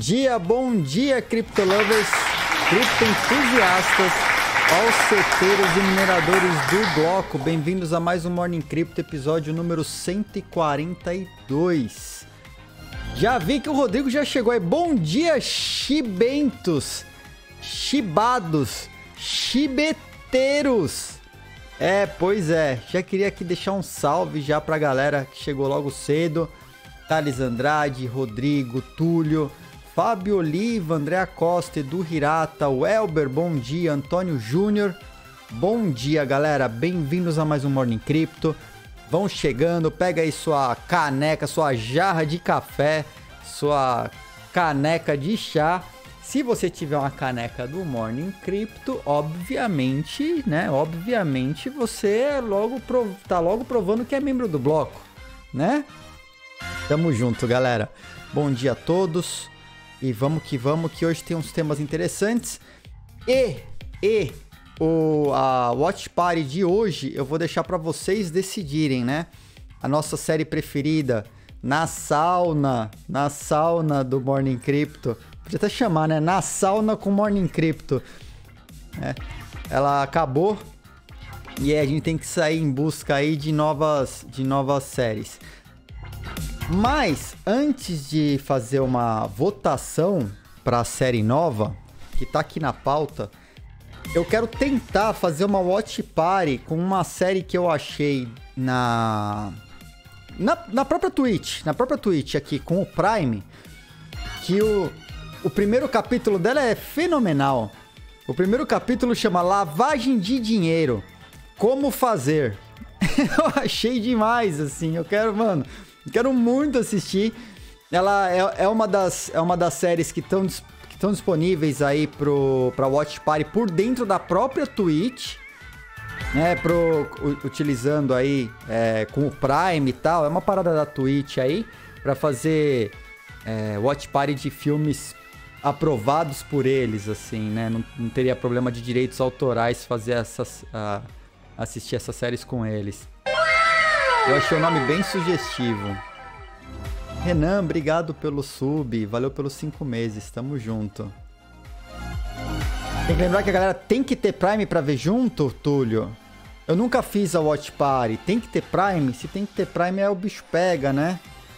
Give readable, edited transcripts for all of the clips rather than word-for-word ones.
bom dia, criptolovers, criptoentusiastas, alceteiros e mineradores do bloco. Bem-vindos a mais um Morning Crypto, episódio número 142. Já vi que o Rodrigo já chegou aí. Bom dia, chibentos, chibados, chibeteiros. Pois é, já queria aqui deixar um salve já pra galera que chegou logo cedo. Thales Andrade, Rodrigo, Túlio, Fábio Oliva, André Costa, Edu Hirata, Welber, bom dia, Antônio Júnior, bom dia galera, bem-vindos a mais um Morning Crypto. Vão chegando, pega aí sua caneca, sua jarra de café, sua caneca de chá. Se você tiver uma caneca do Morning Crypto, obviamente, né, você tá logo provando que é membro do bloco, né? Tamo junto, galera. Bom dia a todos. E vamos, que hoje tem uns temas interessantes. A Watch Party de hoje eu vou deixar para vocês decidirem, né? A nossa série preferida, na sauna do Morning Crypto. Podia até chamar, né? Na sauna com Morning Crypto. Ela acabou e a gente tem que sair em busca aí de novas séries. Mas, antes de fazer uma votação para a série nova, que tá aqui na pauta, eu quero tentar fazer uma watch party com uma série que eu achei na própria Twitch aqui, com o Prime, que o primeiro capítulo dela é fenomenal. O primeiro capítulo chama Lavagem de Dinheiro, Como Fazer. Eu achei demais, assim, eu quero muito assistir. Ela é uma das séries que estão disponíveis aí pra Watch Party por dentro da própria Twitch, né? Utilizando aí com o Prime e tal. É uma parada da Twitch aí pra fazer Watch Party de filmes aprovados por eles, assim, né? Não teria problema de direitos autorais fazer assistir essas séries com eles. Eu achei o nome bem sugestivo. Renan, obrigado pelo sub. Valeu pelos 5 meses. Tamo junto. Tem que lembrar que a galera tem que ter Prime pra ver junto, Túlio. Eu nunca fiz a Watch Party. Tem que ter Prime? Se tem que ter Prime, o bicho pega, né?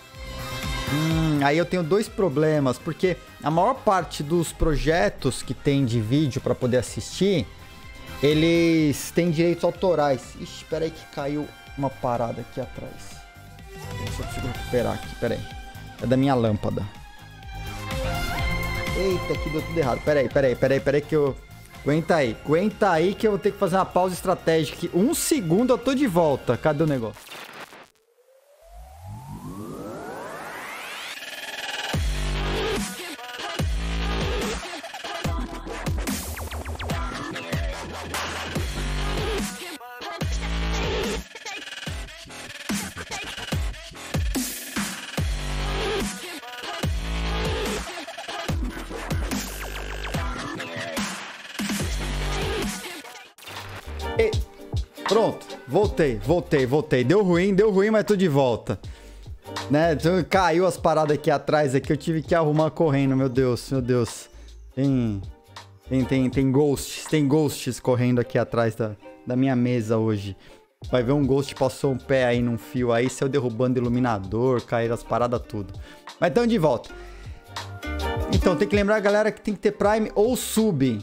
Aí eu tenho dois problemas. Porque a maior parte dos projetos que tem de vídeo pra poder assistir, eles têm direitos autorais. Ixi, espera aí que caiu uma parada aqui atrás. Deixa eu consigo recuperar aqui, peraí. É da minha lâmpada. Eita, aqui deu tudo errado. Peraí que eu... Aguenta aí que eu vou ter que fazer uma pausa estratégica. 1 segundo eu tô de volta. Cadê o negócio? Pronto, voltei. Deu ruim, mas tô de volta. Né? Então, caiu as paradas aqui atrás, aqui eu tive que arrumar correndo, meu Deus. Tem ghosts correndo aqui atrás da minha mesa hoje. Vai ver um ghost passou um pé aí num fio aí, saiu derrubando iluminador, caíram as paradas tudo. Mas tamo de volta. Então, tem que lembrar, galera, que tem que ter Prime ou Sub.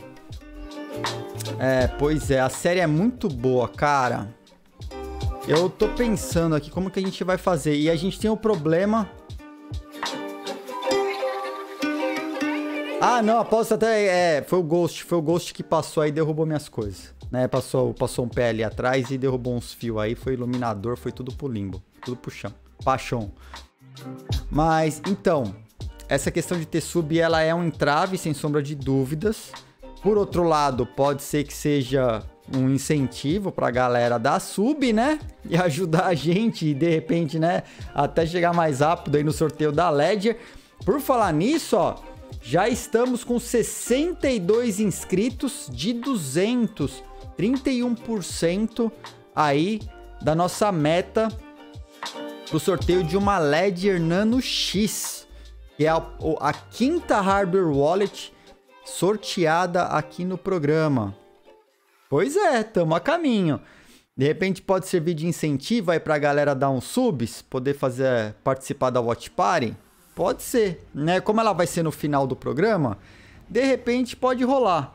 Pois é, a série é muito boa, cara. Eu tô pensando aqui como que a gente vai fazer. E a gente tem um problema. Ah, não, aposto até... Foi o Ghost que passou aí e derrubou minhas coisas, né? Passou um pé ali atrás e derrubou uns fios aí. Foi iluminador, foi tudo pro limbo. Tudo pro chão. Paixão. Mas, então... Essa questão de ter sub, ela é um entrave, sem sombra de dúvidas. Por outro lado, pode ser que seja um incentivo pra galera dar sub, né? E ajudar a gente e, de repente, né? Até chegar mais rápido aí no sorteio da Ledger. Por falar nisso, ó, já estamos com 62 inscritos de 200. 31% aí da nossa meta pro sorteio de uma Ledger Nano X. que é a quinta hardware wallet sorteada aqui no programa. Pois é, estamos a caminho. De repente pode servir de incentivo aí pra galera dar uns subs, poder participar da Watch Party. Pode ser, né? Como ela vai ser no final do programa, de repente pode rolar.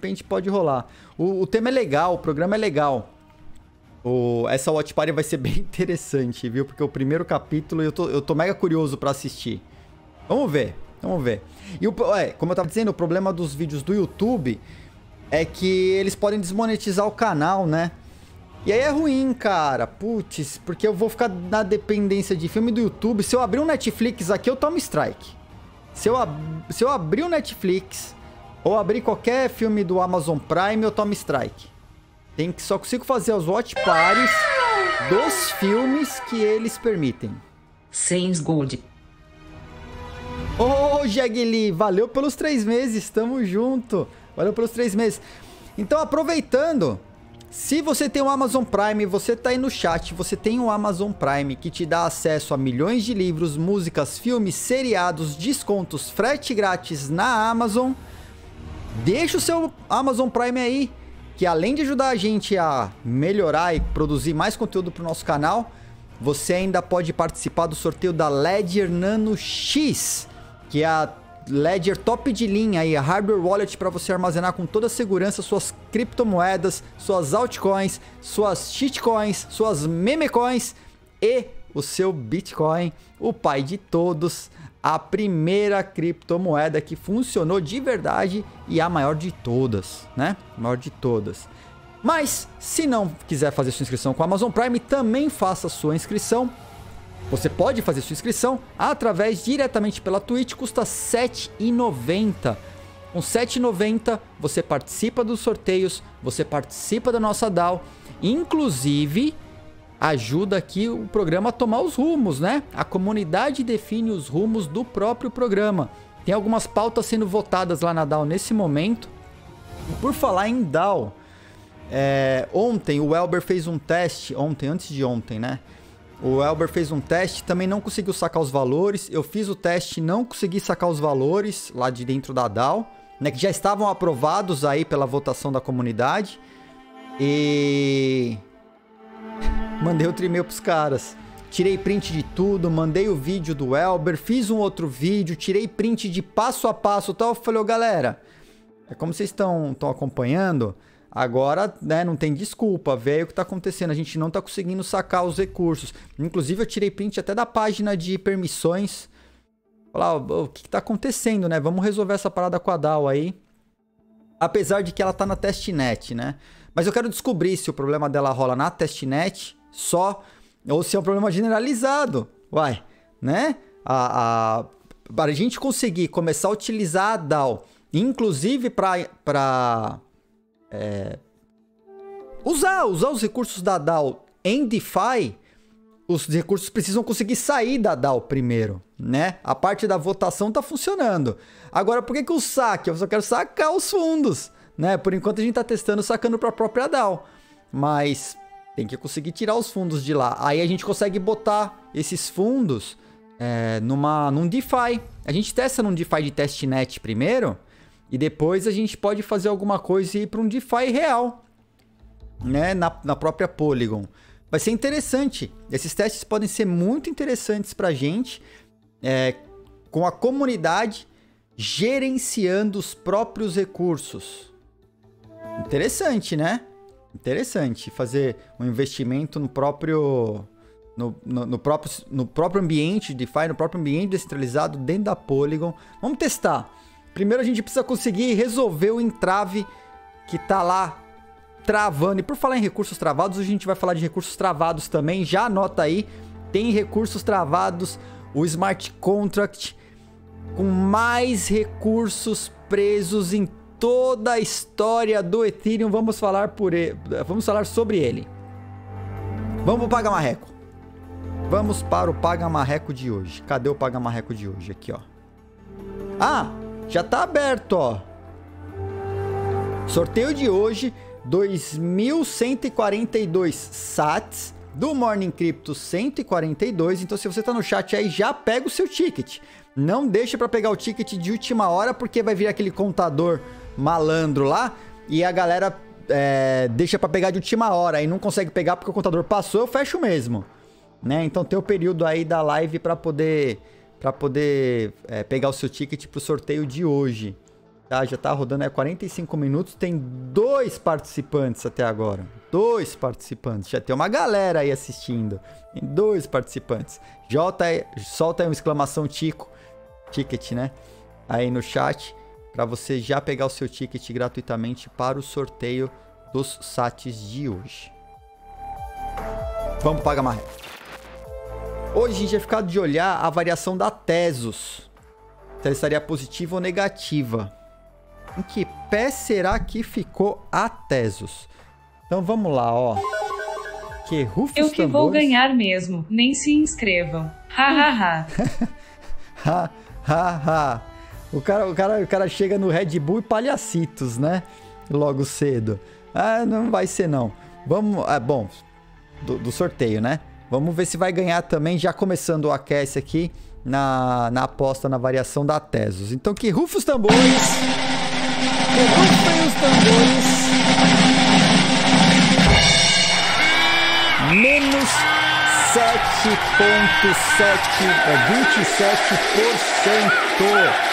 O tema é legal, o programa é legal. Essa Watch Party vai ser bem interessante, viu? Porque o primeiro capítulo eu tô mega curioso pra assistir. Vamos ver. E como eu tava dizendo, o problema dos vídeos do YouTube é que eles podem desmonetizar o canal, né? E aí é ruim, cara. Putz, porque eu vou ficar na dependência de filme do YouTube. Se eu abrir um Netflix aqui, eu tomo strike. Se eu abrir um Netflix ou abrir qualquer filme do Amazon Prime, eu tomo strike. Só consigo fazer os watch parties dos filmes que eles permitem. Saints Gold. Ô, Jagli, valeu pelos 3 meses, tamo junto. Valeu pelos 3 meses. Então, aproveitando, se você tem o Amazon Prime, você tá aí no chat, você tem o Amazon Prime, que te dá acesso a milhões de livros, músicas, filmes, seriados, descontos, frete grátis na Amazon. Deixa o seu Amazon Prime aí, que além de ajudar a gente a melhorar e produzir mais conteúdo pro nosso canal, você ainda pode participar do sorteio da Ledger Nano X, que é a Ledger top de linha aí, a hardware wallet para você armazenar com toda a segurança suas criptomoedas, suas altcoins, suas shitcoins, suas memecoins e o seu Bitcoin, o pai de todos, a primeira criptomoeda que funcionou de verdade e a maior de todas, né? Maior de todas. Mas, se não quiser fazer sua inscrição com a Amazon Prime, também faça sua inscrição. Você pode fazer sua inscrição diretamente pela Twitch, custa R$ 7,90. Com R$ 7,90 você participa dos sorteios, você participa da nossa DAO, inclusive ajuda aqui o programa a tomar os rumos, né? A comunidade define os rumos do próprio programa. Tem algumas pautas sendo votadas lá na DAO nesse momento. E por falar em DAO, ontem o Elber fez um teste, antes de ontem, né? O Elber fez um teste, também não conseguiu sacar os valores. Eu fiz o teste, não consegui sacar os valores lá de dentro da DAO, né, que já estavam aprovados aí pela votação da comunidade. E mandei outro e-mail pros caras. Tirei print de tudo, mandei o vídeo do Elber, fiz um outro vídeo, tirei print de passo a passo e tal. Eu falei, galera, como vocês estão acompanhando, agora, né, não tem desculpa, vê o que tá acontecendo, a gente não tá conseguindo sacar os recursos. Inclusive, eu tirei print até da página de permissões. Falar, o que tá acontecendo, né? Vamos resolver essa parada com a DAO aí. Apesar de que ela tá na testnet, né? Mas eu quero descobrir se o problema dela rola na testnet só, ou se é um problema generalizado. Uai, né? Para a gente conseguir começar a utilizar a DAO, inclusive para usar os recursos da DAO em DeFi, os recursos precisam conseguir sair da DAO primeiro, né? A parte da votação tá funcionando. Agora, por que o saque? Eu só quero sacar os fundos, né? Por enquanto a gente tá testando sacando para a própria DAO, mas tem que conseguir tirar os fundos de lá. Aí a gente consegue botar esses fundos num DeFi. A gente testa num DeFi de testnet primeiro, e depois a gente pode fazer alguma coisa e ir para um DeFi real, né? Na própria Polygon. Vai ser interessante. Esses testes podem ser muito interessantes para a gente, com a comunidade gerenciando os próprios recursos. Interessante, né? Interessante fazer um investimento no próprio ambiente de DeFi, no próprio ambiente descentralizado dentro da Polygon. Vamos testar. Primeiro a gente precisa conseguir resolver o entrave que tá lá travando. E por falar em recursos travados, a gente vai falar de recursos travados também. Já anota aí, tem recursos travados, o Smart Contract com mais recursos presos em toda a história do Ethereum. Vamos falar sobre ele. Vamos pro Paga Marreco. Vamos para o Paga Marreco de hoje. Cadê o Paga Marreco de hoje? Aqui, ó. Ah, já tá aberto, ó. Sorteio de hoje, 2.142 sats do Morning Crypto 142. Então, se você tá no chat aí, já pega o seu ticket. Não deixa pra pegar o ticket de última hora, porque vai vir aquele contador malandro lá e a galera deixa pra pegar de última hora e não consegue pegar porque o contador passou, eu fecho mesmo, né? Então tem o período aí da live pra poder pegar o seu ticket pro sorteio de hoje. Tá? Já tá rodando 45 minutos, tem 2 participantes até agora. 2 participantes, já tem uma galera aí assistindo. Tem 2 participantes. Solta aí uma exclamação ticket, né? Aí no chat, para você já pegar o seu ticket gratuitamente para o sorteio dos sates de hoje. Vamos pagar mais. Hoje a gente vai ficar de olhar a variação da Tezos. Se ela estaria positiva ou negativa. Em que pé será que ficou a Tezos? Então vamos lá, ó. Que rufos Eu que tambores. vou ganhar mesmo, nem se inscrevam. Ha ha ha. Ha. O cara chega no Red Bull e palhacitos, né? Logo cedo. Ah, não vai ser não. Vamos, bom, do sorteio, né? Vamos ver se vai ganhar também, já começando o aquece aqui na aposta na variação da Tezos. Então que rufem os tambores. Que rufem os tambores. Menos 27%.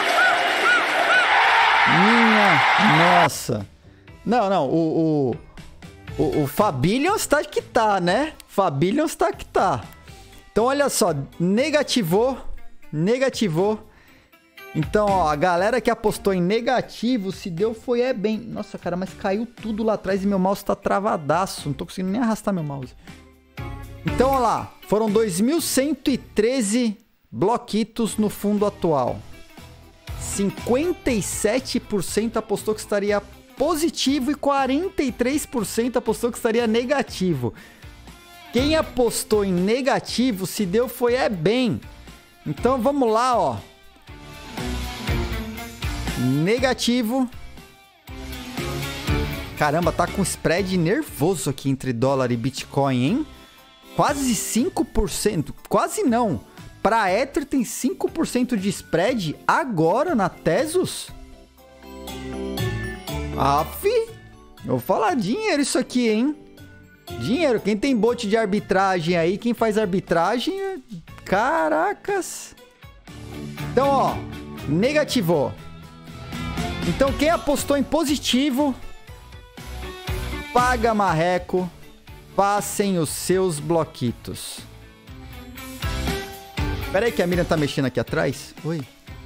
Minha nossa. Não, o Fabillions tá que tá, né? Fabillions tá que tá. Então, olha só, negativou. Então, ó, a galera que apostou em negativo, se deu foi bem. Nossa, cara, mas caiu tudo lá atrás e meu mouse tá travadaço. Não tô conseguindo nem arrastar meu mouse. Então, ó lá, foram 2.113 bloquitos no fundo atual. 57% apostou que estaria positivo e 43% apostou que estaria negativo. Quem apostou em negativo se deu foi bem. Então vamos lá, ó. Negativo. Caramba, tá com spread nervoso aqui entre dólar e Bitcoin, hein? Quase 5%. Quase não. Pra Ether tem 5% de spread agora na Tezos? Aff, eu vou falar dinheiro isso aqui, hein? Dinheiro. Quem tem bot de arbitragem aí, quem faz arbitragem, caracas. Então, ó, negativou. Então, quem apostou em positivo, paga marreco, passem os seus bloquitos. Pera aí que a Miriam tá mexendo aqui atrás. Oi.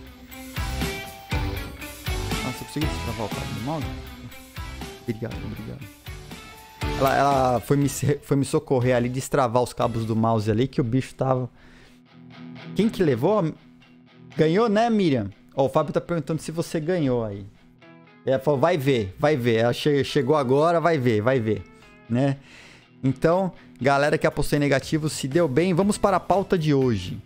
Nossa, eu consegui destravar o cabo do mouse? Obrigado. Ela foi me socorrer ali, destravar os cabos do mouse ali, que o bicho tava... Quem que levou? Ganhou, né, Miriam? Ó, o Fábio tá perguntando se você ganhou aí. Ela falou, vai ver. Ela chegou agora, vai ver, né? Então, galera que apostou em negativo, se deu bem. Vamos para a pauta de hoje.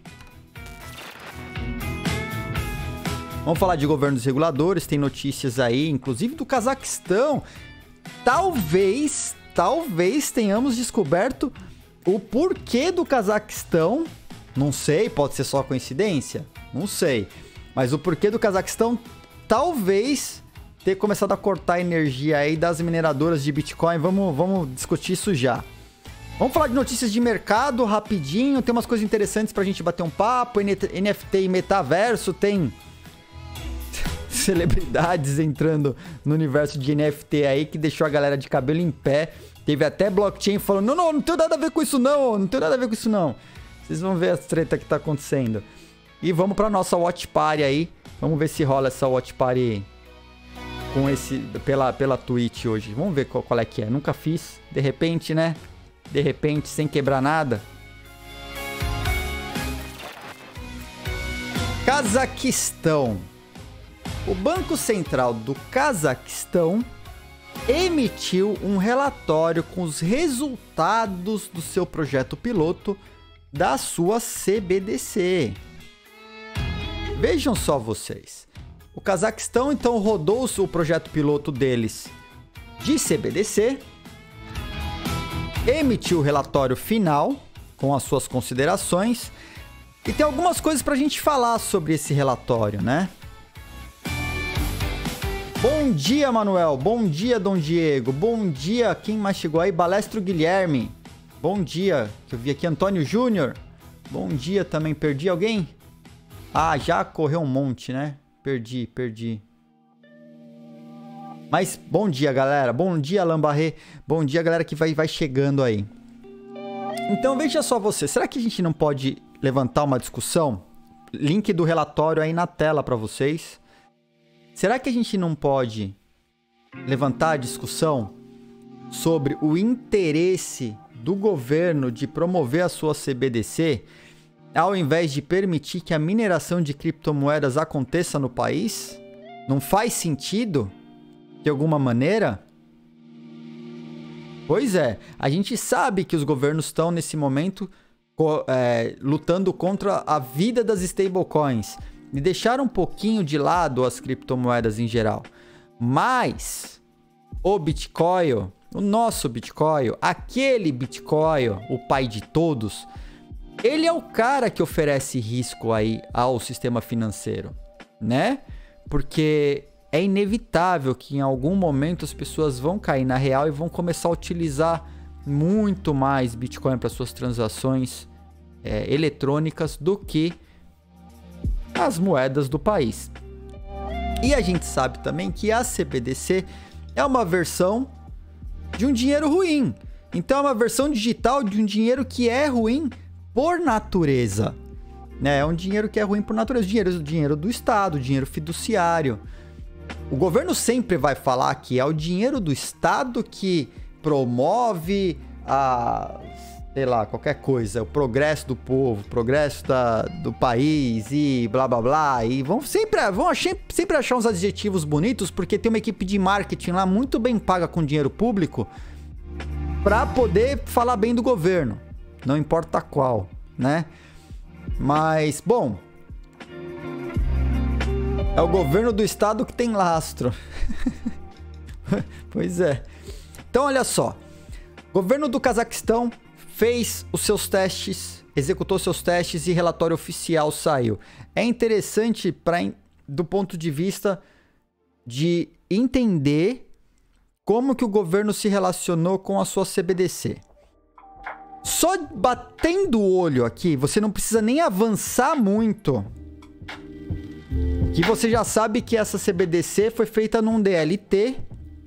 Vamos falar de governos reguladores, tem notícias aí, inclusive do Cazaquistão. Talvez tenhamos descoberto o porquê do Cazaquistão. Não sei, pode ser só coincidência, não sei. Mas o porquê do Cazaquistão talvez ter começado a cortar a energia aí das mineradoras de Bitcoin. Vamos discutir isso já. Vamos falar de notícias de mercado rapidinho. Tem umas coisas interessantes pra gente bater um papo. NFT e metaverso, tem celebridades entrando no universo de NFT aí que deixou a galera de cabelo em pé. Teve até blockchain falando, não tem nada a ver com isso não, Vocês vão ver as treta que tá acontecendo. E vamos pra nossa Watch Party aí. Vamos ver se rola essa Watch Party com pela Twitch hoje. Vamos ver qual é que é. Nunca fiz. De repente, né? Sem quebrar nada. Cazaquistão. O Banco Central do Cazaquistão emitiu um relatório com os resultados do seu projeto piloto da sua CBDC. Vejam só vocês. O Cazaquistão, então, rodou o projeto piloto deles de CBDC, emitiu o relatório final com as suas considerações, E tem algumas coisas pra gente falar sobre esse relatório, né? Bom dia, Manuel. Bom dia, Dom Diego. Bom dia, quem mais chegou aí? Balestro Guilherme. Bom dia, que eu vi aqui, Antônio Júnior. Bom dia também. Perdi alguém? Ah, já correu um monte, né? Perdi. Mas bom dia, galera. Bom dia, Lambarré. Bom dia, galera que vai chegando aí. Então, veja só você. Será que a gente não pode levantar uma discussão? Link do relatório aí na tela para vocês. Será que a gente não pode levantar a discussão sobre o interesse do governo de promover a sua CBDC ao invés de permitir que a mineração de criptomoedas aconteça no país? Não faz sentido? De alguma maneira? Pois é, a gente sabe que os governos estão nesse momento lutando contra a vida das stablecoins e deixaram um pouquinho de lado as criptomoedas em geral. Mas o Bitcoin, o nosso Bitcoin, aquele Bitcoin, o pai de todos, ele é o cara que oferece risco aí ao sistema financeiro, né? Porque é inevitável que em algum momento as pessoas vão cair na real e vão começar a utilizar muito mais Bitcoin para suas transações eletrônicas do que as moedas do país. E a gente sabe também que a CBDC é uma versão de um dinheiro ruim. Então é uma versão digital de um dinheiro que é ruim por natureza. É um dinheiro que é ruim por natureza. Dinheiro do Estado, dinheiro fiduciário. O governo sempre vai falar que é o dinheiro do Estado que promove sei lá, qualquer coisa, o progresso do povo, o progresso do país e blá blá blá. E vão sempre achar uns adjetivos bonitos, porque tem uma equipe de marketing lá muito bem paga com dinheiro público para poder falar bem do governo, não importa qual, né? Mas, bom, é o governo do estado que tem lastro. Pois é. Então, olha só. Governo do Cazaquistão fez os seus testes, executou seus testes e relatório oficial saiu. É interessante do ponto de vista de entender como que o governo se relacionou com a sua CBDC. Só batendo o olho aqui, você não precisa nem avançar muito, que você já sabe que essa CBDC foi feita num DLT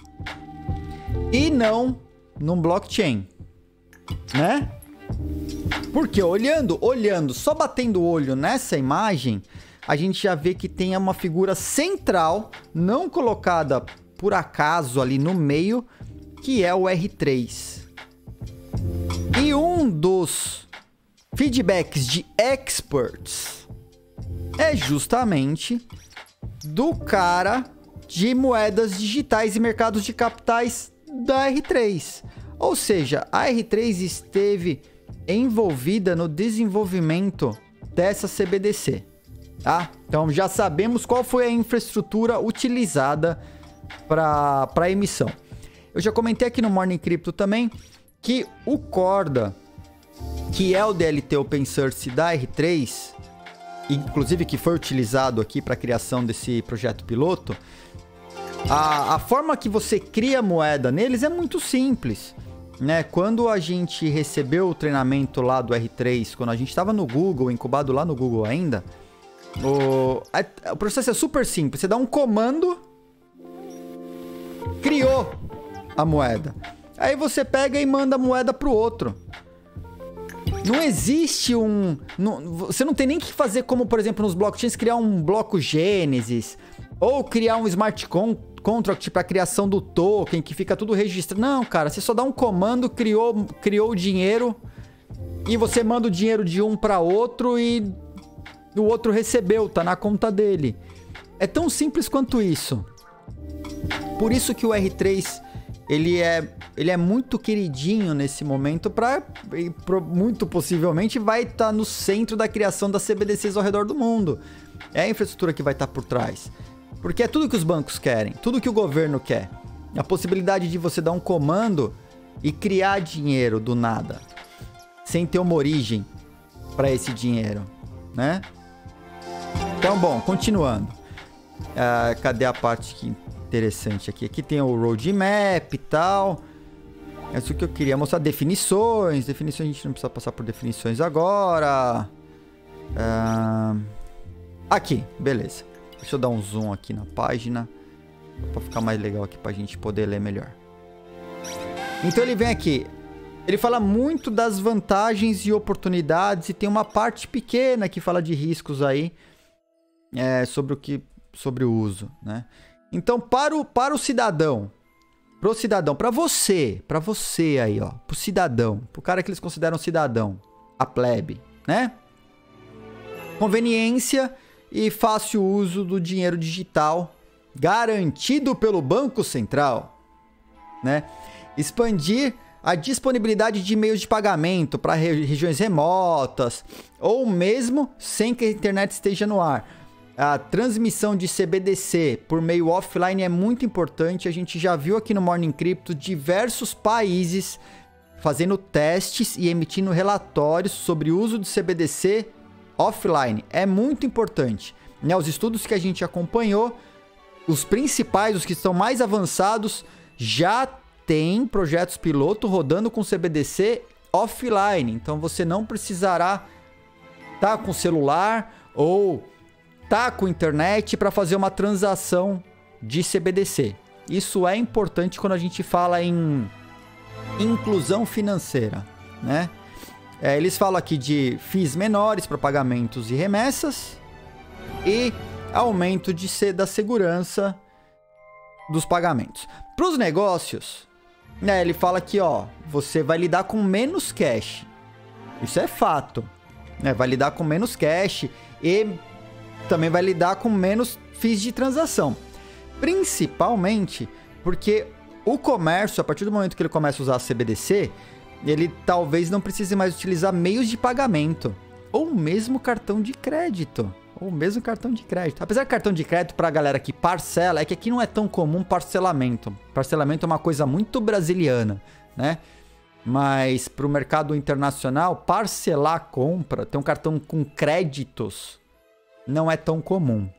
e não num blockchain, né? Porque olhando, só batendo o olho nessa imagem, a gente já vê que tem uma figura central, não colocada por acaso ali no meio, que é o R3. E um dos feedbacks de experts é justamente do cara de moedas digitais e mercados de capitais da R3. Ou seja, a R3 esteve envolvida no desenvolvimento dessa CBDC, tá? Então já sabemos qual foi a infraestrutura utilizada para a emissão. Eu já comentei aqui no Morning Crypto também que o Corda, que é o DLT Open Source da R3, inclusive que foi utilizado aqui para a criação desse projeto piloto, a forma que você cria moeda neles é muito simples, né? Quando a gente recebeu o treinamento lá do R3, quando a gente estava no Google, incubado lá no Google ainda, o processo é super simples. Você dá um comando, criou a moeda. Aí você pega e manda a moeda pro outro. Não existe você não tem nem que fazer como, por exemplo, nos blockchains, criar um bloco Gênesis ou criar um smart contract para criação do token, que fica tudo registrado. Não, cara, você só dá um comando, criou o dinheiro e você manda o dinheiro de um para outro e o outro recebeu, tá na conta dele. É tão simples quanto isso. Por isso que o R3 ele é muito queridinho nesse momento muito possivelmente vai estar no centro da criação das CBDCs ao redor do mundo. É a infraestrutura que vai estar por trás. Porque é tudo que os bancos querem, tudo que o governo quer. A possibilidade de você dar um comando e criar dinheiro do nada, sem ter uma origem para esse dinheiro. né? Então, bom, continuando. Cadê a parte que interessante aqui? Aqui tem o roadmap e tal. É isso que eu queria mostrar. Definições. Definições, a gente não precisa passar por definições agora. Aqui, beleza. Deixa eu dar um zoom aqui na página. Pra ficar mais legal aqui pra gente poder ler melhor. Então ele vem aqui. Ele fala muito das vantagens e oportunidades. E tem uma parte pequena que fala de riscos aí. Sobre o uso, né? Então, para o cidadão, para você aí, ó, pro cidadão, pro cara que eles consideram cidadão, a plebe, né? Conveniência e fácil uso do dinheiro digital, garantido pelo Banco Central, né? Expandir a disponibilidade de meios de pagamento para regiões remotas, ou mesmo sem que a internet esteja no ar. A transmissão de CBDC por meio offline é muito importante. A gente já viu aqui no Morning Crypto diversos países fazendo testes e emitindo relatórios sobre o uso de CBDC offline. É muito importante, né? Os estudos que a gente acompanhou, os principais, os que estão mais avançados, já tem projetos piloto rodando com CBDC offline. Então você não precisará estar com celular ou tá com internet para fazer uma transação de CBDC. Isso é importante quando a gente fala em inclusão financeira, né? Eles falam aqui de FIIs menores para pagamentos e remessas e aumento da segurança dos pagamentos. Para os negócios, né, ele fala que, ó, você vai lidar com menos cash. Isso é fato, né? Vai lidar com menos cash e também vai lidar com menos FIIs de transação. Principalmente porque o comércio, a partir do momento que ele começa a usar a CBDC, ele talvez não precise mais utilizar meios de pagamento. Ou mesmo cartão de crédito. Apesar que cartão de crédito, para a galera que parcela, é que aqui não é tão comum parcelamento. Parcelamento é uma coisa muito brasiliana, né? Mas para o mercado internacional, parcelar a compra, ter um cartão com créditos, não é tão comum.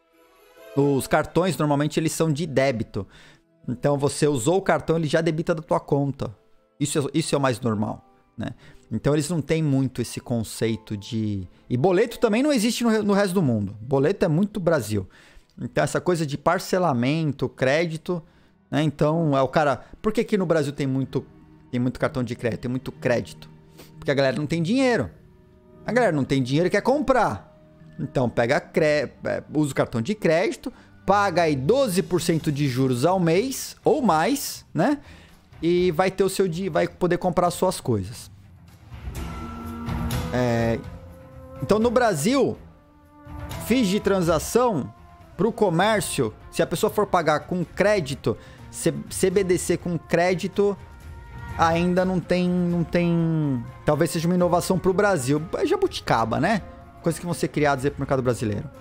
Os cartões, normalmente, eles são de débito. Então, você usou o cartão, ele já debita da tua conta. Isso é o mais normal, né? Então, eles não têm muito esse conceito de... E boleto também não existe no resto do mundo. Boleto é muito Brasil. Então, essa coisa de parcelamento, crédito, né? Então, o cara... Por que no Brasil tem muito cartão de crédito? Tem muito crédito? Porque a galera não tem dinheiro. A galera não tem dinheiro e quer comprar. Então, usa o cartão de crédito, paga aí 12% de juros ao mês, ou mais, né? E vai ter vai poder comprar as suas coisas. Então, no Brasil, FIIs de transação para o comércio, se a pessoa for pagar com crédito, CBDC com crédito, ainda não tem... Talvez seja uma inovação para o Brasil. É jabuticaba, né? Coisas que vão ser criadas aí para o mercado brasileiro.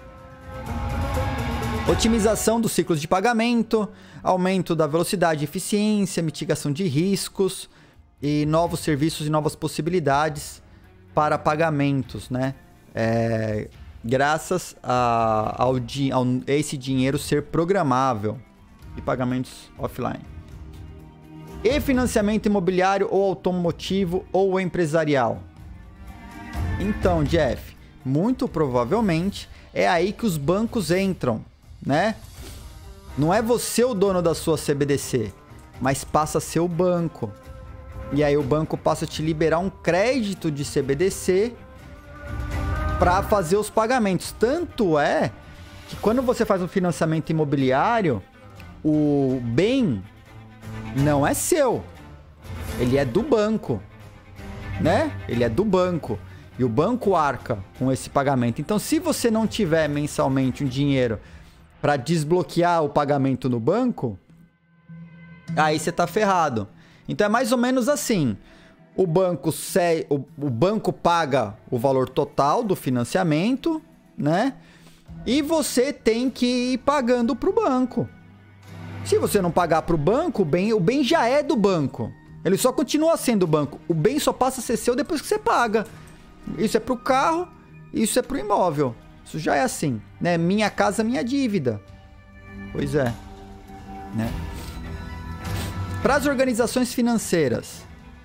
Otimização dos ciclos de pagamento, aumento da velocidade e eficiência, mitigação de riscos e novos serviços e novas possibilidades para pagamentos, né? Graças a esse dinheiro ser programável e pagamentos offline. E financiamento imobiliário ou automotivo ou empresarial. Então, Jeff, muito provavelmente é aí que os bancos entram, né? Não é você o dono da sua CBDC, mas passa a ser o banco. E aí o banco passa a te liberar um crédito de CBDC para fazer os pagamentos. Tanto é que quando você faz um financiamento imobiliário, o bem não é seu. Ele é do banco, né? Ele é do banco. E o banco arca com esse pagamento. Então, se você não tiver mensalmente um dinheiro para desbloquear o pagamento no banco, aí você tá ferrado. Então, é mais ou menos assim. O banco paga o valor total do financiamento, né? E você tem que ir pagando pro banco. Se você não pagar pro banco, o bem já é do banco. Ele só continua sendo do banco. O bem só passa a ser seu depois que você paga. Isso é pro carro, Isso é pro imóvel. Isso já é assim, né? Minha casa, minha dívida. Pois é, né? Para as organizações financeiras,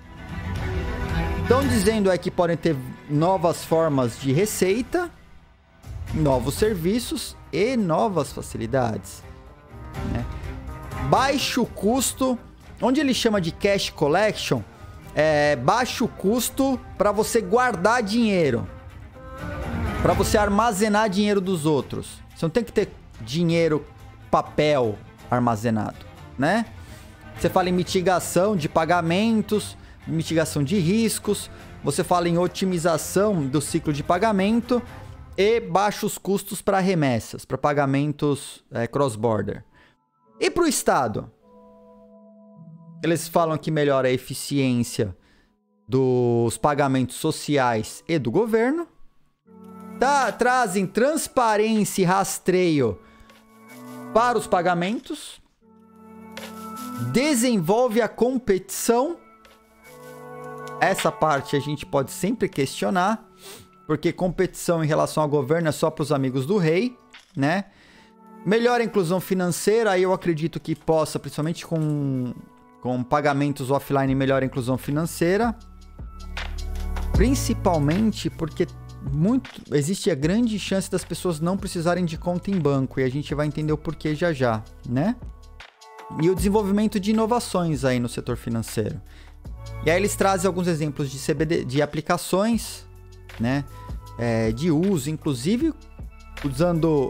estão dizendo que podem ter novas formas de receita, novos serviços e novas facilidades, né? Baixo custo, onde ele chama de cash collection, é baixo custo para você guardar dinheiro, para você armazenar dinheiro dos outros. Você não tem que ter dinheiro, papel armazenado, né? Você fala em mitigação de pagamentos, mitigação de riscos, você fala em otimização do ciclo de pagamento e baixos custos para remessas, para pagamentos cross-border. E para o Estado? Eles falam que melhora a eficiência dos pagamentos sociais e do governo. Trazem transparência e rastreio para os pagamentos. Desenvolve a competição. Essa parte a gente pode sempre questionar, porque competição em relação ao governo é só para os amigos do rei, né? Melhora a inclusão financeira, aí eu acredito que possa, principalmente com pagamentos offline, melhora a inclusão financeira. Principalmente porque existe a grande chance das pessoas não precisarem de conta em banco, e a gente vai entender o porquê já, né? E o desenvolvimento de inovações aí no setor financeiro. E aí eles trazem alguns exemplos de CBD, de aplicações, né? De uso, inclusive usando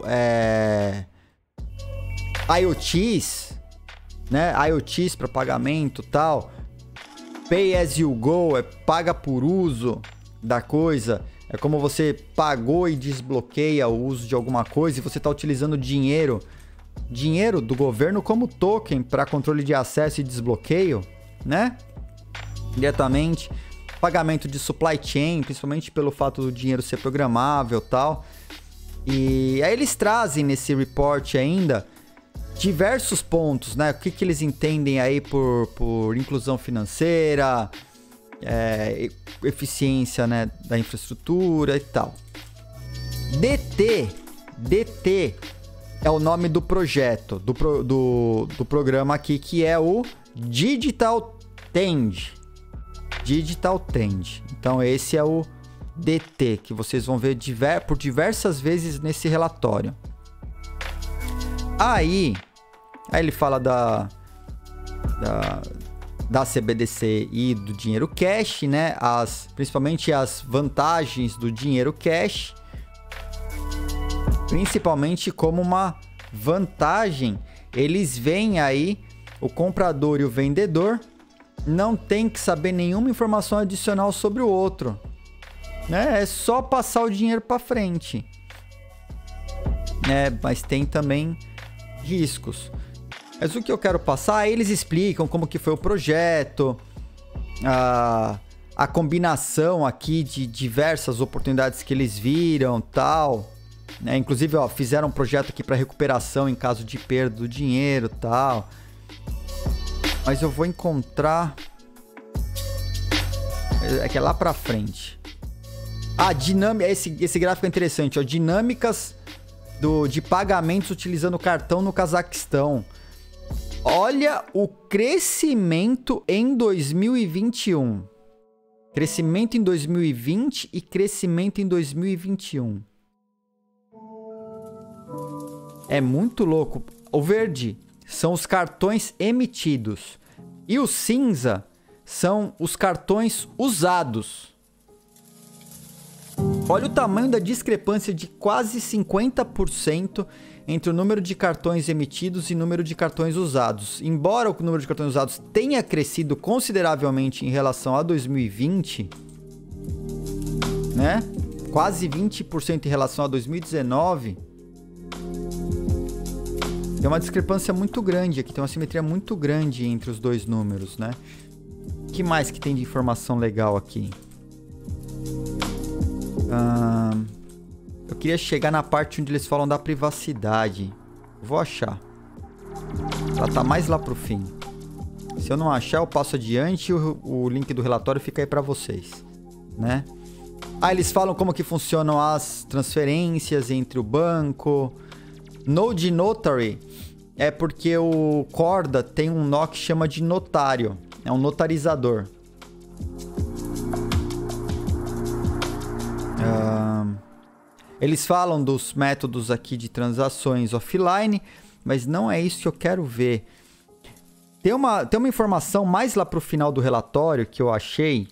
IoTs, né? IoTs para pagamento e tal. Pay as you go, paga por uso da coisa. É como você pagou e desbloqueia o uso de alguma coisa e você está utilizando dinheiro do governo como token para controle de acesso e desbloqueio, né? Diretamente. Pagamento de supply chain, principalmente pelo fato do dinheiro ser programável e tal. E aí eles trazem nesse report ainda diversos pontos, né? O que eles entendem aí por inclusão financeira, eficiência, né, da infraestrutura e tal. DT é o nome do projeto, do programa aqui, que é o Digital Trend. Digital Trend. Então esse é o DT, que vocês vão ver por diversas vezes nesse relatório. Aí ele fala da CBDC e do dinheiro cash, né? Principalmente as vantagens do dinheiro cash. Principalmente como uma vantagem, eles veem aí o comprador e o vendedor não tem que saber nenhuma informação adicional sobre o outro, né? É só passar o dinheiro para frente, né? Mas tem também riscos. Mas o que eu quero passar, eles explicam como que foi o projeto, a combinação aqui de diversas oportunidades que eles viram, tal, né? Inclusive, fizeram um projeto aqui para recuperação em caso de perda do dinheiro, tal. Mas eu vou encontrar, é que é lá para frente. Dinâmica, esse gráfico é interessante, ó, dinâmicas de pagamentos utilizando cartão no Cazaquistão. Olha o crescimento em 2021. Crescimento em 2020 e crescimento em 2021. É muito louco. O verde são os cartões emitidos. E o cinza são os cartões usados. Olha o tamanho da discrepância de quase 50% entre o número de cartões emitidos e o número de cartões usados. Embora o número de cartões usados tenha crescido consideravelmente em relação a 2020, né? Quase 20% em relação a 2019. Tem uma discrepância muito grande aqui, tem uma simetria muito grande entre os dois números, né? O que mais que tem de informação legal aqui? Eu queria chegar na parte onde eles falam da privacidade. Vou achar. Ela tá mais lá pro fim. Se eu não achar, eu passo adiante e o link do relatório fica aí pra vocês, né? Aí eles falam como que funcionam as transferências entre o banco. Node Notary é porque o Corda tem um nó que chama de notário. É um notarizador. Eles falam dos métodos aqui de transações offline, mas não é isso que eu quero ver. Tem uma informação mais lá pro final do relatório que eu achei.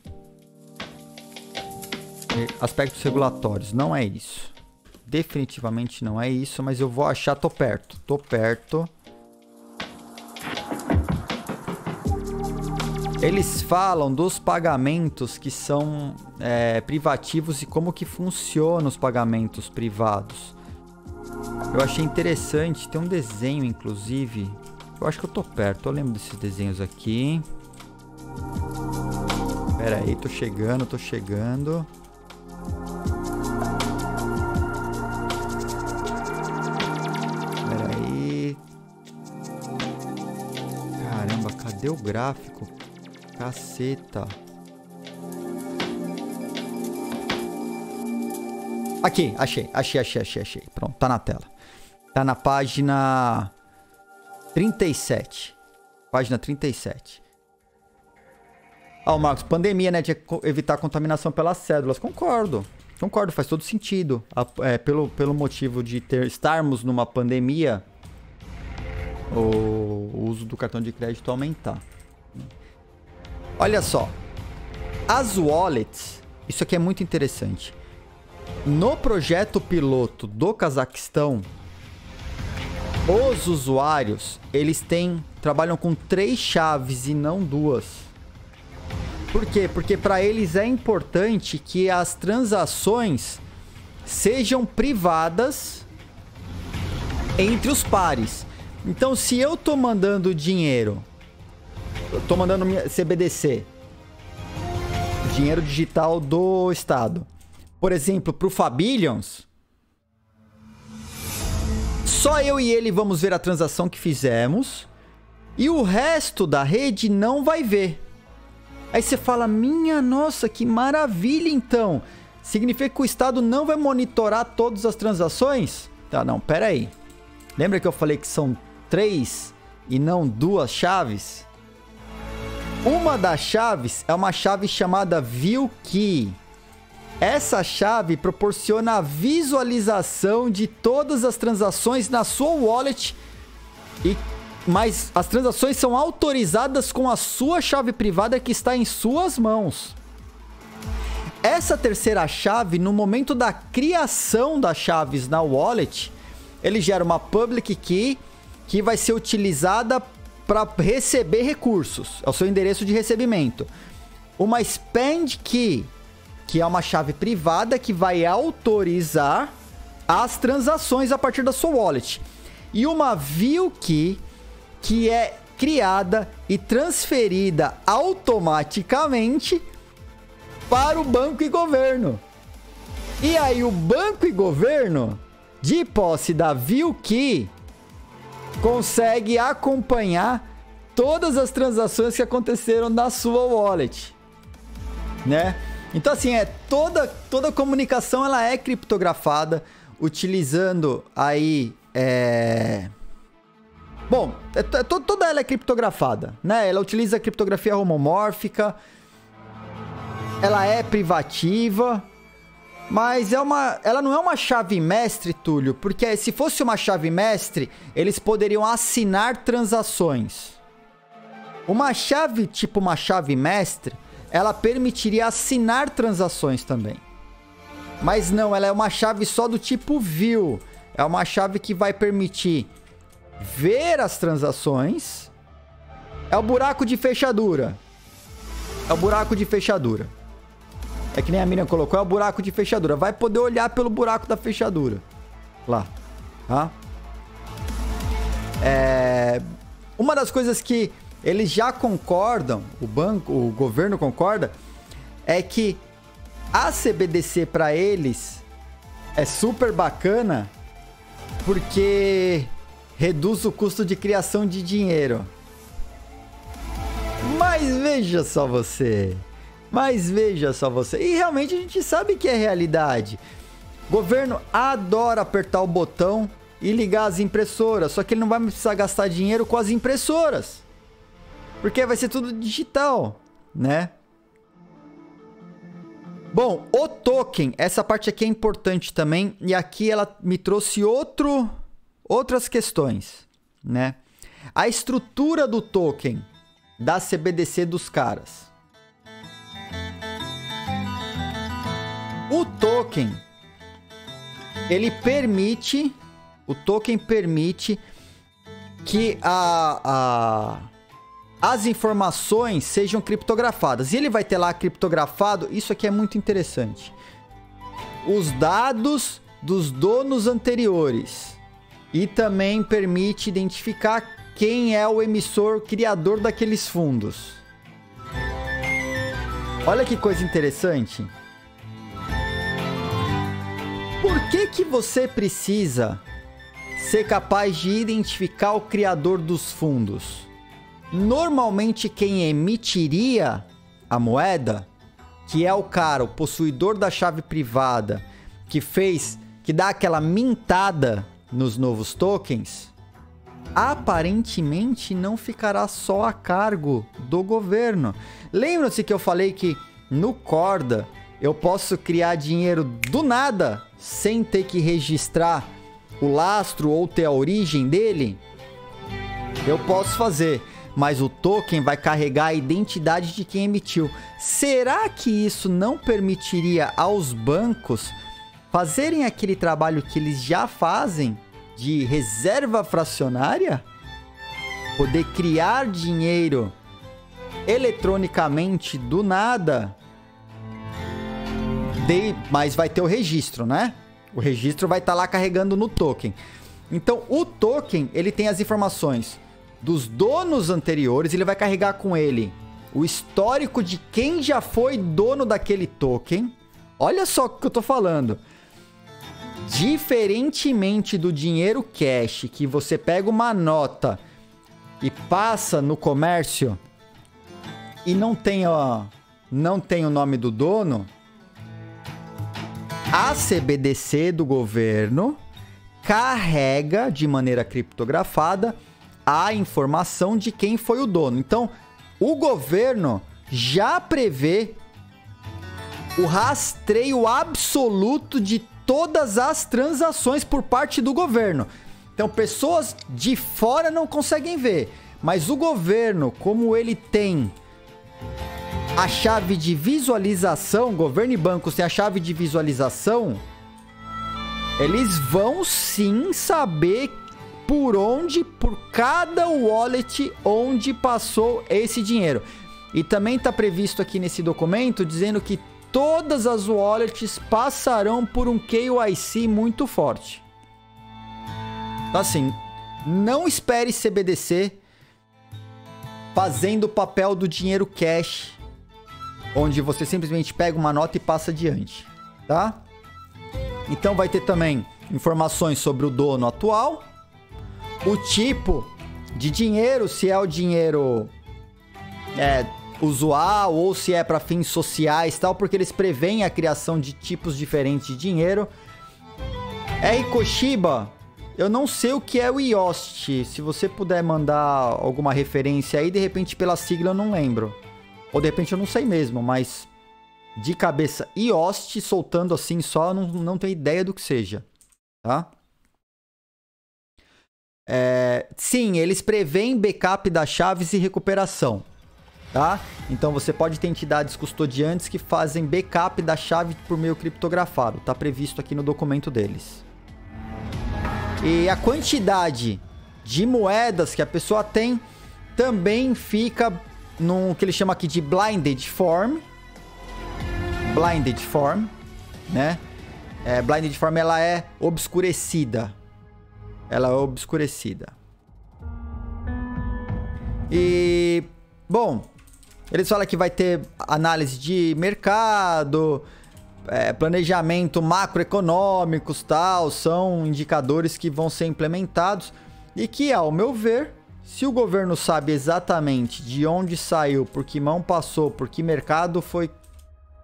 Aspectos regulatórios, não é isso. Definitivamente não é isso, mas eu vou achar, tô perto. Tô perto. Eles falam dos pagamentos que são privativos e como que funcionam os pagamentos privados. Eu achei interessante, tem um desenho, inclusive. Eu acho que eu tô perto, eu lembro desses desenhos aqui. Pera aí, tô chegando. Pera aí. Caramba, cadê o gráfico? Caceta. Aqui, achei. Pronto, tá na tela. Tá na página 37. Página 37. O Marcos, pandemia, né? De evitar contaminação pelas cédulas. Concordo, faz todo sentido. Pelo motivo de estarmos numa pandemia, o uso do cartão de crédito aumentar. Olha só. As wallets, isso aqui é muito interessante. No projeto piloto do Cazaquistão, os usuários, eles trabalham com 3 chaves e não 2. Por quê? Porque para eles é importante que as transações sejam privadas entre os pares. Então, se eu tô mandando dinheiro, eu tô mandando CBDC, dinheiro digital do Estado, por exemplo, pro Fabillions, só eu e ele vamos ver a transação que fizemos e o resto da rede não vai ver. Aí você fala, minha nossa, que maravilha então. Significa que o Estado não vai monitorar todas as transações? Tá, não, pera aí. Lembra que eu falei que são 3 e não 2 chaves? Uma das chaves é uma chave chamada View Key. Essa chave proporciona a visualização de todas as transações na sua wallet, mas as transações são autorizadas com a sua chave privada que está em suas mãos. Essa terceira chave, no momento da criação das chaves na wallet, ele gera uma public key que vai ser utilizada para receber recursos. É o seu endereço de recebimento. Uma spend key, que é uma chave privada que vai autorizar as transações a partir da sua wallet. E uma view key, que é criada e transferida automaticamente para o banco e governo. E aí o banco e governo, de posse da view key, consegue acompanhar todas as transações que aconteceram na sua wallet, né? Então assim, toda comunicação ela é criptografada, utilizando aí bom, toda ela é criptografada, né? Ela utiliza criptografia homomórfica, ela é privativa, mas ela não é uma chave mestre, Túlio, porque se fosse uma chave mestre, eles poderiam assinar transações. Uma chave, tipo uma chave mestre, ela permitiria assinar transações também. Mas não, ela é uma chave só do tipo view. É uma chave que vai permitir ver as transações. É o buraco de fechadura. É o buraco de fechadura. É que nem a Miriam colocou, é o buraco de fechadura. Vai poder olhar pelo buraco da fechadura. Lá. Tá? Uma das coisas que eles já concordam, o governo concorda, é que a CBDC para eles é super bacana porque reduz o custo de criação de dinheiro. Mas veja só você, Mas veja só você. E realmente a gente sabe que é realidade. O governo adora apertar o botão e ligar as impressoras. Só que ele não vai precisar gastar dinheiro com as impressoras. Porque vai ser tudo digital, né? Bom, o token, essa parte aqui é importante também. E aqui ela me trouxe outras questões, né? A estrutura do token da CBDC dos caras. O token, ele permite... O token permite que as informações sejam criptografadas. E ele vai ter lá criptografado, isso aqui é muito interessante, os dados dos donos anteriores. E também permite identificar quem é o emissor criador daqueles fundos. Olha que coisa interessante. Por que você precisa ser capaz de identificar o criador dos fundos? Normalmente quem emitiria a moeda, que é o cara, o possuidor da chave privada, que dá aquela mintada nos novos tokens, aparentemente não ficará só a cargo do governo. Lembra-se que eu falei que no Corda eu posso criar dinheiro do nada sem ter que registrar o lastro ou ter a origem dele? Eu posso fazer, mas o token vai carregar a identidade de quem emitiu. Será que isso não permitiria aos bancos fazerem aquele trabalho que eles já fazem de reserva fracionária? Poder criar dinheiro eletronicamente do nada? Mas vai ter o registro, né? O registro vai estar lá carregando no token. Então, o token, ele tem as informações dos donos anteriores, ele vai carregar com ele o histórico de quem já foi dono daquele token. Olha só o que eu tô falando. Diferentemente do dinheiro cash, que você pega uma nota e passa no comércio e não tem o nome do dono, a CBDC do governo carrega de maneira criptografada a informação de quem foi o dono. Então, o governo já prevê o rastreio absoluto de todas as transações por parte do governo. Então, pessoas de fora não conseguem ver, mas o governo, como ele tem a chave de visualização, governo e bancos têm a chave de visualização, eles vão sim saber por cada wallet onde passou esse dinheiro. E também está previsto aqui nesse documento dizendo que todas as wallets passarão por um KYC muito forte. Então assim, não espere CBDC fazendo o papel do dinheiro cash, onde você simplesmente pega uma nota e passa adiante, tá? Então vai ter também informações sobre o dono atual, o tipo de dinheiro, se é o dinheiro usual ou se é para fins sociais, tal, porque eles preveem a criação de tipos diferentes de dinheiro. Koshiba, eu não sei o que é o IOST. Se você puder mandar alguma referência aí, de repente pela sigla eu não lembro. Ou de repente eu não sei mesmo, mas de cabeça, IOST soltando assim só, não tenho ideia do que seja, tá? Sim, eles preveem backup das chaves e recuperação, tá? Então você pode ter entidades custodiantes que fazem backup da chave por meio criptografado, tá previsto aqui no documento deles. E a quantidade de moedas que a pessoa tem também fica no que ele chama aqui de blinded form. Blinded form, né? Blinded form, ela é obscurecida. Ela é obscurecida. E, bom, eles falam que vai ter análise de mercado, planejamento macroeconômicos, tal, são indicadores que vão ser implementados e que, ao meu ver, se o governo sabe exatamente de onde saiu, por que mão passou, por que mercado foi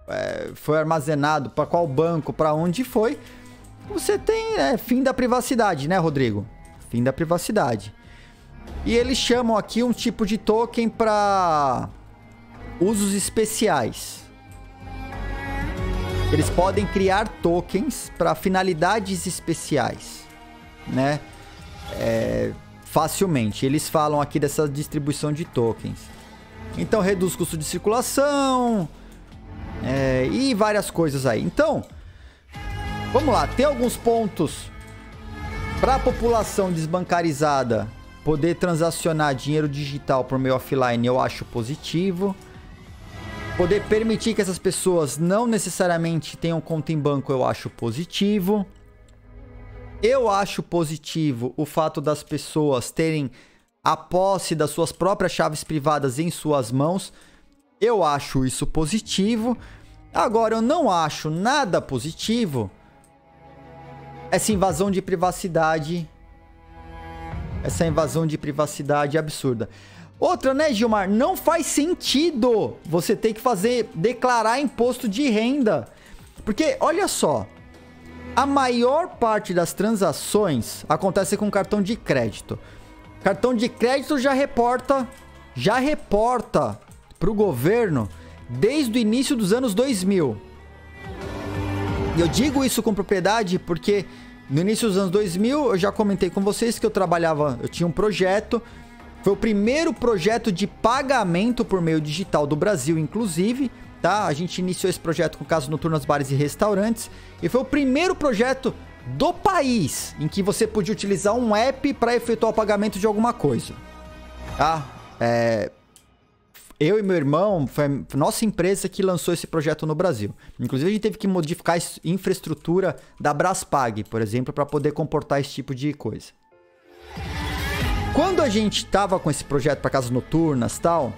foi armazenado, para qual banco, para onde foi, você tem fim da privacidade, né, Rodrigo? Fim da privacidade. E eles chamam aqui um tipo de token para usos especiais. Eles podem criar tokens para finalidades especiais, né? Facilmente. Eles falam aqui dessa distribuição de tokens. Então, reduz custo de circulação e várias coisas aí. Então, vamos lá. Tem alguns pontos para a população desbancarizada poder transacionar dinheiro digital por meio offline, eu acho positivo. Poder permitir que essas pessoas não necessariamente tenham conta em banco, eu acho positivo. Eu acho positivo o fato das pessoas terem a posse das suas próprias chaves privadas em suas mãos. Eu acho isso positivo. Agora, eu não acho nada positivo essa invasão de privacidade. Essa invasão de privacidade absurda. Outra, né, Gilmar? Não faz sentido você ter que declarar imposto de renda. Porque, olha só, a maior parte das transações acontece com cartão de crédito. Cartão de crédito já reporta para o governo desde o início dos anos 2000. E eu digo isso com propriedade porque no início dos anos 2000, eu já comentei com vocês que eu tinha um projeto. Foi o primeiro projeto de pagamento por meio digital do Brasil, inclusive, tá? A gente iniciou esse projeto com casas noturnas, bares e restaurantes. E foi o primeiro projeto do país em que você podia utilizar um app para efetuar o pagamento de alguma coisa, tá? Eu e meu irmão, foi a nossa empresa que lançou esse projeto no Brasil. Inclusive, a gente teve que modificar a infraestrutura da Braspag, por exemplo, para poder comportar esse tipo de coisa. Quando a gente tava com esse projeto para casas noturnas e tal,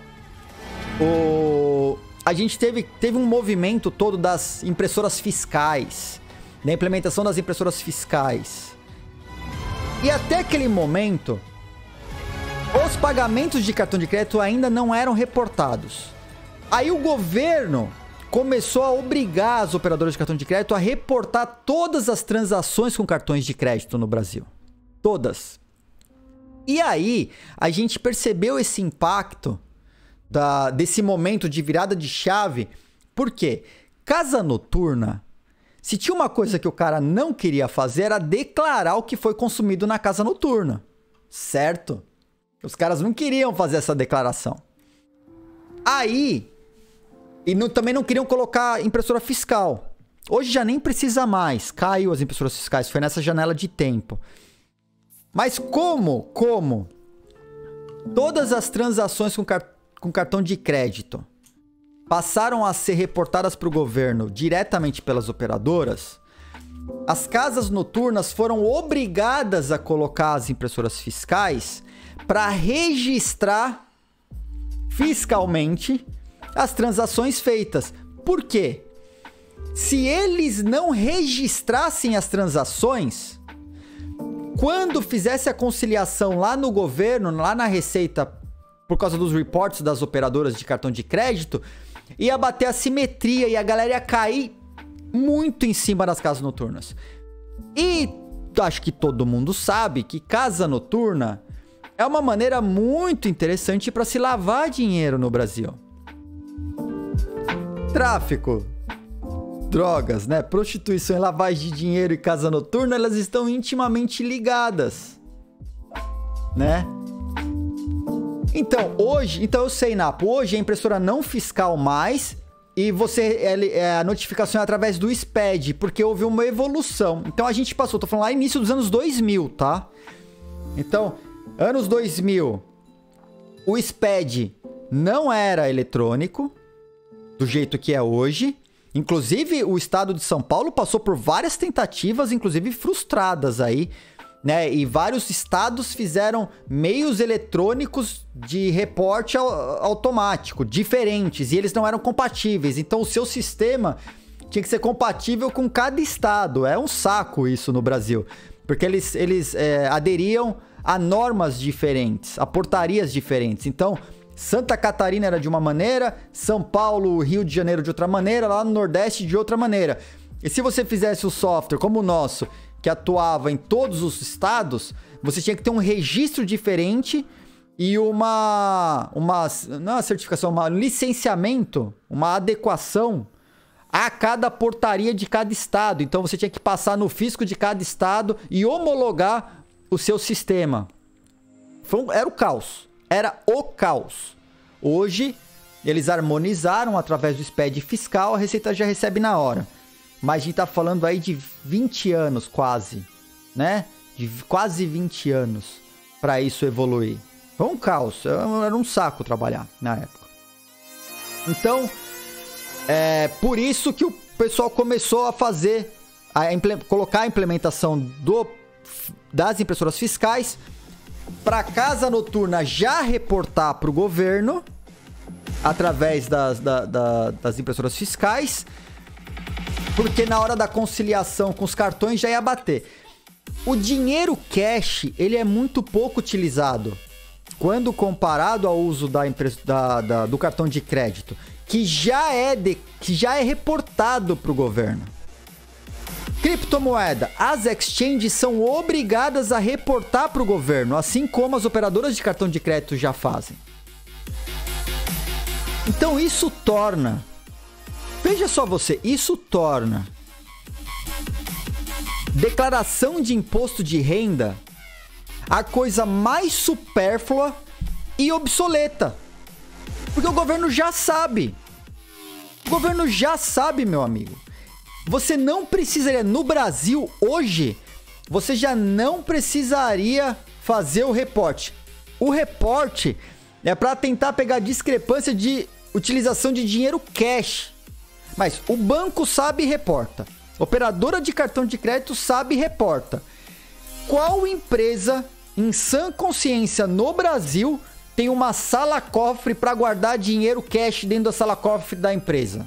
a gente teve um movimento todo das impressoras fiscais, da implementação das impressoras fiscais. E até aquele momento, os pagamentos de cartão de crédito ainda não eram reportados. Aí o governo começou a obrigar as operadoras de cartão de crédito a reportar todas as transações com cartões de crédito no Brasil. Todas. E aí, a gente percebeu esse impacto desse momento de virada de chave. Por quê? Casa noturna, se tinha uma coisa que o cara não queria fazer, era declarar o que foi consumido na casa noturna. Certo? Os caras não queriam fazer essa declaração. Aí, também não queriam colocar impressora fiscal. Hoje já nem precisa mais. Caiu as impressoras fiscais. Foi nessa janela de tempo. Mas como todas as transações com cartão de crédito passaram a ser reportadas para o governo diretamente pelas operadoras, as casas noturnas foram obrigadas a colocar as impressoras fiscais para registrar fiscalmente as transações feitas. Por quê? Se eles não registrassem as transações, quando fizesse a conciliação lá no governo, lá na Receita, por causa dos reports das operadoras de cartão de crédito, ia bater a simetria e a galera ia cair muito em cima das casas noturnas. E acho que todo mundo sabe que casa noturna é uma maneira muito interessante para se lavar dinheiro no Brasil. Tráfico, drogas, né? Prostituição e lavagem de dinheiro e casa noturna, elas estão intimamente ligadas, né? Então, eu sei, Napo, hoje a impressora não fiscal mais e a notificação é através do SPED, porque houve uma evolução. Então, a gente passou, tô falando lá início dos anos 2000, tá? Então, anos 2000, o SPED não era eletrônico, do jeito que é hoje. Inclusive, o estado de São Paulo passou por várias tentativas, inclusive frustradas aí, né? E vários estados fizeram meios eletrônicos de reporte automático, diferentes, e eles não eram compatíveis. Então, o seu sistema tinha que ser compatível com cada estado. É um saco isso no Brasil, porque eles aderiam a normas diferentes, a portarias diferentes. Então, Santa Catarina era de uma maneira, São Paulo, Rio de Janeiro de outra maneira, lá no Nordeste de outra maneira. E se você fizesse o software como o nosso, que atuava em todos os estados, você tinha que ter um registro diferente e não uma certificação, um licenciamento, uma adequação a cada portaria de cada estado. Então você tinha que passar no fisco de cada estado e homologar o seu sistema. Era o caos. Era o caos. Hoje, eles harmonizaram através do SPED fiscal, a Receita já recebe na hora. Mas a gente tá falando aí de 20 anos quase, né? De quase 20 anos para isso evoluir. Foi um caos. Era um saco trabalhar na época. Então, por isso que o pessoal começou a fazer, colocar a implementação das impressoras fiscais para casa noturna já reportar para o governo através das impressoras fiscais, porque na hora da conciliação com os cartões já ia bater. O dinheiro cash, ele é muito pouco utilizado quando comparado ao uso do cartão de crédito, que já é reportado para o governo. Criptomoeda. As exchanges são obrigadas a reportar para o governo, assim como as operadoras de cartão de crédito já fazem. Então isso torna... Veja só você, isso torna declaração de imposto de renda a coisa mais supérflua e obsoleta. Porque o governo já sabe. O governo já sabe, meu amigo. Você não precisaria, no Brasil, hoje, você já não precisaria fazer o reporte. O reporte é para tentar pegar discrepância de utilização de dinheiro cash. Mas o banco sabe e reporta. Operadora de cartão de crédito sabe e reporta. Qual empresa, em sã consciência, no Brasil, tem uma sala-cofre para guardar dinheiro cash dentro da sala-cofre da empresa?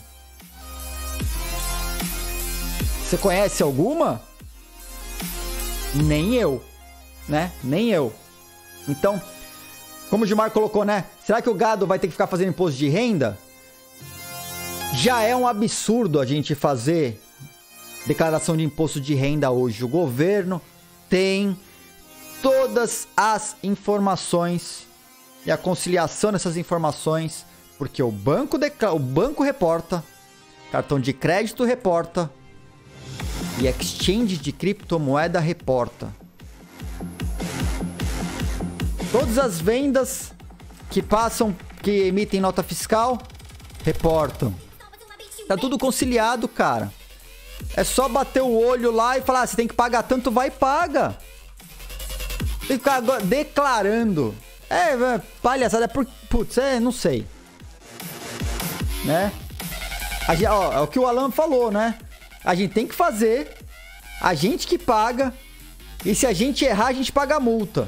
Você conhece alguma? Nem eu, né? Nem eu. Então, como o Gilmar colocou, né? Será que o gado vai ter que ficar fazendo imposto de renda? Já é um absurdo a gente fazer declaração de imposto de renda hoje. O governo tem todas as informações e a conciliação dessas informações, porque o banco reporta, cartão de crédito reporta e exchange de criptomoeda reporta. Todas as vendas que emitem nota fiscal reportam. Tá tudo conciliado, cara. É só bater o olho lá e falar, você tem que pagar tanto, vai e paga. Tem que ficar declarando. Palhaçada, putz, não sei. Né? É o que o Alan falou, né? A gente tem que fazer, a gente que paga, e se a gente errar, a gente paga a multa.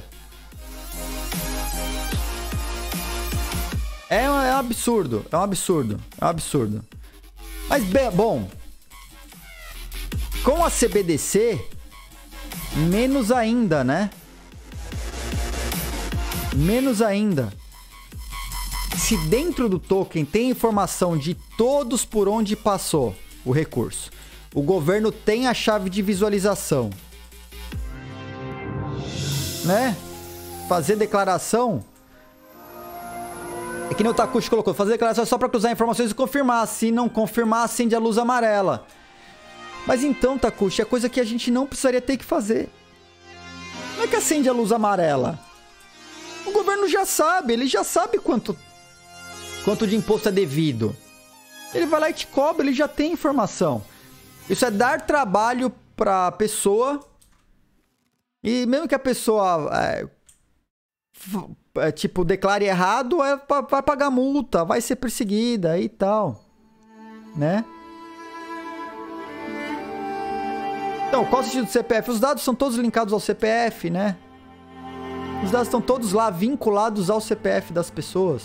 É um absurdo, é um absurdo, é um absurdo. Mas, bom, com a CBDC, menos ainda, né? Menos ainda. Se dentro do token tem informação de todos por onde passou o recurso, o governo tem a chave de visualização, né? Fazer declaração... É que nem o Takushi colocou, fazer declaração só para cruzar informações e confirmar. Se não confirmar, acende a luz amarela. Mas então, Takushi, é coisa que a gente não precisaria ter que fazer. Não é que acende a luz amarela. O governo já sabe, ele já sabe quanto de imposto é devido. Ele vai lá e te cobra, ele já tem informação. Isso é dar trabalho para a pessoa. E mesmo que a pessoa... declare errado, vai pagar multa, vai ser perseguida e tal, né? Então, qual o sentido do CPF? Os dados são todos linkados ao CPF, né? Os dados estão todos lá vinculados ao CPF das pessoas.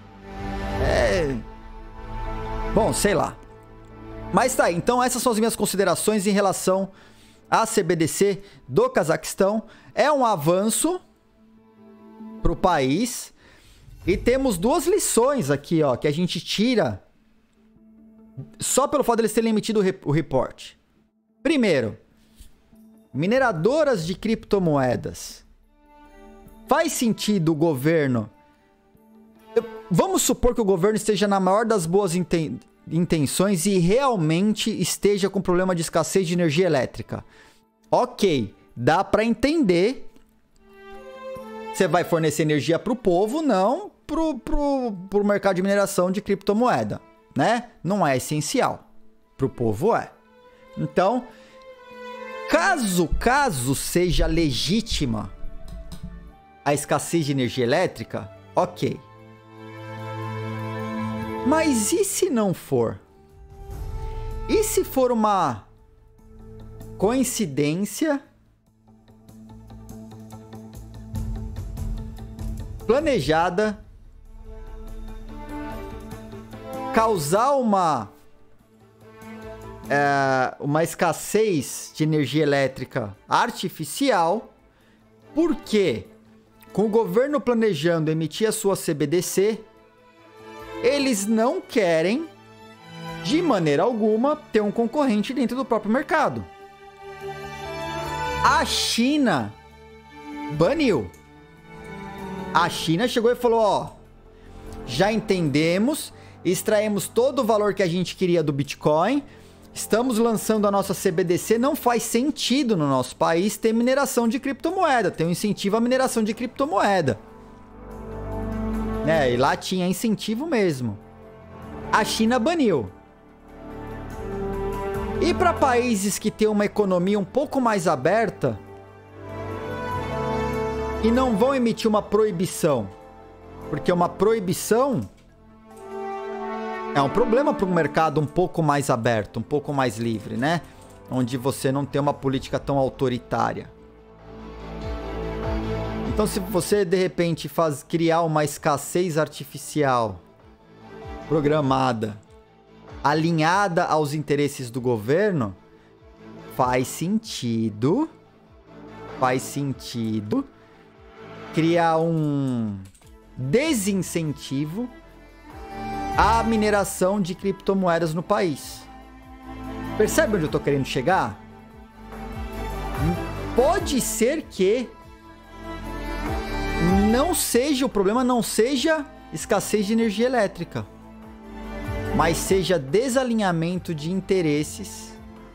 Bom, sei lá. Mas tá aí, então essas são as minhas considerações em relação à CBDC do Cazaquistão. É um avanço pro país. E temos duas lições aqui, ó, que a gente tira só pelo fato de eles terem emitido o report. Primeiro, mineradoras de criptomoedas. Faz sentido o governo... Vamos supor que o governo esteja na maior das boas intenções e realmente esteja com problema de escassez de energia elétrica. Ok, dá para entender. Você vai fornecer energia para o povo, não pro mercado de mineração de criptomoeda, né? Não é essencial. Para o povo é. Então, caso seja legítima a escassez de energia elétrica, ok. Mas e se não for? E se for uma coincidência planejada, causar uma escassez de energia elétrica artificial, porque com o governo planejando emitir a sua CBDC, eles não querem, de maneira alguma, ter um concorrente dentro do próprio mercado. A China baniu. A China chegou e falou, ó, já entendemos, extraímos todo o valor que a gente queria do Bitcoin, estamos lançando a nossa CBDC, não faz sentido no nosso país ter mineração de criptomoeda, ter um incentivo à mineração de criptomoeda. E lá tinha incentivo mesmo. A China baniu. E para países que têm uma economia um pouco mais aberta e não vão emitir uma proibição, porque uma proibição é um problema para um mercado um pouco mais aberto, um pouco mais livre, né? Onde você não tem uma política tão autoritária. Então, se você, de repente, criar uma escassez artificial programada, alinhada aos interesses do governo, faz sentido criar um desincentivo à mineração de criptomoedas no país. Percebe onde eu tô querendo chegar? Pode ser que o problema não seja escassez de energia elétrica, mas seja desalinhamento de interesses,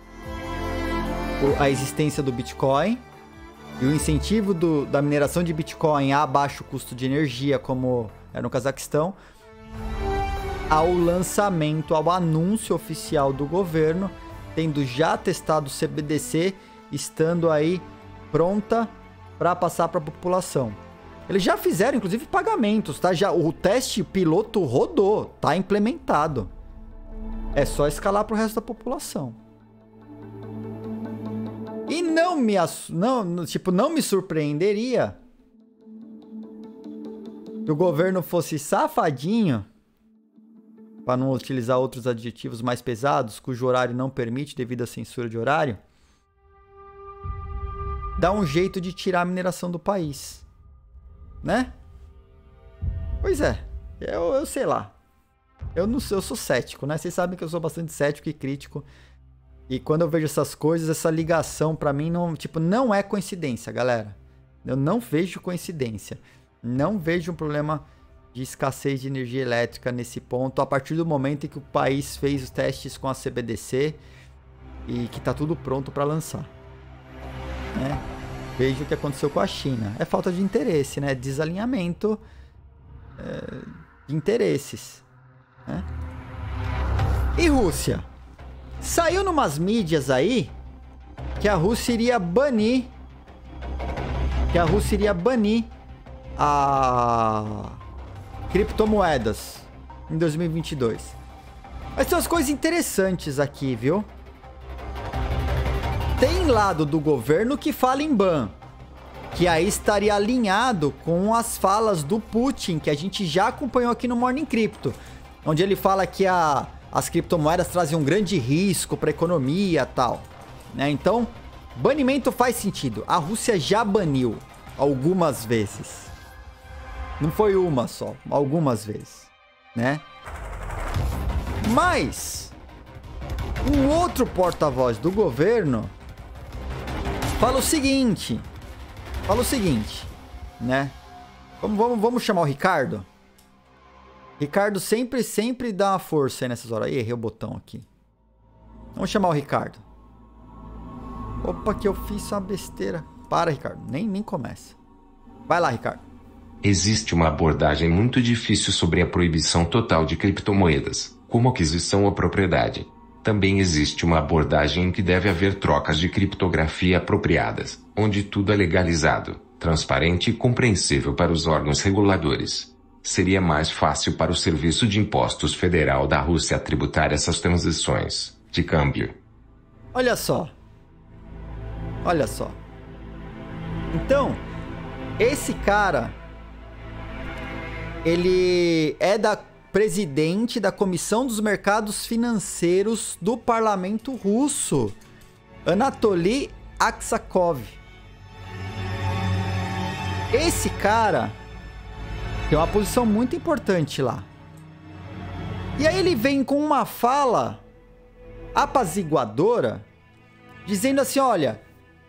a existência do Bitcoin e o incentivo da mineração de Bitcoin a baixo custo de energia, como é no Cazaquistão, ao lançamento, ao anúncio oficial do governo, tendo já testado o CBDC, estando aí pronta para passar para a população. Eles já fizeram, inclusive, pagamentos, tá? O teste piloto rodou, tá implementado. É só escalar para o resto da população. E não me surpreenderia que o governo fosse safadinho, para não utilizar outros adjetivos mais pesados, cujo horário não permite devido à censura de horário, dá um jeito de tirar a mineração do país. Né? Pois é, eu sei lá. Eu sou cético, né? Vocês sabem que eu sou bastante cético e crítico. E quando eu vejo essas coisas, essa ligação pra mim não é coincidência, galera. Eu não vejo coincidência. Não vejo um problema de escassez de energia elétrica nesse ponto, a partir do momento em que o país fez os testes com a CBDC e que tá tudo pronto para lançar. Né? Veja o que aconteceu com a China. É falta de interesse, né? Desalinhamento de interesses. Né? E Rússia? Saiu numas mídias aí que a Rússia iria banir a criptomoedas em 2022. Mas tem umas coisas interessantes aqui, viu? Tem lado do governo que fala em ban, que aí estaria alinhado com as falas do Putin, que a gente já acompanhou aqui no Morning Crypto, onde ele fala que as criptomoedas trazem um grande risco para a economia e tal. Né? Então, banimento faz sentido. A Rússia já baniu algumas vezes. Não foi uma só, algumas vezes, né? Mas um outro porta-voz do governo fala o seguinte, né? Vamos chamar o Ricardo? Ricardo sempre dá uma força aí nessas horas. Ih, errei o botão aqui. Vamos chamar o Ricardo. Opa, que eu fiz uma besteira. Para, Ricardo. Nem começa. Vai lá, Ricardo. Existe uma abordagem muito difícil sobre a proibição total de criptomoedas, como aquisição ou propriedade. Também existe uma abordagem em que deve haver trocas de criptografia apropriadas, onde tudo é legalizado, transparente e compreensível para os órgãos reguladores. Seria mais fácil para o Serviço de Impostos Federal da Rússia tributar essas transações de câmbio. Olha só. Olha só. Então, esse cara, ele é presidente da Comissão dos Mercados Financeiros do Parlamento Russo, Anatoly Aksakov. Esse cara tem uma posição muito importante lá. E aí ele vem com uma fala apaziguadora, dizendo assim, olha,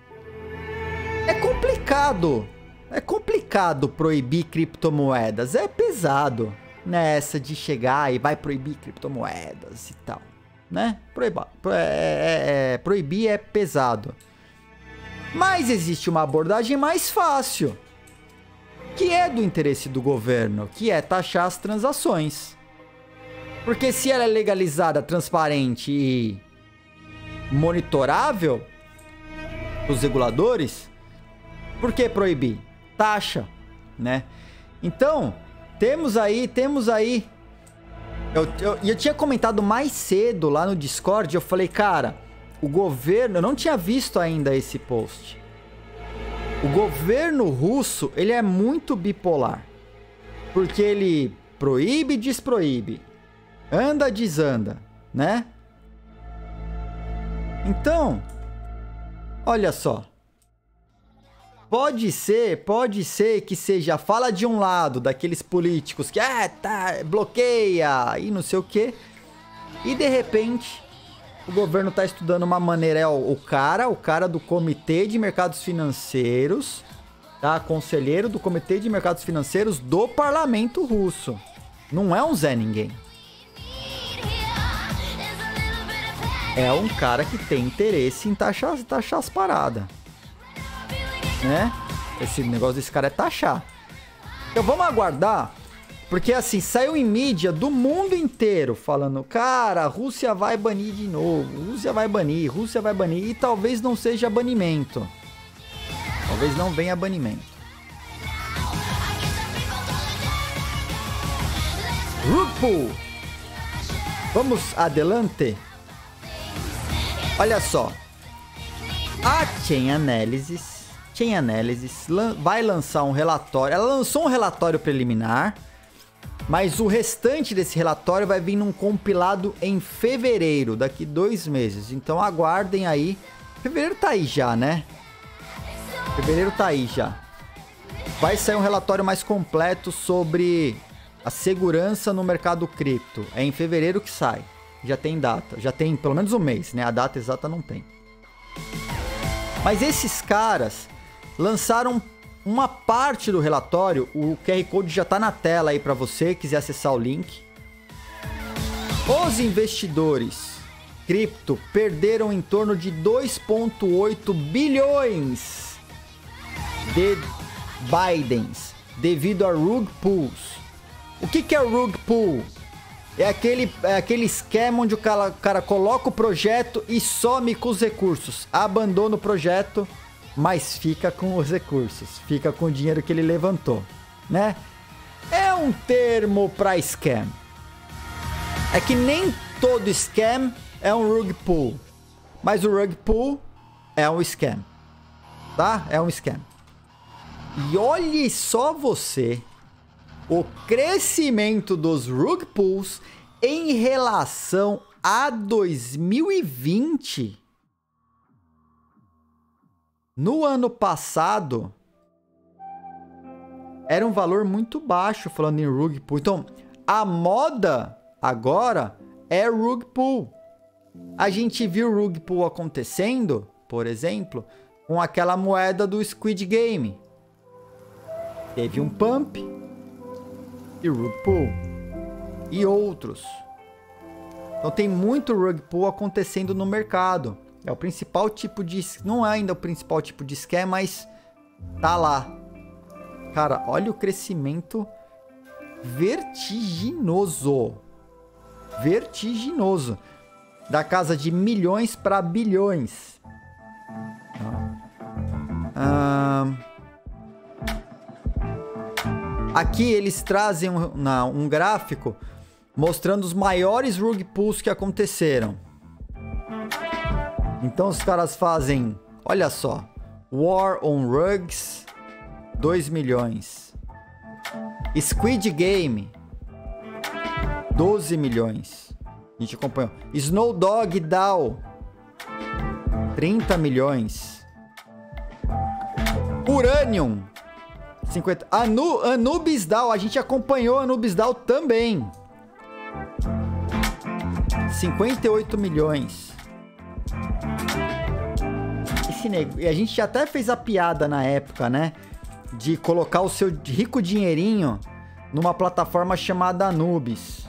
é complicado proibir criptomoedas, é pesado nessa de chegar e vai proibir criptomoedas e tal, né? Proibir é pesado. Mas existe uma abordagem mais fácil, que é do interesse do governo, que é taxar as transações. Porque se ela é legalizada, transparente e monitorável os reguladores, por que proibir? Taxa, né? Então, temos aí... Eu tinha comentado mais cedo lá no Discord, eu falei, cara, o governo... Eu não tinha visto ainda esse post. O governo russo, ele é muito bipolar. Porque ele proíbe e desproíbe. Anda, desanda, né? Então, olha só. Pode ser que seja fala de um lado, daqueles políticos que bloqueia e não sei o quê. E de repente, o governo tá estudando uma maneira, o cara do Comitê de Mercados Financeiros, tá? Conselheiro do Comitê de Mercados Financeiros do Parlamento Russo. Não é um Zé Ninguém. É um cara que tem interesse em taxar as paradas, né? Esse negócio desse cara é taxar. Então vamos aguardar, porque assim, saiu em mídia do mundo inteiro falando, cara, a Rússia vai banir de novo, Rússia vai banir, e talvez não seja banimento. Talvez não venha banimento. Grupo! Vamos adelante? Olha só. A Chain Analysis vai lançar um relatório. Ela lançou um relatório preliminar, mas o restante desse relatório vai vir num compilado em fevereiro, daqui 2 meses. Então aguardem aí. Fevereiro tá aí já, né? Vai sair um relatório mais completo sobre a segurança no mercado cripto. É em fevereiro que sai. Já tem data. Já tem pelo menos um mês, né? A data exata não tem. Mas esses caras lançaram uma parte do relatório. O QR Code já tá na tela aí para você, quiser acessar o link. Os investidores cripto perderam em torno de 2,8 bilhões de Bidens devido a rug pulls. O que é o rug pull? É aquele esquema onde o cara coloca o projeto e some com os recursos. Abandona o projeto, mas fica com os recursos. Fica com o dinheiro que ele levantou, né? É um termo para scam. É que nem todo scam é um rug pull. Mas o rug pull é um scam, tá? É um scam. E olhe só você o crescimento dos rug pulls em relação a 2020. No ano passado, era um valor muito baixo falando em rug pull. Então, a moda agora é rug pull. A gente viu rug pull acontecendo, por exemplo, com aquela moeda do Squid Game. Teve um pump e rug pull e outros. Então tem muito rug pull acontecendo no mercado. É o principal tipo de... Não é ainda o principal tipo de scam, mas tá lá. Cara, olha o crescimento vertiginoso. Vertiginoso. Da casa de milhões para bilhões. Aqui eles trazem um gráfico mostrando os maiores rug pulls que aconteceram. Então os caras fazem, olha só, War on Rugs, 2 milhões. Squid Game, 12 milhões. A gente acompanhou. Snow Dog DAO, 30 milhões. Uranium, 50. Anubis DAO, a gente acompanhou Anubis DAO também. 58 milhões. E a gente até fez a piada na época, né? De colocar o seu rico dinheirinho numa plataforma chamada Anubis.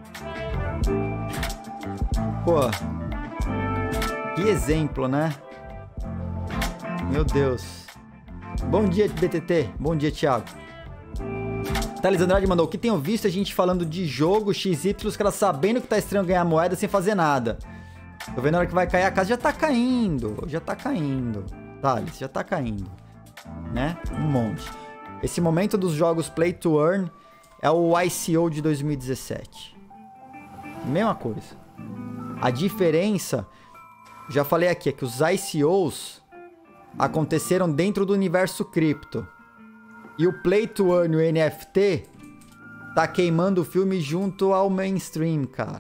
Pô, que exemplo, né? Meu Deus. Bom dia, BTT. Bom dia, Thiago. Thales Andrade mandou: o que tenho visto a gente falando de jogo XY, os caras sabendo que tá estranho ganhar moeda sem fazer nada. Tô vendo a hora que vai cair a casa. Já tá caindo. Já tá caindo. Thales, já tá caindo. Né? Um monte. Esse momento dos jogos Play to Earn é o ICO de 2017. Mesma coisa. A diferença, já falei aqui, é que os ICOs aconteceram dentro do universo cripto. E o Play to Earn e o NFT tá queimando o filme junto ao mainstream, cara.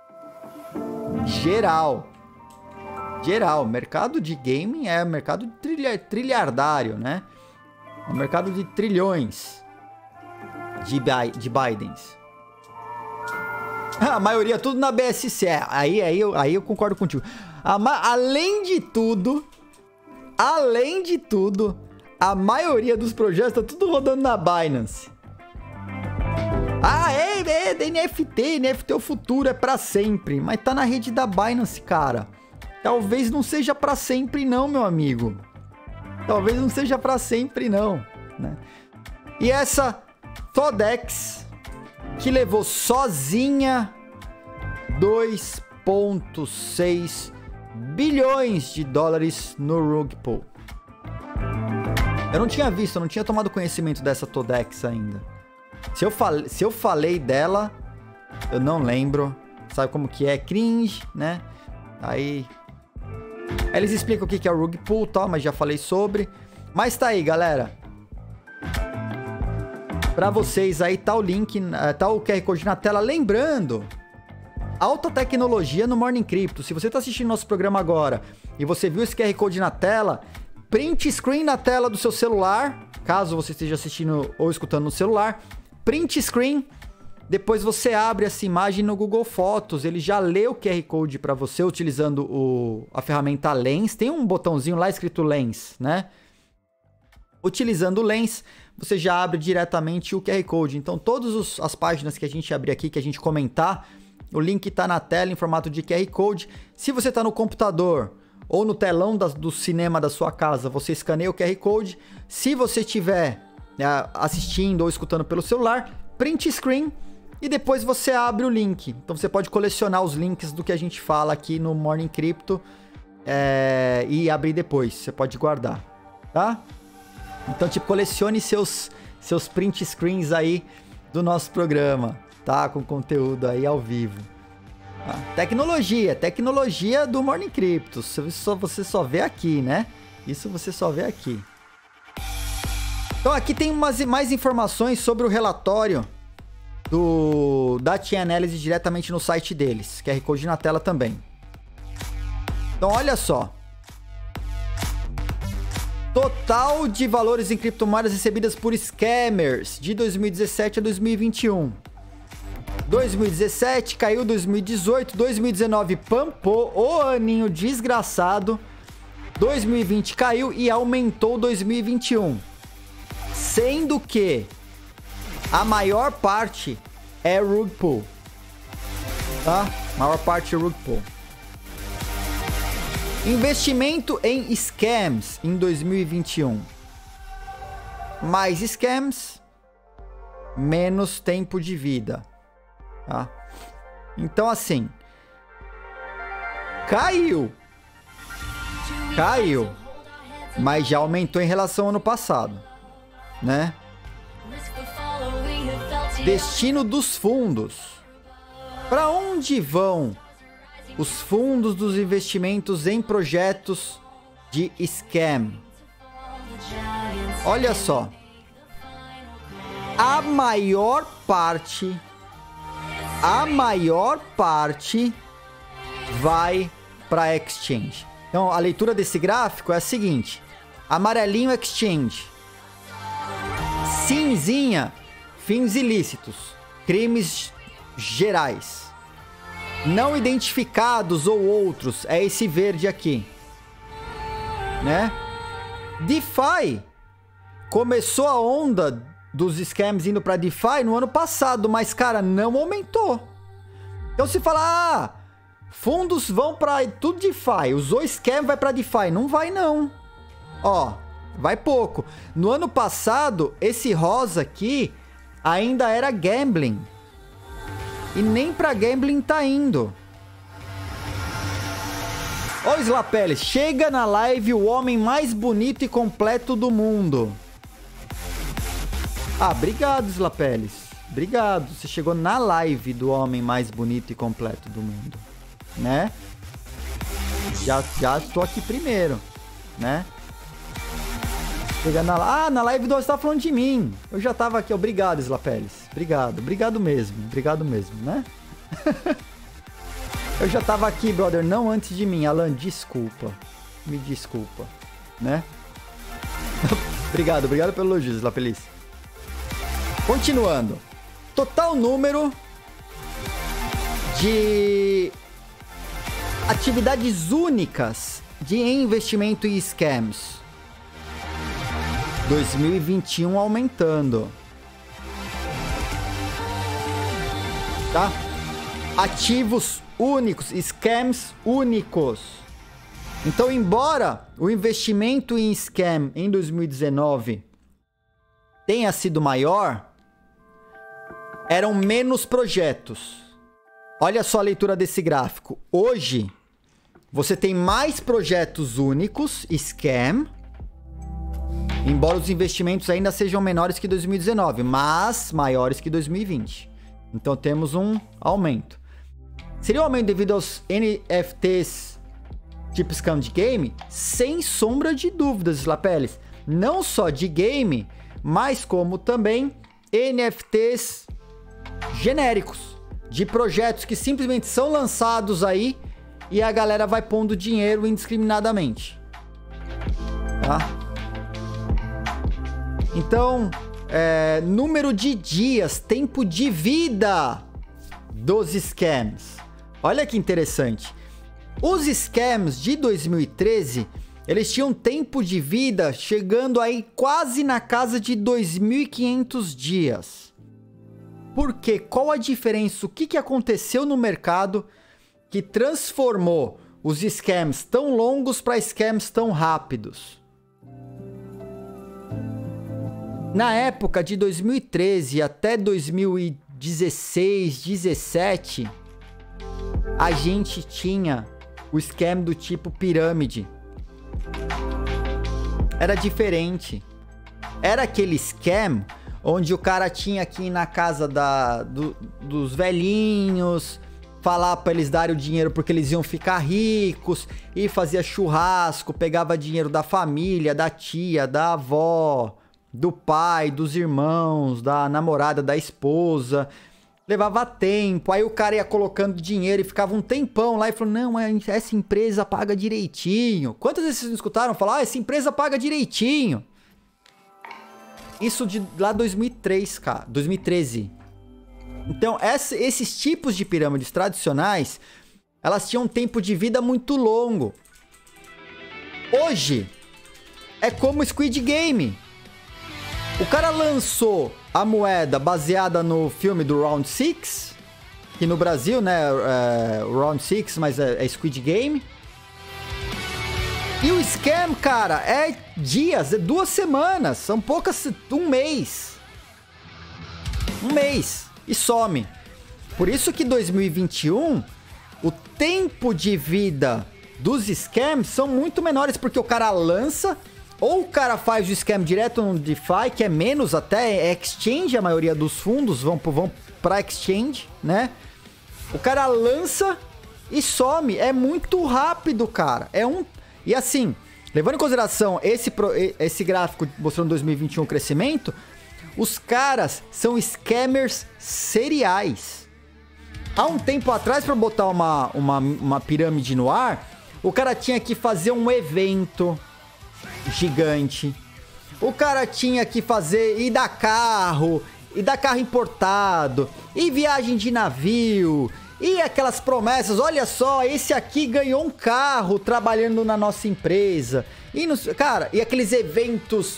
Geral. Mercado de gaming é mercado trilhardário, né? É um mercado de trilhões de Bidens. A maioria tudo na BSC. Aí eu concordo contigo. Além de tudo, a maioria dos projetos tá tudo rodando na Binance. Da NFT. NFT é o futuro, é pra sempre. Mas tá na rede da Binance, cara. Talvez não seja pra sempre não, meu amigo. Talvez não seja pra sempre não, né? E essa Todex, que levou sozinha 2,6 bilhões de dólares no rug pull. Eu não tinha visto, eu não tinha tomado conhecimento dessa Todex ainda. Se eu falei dela, eu não lembro. Sabe como que é? Cringe, né? Aí eles explicam o que é o rug pull e tal, mas já falei sobre. Mas tá aí, galera. Pra vocês aí, tá o link, tá o QR Code na tela. Lembrando, alta tecnologia no Morning Crypto. Se você tá assistindo nosso programa agora e você viu esse QR Code na tela, print screen na tela do seu celular, caso você esteja assistindo ou escutando no celular, print screen, depois você abre essa imagem no Google Fotos, ele já lê o QR Code para você utilizando a ferramenta Lens, tem um botãozinho lá escrito Lens, né? Utilizando o Lens, você já abre diretamente o QR Code. Então, todas as páginas que a gente abrir aqui, que a gente comentar, o link está na tela em formato de QR Code. Se você está no computador ou no telão do cinema da sua casa, você escaneia o QR Code. Se você estiver assistindo ou escutando pelo celular, print screen e depois você abre o link. Então você pode colecionar os links do que a gente fala aqui no Morning Crypto e abrir depois. Você pode guardar, tá? Então, tipo, colecione seus print screens aí do nosso programa, tá? Com conteúdo aí ao vivo. Tá? Tecnologia do Morning Crypto. Você só vê aqui, né? Isso você só vê aqui. Então, aqui tem mais informações sobre o relatório da Chainalysis diretamente no site deles. QR Code na tela também. Então, olha só. Total de valores em criptomoedas recebidas por scammers de 2017 a 2021. 2017 caiu, 2018, 2019 pampou, o aninho desgraçado. 2020 caiu e aumentou 2021. Sendo que a maior parte é rug pull. Tá? Maior parte é rug pull. Investimento em scams em 2021. Mais scams, menos tempo de vida. Tá? Então, assim, caiu, mas já aumentou em relação ao ano passado, né? Destino dos fundos. Para onde vão os fundos dos investimentos em projetos de scam? Olha só, a maior parte vai para exchange. Então, a leitura desse gráfico é a seguinte: amarelinho, exchange; cinzinha, fins ilícitos, crimes gerais, não identificados ou outros, é esse verde aqui, né? DeFi, começou a onda dos scams indo para DeFi no ano passado, mas, cara, não aumentou. Então, se falar, fundos vão para tudo DeFi, usou scam, vai para DeFi. Não vai, não. Ó, vai pouco. No ano passado, esse rosa aqui ainda era gambling. E nem para gambling tá indo. Ô, Slapeles, chega na live o homem mais bonito e completo do mundo. Ah, obrigado, Slapeles. Obrigado. Você chegou na live do homem mais bonito e completo do mundo, né? Já estou aqui primeiro, né? Chega na live do... Você tá falando de mim. Eu já tava aqui. Obrigado, Slapeles. Obrigado mesmo, né? Eu já tava aqui, brother, não antes de mim. Alan, desculpa. Me desculpa, né? Obrigado pelo elogio, Slapeles. Continuando. Total número de atividades únicas de investimento em scams. 2021 aumentando. Tá? Ativos únicos, scams únicos. Então, embora o investimento em scam em 2019 tenha sido maior, eram menos projetos. Olha só a leitura desse gráfico. Hoje, você tem mais projetos únicos, scam, embora os investimentos ainda sejam menores que 2019, mas maiores que 2020. Então, temos um aumento. Seria um aumento devido aos NFTs tipo scam de game? Sem sombra de dúvidas, Slapeles. Não só de game, mas como também NFTs genéricos, de projetos que simplesmente são lançados aí e a galera vai pondo dinheiro indiscriminadamente. Tá? Então, número de dias, tempo de vida dos scams. Olha que interessante. Os scams de 2013, eles tinham tempo de vida chegando aí quase na casa de 2.500 dias. Por quê? Qual a diferença? O que aconteceu no mercado que transformou os scams tão longos para scams tão rápidos? Na época de 2013 até 2016, 17, a gente tinha o scam do tipo pirâmide. Era diferente. Era aquele scam onde o cara tinha que ir na casa dos velhinhos, falar para eles darem o dinheiro porque eles iam ficar ricos, e fazia churrasco, pegava dinheiro da família, da tia, da avó, do pai, dos irmãos, da namorada, da esposa, Levava tempo, aí o cara ia colocando dinheiro e ficava um tempão lá e falou, não, essa empresa paga direitinho. Quantas vezes vocês não escutaram falar, essa empresa paga direitinho? Isso de lá 2003, cara, 2013. Então, esses tipos de pirâmides tradicionais, elas tinham um tempo de vida muito longo. Hoje, é como o Squid Game. O cara lançou a moeda baseada no filme do Round 6, que no Brasil, né, o Round 6, mas é Squid Game. E o scam, cara, é dias, é 2 semanas, são poucas, um mês. Um mês, e some. Por isso que 2021, o tempo de vida dos scams são muito menores, porque o cara lança... Ou o cara faz o scam direto no DeFi, que é menos até, é exchange, a maioria dos fundos vão para exchange, né? O cara lança e some, é muito rápido, cara. E assim, levando em consideração esse gráfico mostrando 2021 crescimento, os caras são scammers seriais. Há um tempo atrás, para botar uma pirâmide no ar, o cara tinha que fazer um evento gigante. O cara tinha que ir dar carro importado, e viagem de navio, e aquelas promessas, olha só, esse aqui ganhou um carro trabalhando na nossa empresa. Cara, e aqueles eventos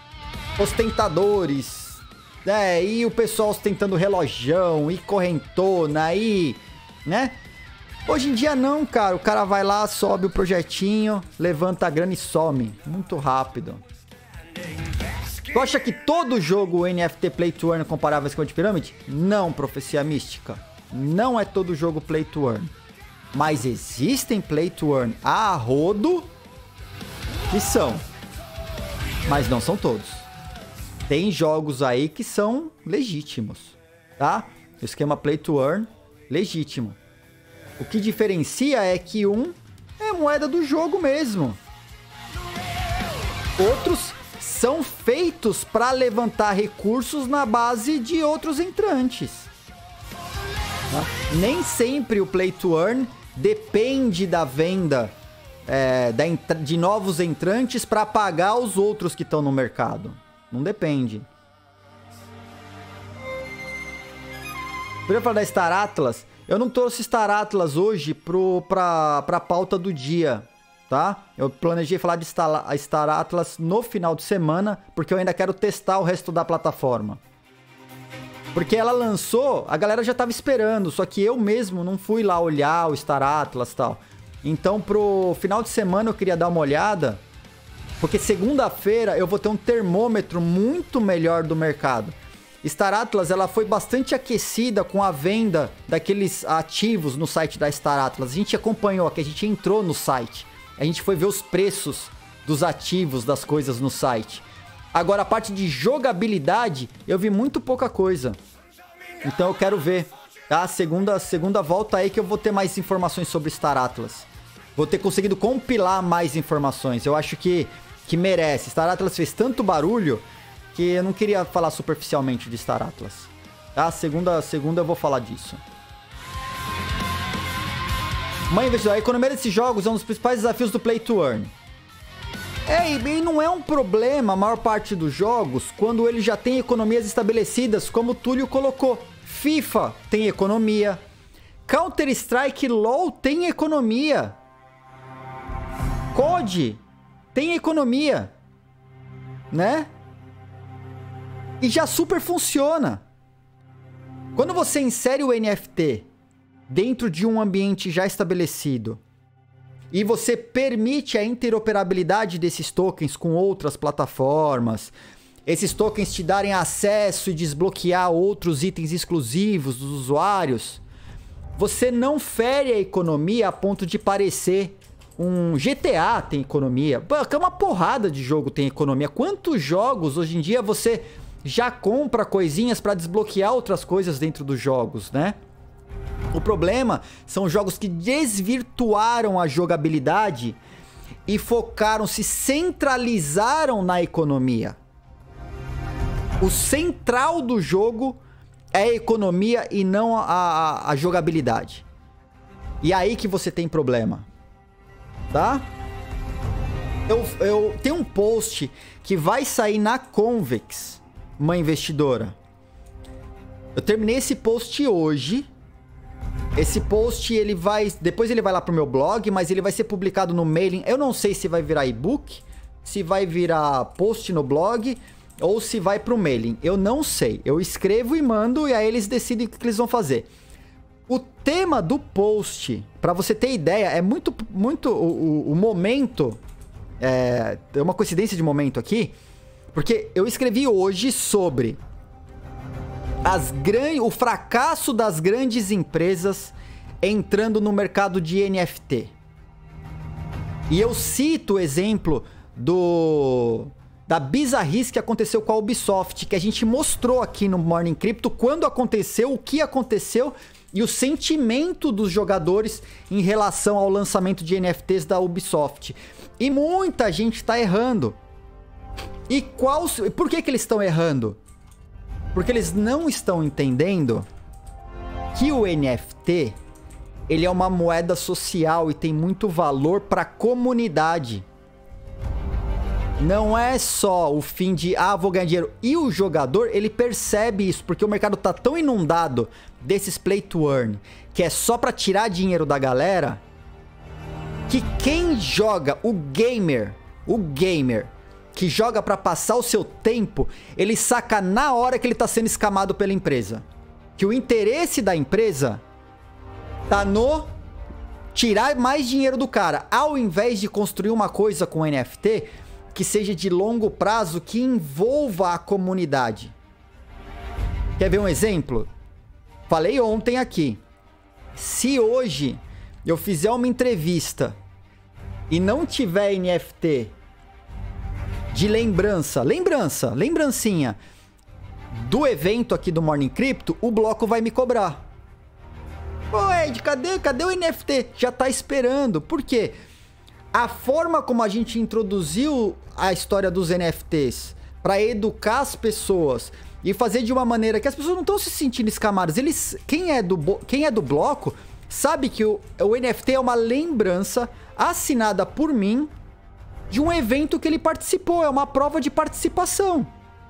ostentadores, né? E o pessoal ostentando relojão, e correntona, e, né? Hoje em dia não, cara. O cara vai lá, sobe o projetinho, levanta a grana e some. Muito rápido. Tu acha que todo jogo NFT Play to Earn é comparável a esquema de pirâmide? Não, Profecia Mística. Não é todo jogo Play to Earn. Mas existem Play to Earn a rodo que são. Mas não são todos. Tem jogos aí que são legítimos, tá? O esquema Play to Earn, legítimo. O que diferencia é que um é moeda do jogo mesmo. Outros são feitos para levantar recursos na base de outros entrantes. Tá? Nem sempre o Play to Earn depende da venda de novos entrantes para pagar os outros que estão no mercado. Não depende. Podia falar da Star Atlas? Eu não trouxe Star Atlas hoje pra pauta do dia, tá? Eu planejei falar de Star Atlas no final de semana, porque eu ainda quero testar o resto da plataforma. Porque ela lançou, a galera já tava esperando, só que eu mesmo não fui lá olhar o Star Atlas e tal. Então, pro final de semana eu queria dar uma olhada, porque segunda-feira eu vou ter um termômetro muito melhor do mercado. Star Atlas, ela foi bastante aquecida com a venda daqueles ativos no site da Star Atlas. A gente acompanhou aqui, a gente entrou no site. A gente foi ver os preços dos ativos das coisas no site. Agora, a parte de jogabilidade, eu vi muito pouca coisa. Então eu quero ver, tá? Segunda volta aí que eu vou ter mais informações sobre Star Atlas. Vou ter conseguido compilar mais informações. Eu acho que merece. Star Atlas fez tanto barulho que eu não queria falar superficialmente de Star Atlas. Tá? Segunda eu vou falar disso. Mãe investidor, a economia desses jogos é um dos principais desafios do Play to Earn. E não é um problema a maior parte dos jogos quando ele já tem economias estabelecidas, como o Túlio colocou. FIFA tem economia. Counter-Strike LoL tem economia. COD tem economia. Né? E já super funciona. Quando você insere o NFT dentro de um ambiente já estabelecido e você permite a interoperabilidade desses tokens com outras plataformas, esses tokens te darem acesso e desbloquear outros itens exclusivos dos usuários, você não fere a economia a ponto de parecer um GTA tem economia. É uma porrada de jogo tem economia. Quantos jogos hoje em dia você já compra coisinhas para desbloquear outras coisas dentro dos jogos, né? O problema são jogos que desvirtuaram a jogabilidade e se centralizaram na economia. O central do jogo é a economia e não a jogabilidade. E aí que você tem problema, tá? Eu tenho um post que vai sair na Convex, uma investidora. Eu terminei esse post hoje. Esse post, ele vai... Depois ele vai lá pro meu blog, mas ele vai ser publicado no mailing. Eu não sei se vai virar e-book, se vai virar post no blog, ou se vai pro mailing. Eu não sei. Eu escrevo e mando, e aí eles decidem o que eles vão fazer. O tema do post, pra você ter ideia, é muito o momento... É uma coincidência de momento aqui, porque eu escrevi hoje sobre o fracasso das grandes empresas entrando no mercado de NFT. E eu cito o exemplo da bizarrice que aconteceu com a Ubisoft, que a gente mostrou aqui no Morning Crypto, quando aconteceu, o que aconteceu e o sentimento dos jogadores em relação ao lançamento de NFTs da Ubisoft. E muita gente está errando. E por que eles estão errando? Porque eles não estão entendendo que o NFT, ele é uma moeda social e tem muito valor para a comunidade. Não é só o fim de, vou ganhar dinheiro. E o jogador, ele percebe isso, porque o mercado tá tão inundado desses play to earn, que é só para tirar dinheiro da galera, que quem joga, o gamer que joga para passar o seu tempo, ele saca na hora que ele tá sendo escamado pela empresa. Que o interesse da empresa tá no tirar mais dinheiro do cara, ao invés de construir uma coisa com NFT que seja de longo prazo, que envolva a comunidade. Quer ver um exemplo? Falei ontem aqui. Se hoje eu fizer uma entrevista e não tiver NFT de lembrancinha do evento aqui do Morning Crypto, o bloco vai me cobrar. Pô, Ed, cadê o NFT? Já tá esperando. Por quê? A forma como a gente introduziu a história dos NFTs para educar as pessoas e fazer de uma maneira que as pessoas não estão se sentindo escamadas. Quem é do bloco sabe que o NFT é uma lembrança assinada por mim de um evento que ele participou. É uma prova de participação,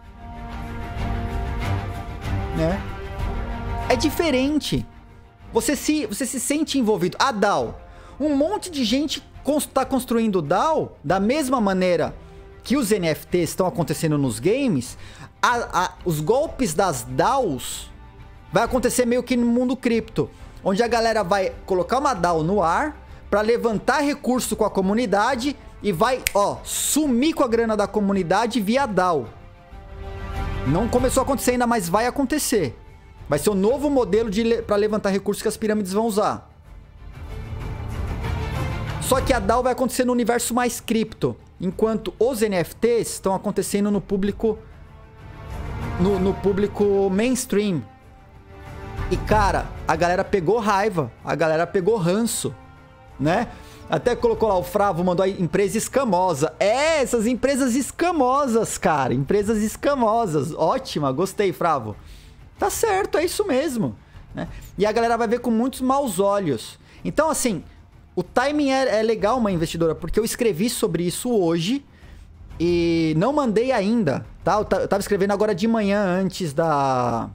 né? É diferente. Você se sente envolvido. A DAO. Um monte de gente está construindo DAO da mesma maneira que os NFTs estão acontecendo nos games. Os golpes das DAOs vai acontecer meio que no mundo cripto, onde a galera vai colocar uma DAO no ar para levantar recurso com a comunidade e vai, sumir com a grana da comunidade via DAO. Não começou a acontecer ainda, mas vai acontecer. Vai ser o novo modelo para levantar recursos que as pirâmides vão usar. Só que a DAO vai acontecer no universo mais cripto, enquanto os NFTs estão acontecendo no público no público mainstream. E cara, a galera pegou raiva, a galera pegou ranço, né? Até colocou lá, o Fravo mandou aí, empresa escamosa. É, essas empresas escamosas, cara, empresas escamosas. Ótima, gostei, Fravo. Tá certo, é isso mesmo, né? E a galera vai ver com muitos maus olhos. Então, assim, o timing é legal, uma investidora, porque eu escrevi sobre isso hoje e não mandei ainda, tá? Eu tava escrevendo agora de manhã, antes da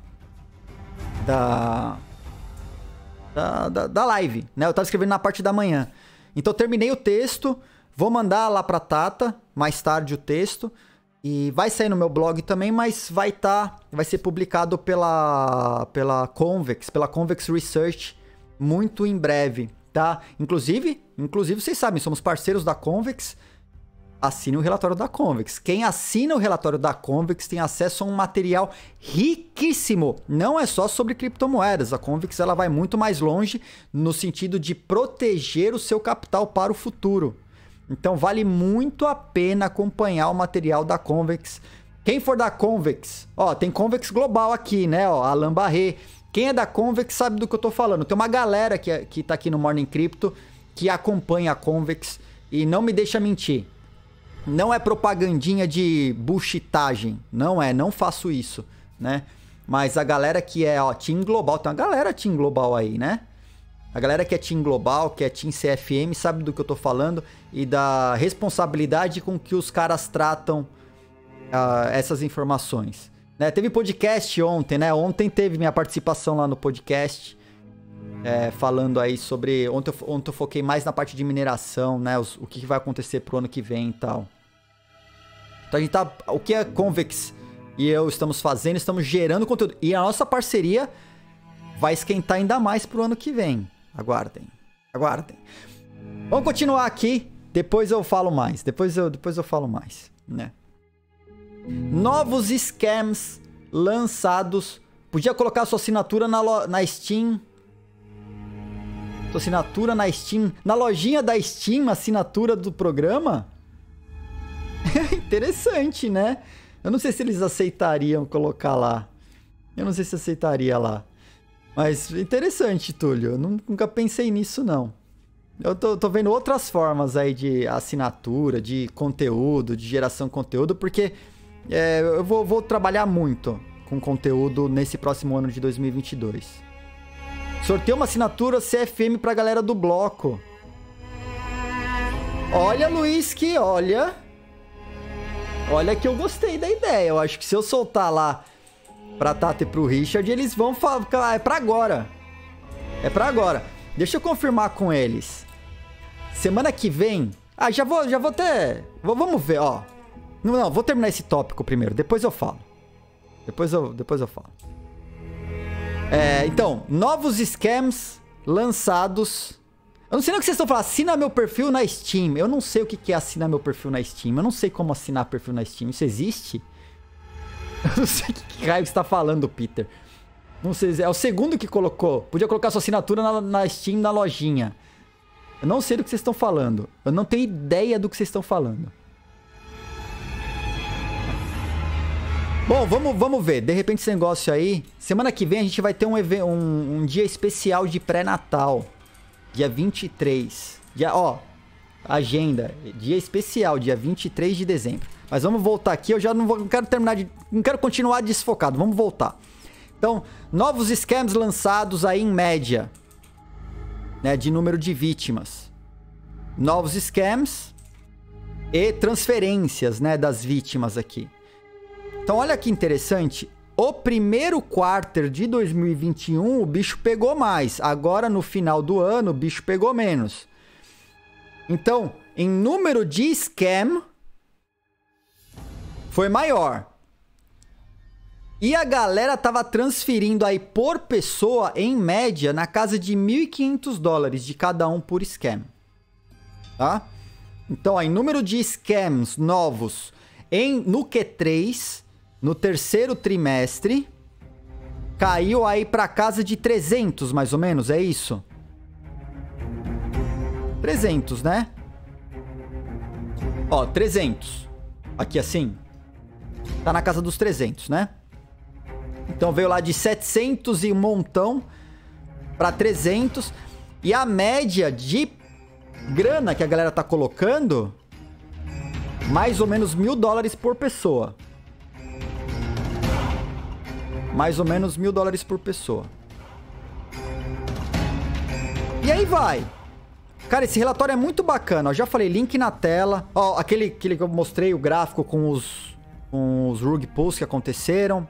live, né? Eu tava escrevendo na parte da manhã. Então eu terminei o texto, vou mandar lá pra Tata, mais tarde o texto, e vai sair no meu blog também, mas vai ser publicado pela Convex Research muito em breve, tá? Inclusive vocês sabem, somos parceiros da Convex. Assine o relatório da Convex. Quem assina o relatório da Convex tem acesso a um material riquíssimo. Não é só sobre criptomoedas. A Convex ela vai muito mais longe no sentido de proteger o seu capital para o futuro. Então vale muito a pena acompanhar o material da Convex. Quem for da Convex, tem Convex Global aqui, né? Alain Barré. Quem é da Convex sabe do que eu tô falando. Tem uma galera que tá aqui no Morning Crypto que acompanha a Convex e não me deixa mentir. Não é propagandinha de bullshitagem, não faço isso, né? Mas a galera que é, ó, Team Global, tem uma galera Team Global aí, né? A galera que é Team Global, que é Team CFM, sabe do que eu tô falando e da responsabilidade com que os caras tratam essas informações. Né? Teve podcast ontem, né? Ontem teve minha participação lá no podcast, falando aí sobre... Ontem eu foquei mais na parte de mineração, né? O que vai acontecer pro ano que vem e tal. Então a gente tá... O que a Convex e eu estamos fazendo, estamos gerando conteúdo. E a nossa parceria vai esquentar ainda mais pro ano que vem. Aguardem. Aguardem. Vamos continuar aqui. Depois eu falo mais. Depois eu falo mais, né? Novos scams lançados. Podia colocar sua assinatura na Steam. Sua assinatura na Steam. Na lojinha da Steam, assinatura do programa? Interessante, né? Eu não sei se eles aceitariam colocar lá. Eu não sei se aceitaria lá. Mas interessante, Túlio. Eu nunca pensei nisso, não. Eu tô vendo outras formas aí de assinatura, de conteúdo, de geração de conteúdo, porque eu vou trabalhar muito com conteúdo nesse próximo ano de 2022. Sorteio uma assinatura CFM pra galera do bloco. Olha, Luiz, que olha... Olha que eu gostei da ideia. Eu acho que se eu soltar lá pra Tata e pro Richard, eles vão falar... É pra agora. É pra agora. Deixa eu confirmar com eles. Semana que vem... Ah, já vou até... Vamos ver, ó. Não, vou terminar esse tópico primeiro. Depois eu falo. Depois eu falo. Então, novos scams lançados... Eu não sei nem o que vocês estão falando. Assina meu perfil na Steam. Eu não sei o que é assinar meu perfil na Steam. Eu não sei como assinar perfil na Steam. Isso existe? Eu não sei o que raio você tá falando, Peter. Não sei. É o segundo que colocou. Podia colocar sua assinatura na Steam na lojinha. Eu não sei do que vocês estão falando. Eu não tenho ideia do que vocês estão falando. Bom, vamos ver. De repente esse negócio aí... Semana que vem a gente vai ter um dia especial de pré-natal. Dia 23. Agenda. Dia especial, dia 23 de dezembro. Mas vamos voltar aqui. Eu já não quero terminar de... Não quero continuar desfocado. Vamos voltar. Então, novos scams lançados aí em média. Né, de número de vítimas. Novos scams e transferências, né, das vítimas aqui. Então, olha que interessante. O primeiro quarter de 2021, o bicho pegou mais. Agora, no final do ano, o bicho pegou menos. Então, em número de scam, foi maior. E a galera tava transferindo aí por pessoa, em média, na casa de $1.500 de cada um por scam. Tá? Então, ó, em número de scams novos no Q3... No terceiro trimestre, caiu aí pra casa de 300, mais ou menos, é isso? 300, né? Ó, 300. Aqui assim. Tá na casa dos 300, né? Então veio lá de 700 e um montão pra 300. E a média de grana que a galera tá colocando, mais ou menos $1.000 por pessoa. Mais ou menos $1.000 por pessoa. E aí vai. Cara, esse relatório é muito bacana. Eu já falei, link na tela. Ó, aquele que eu mostrei, o gráfico com os rug pulls que aconteceram.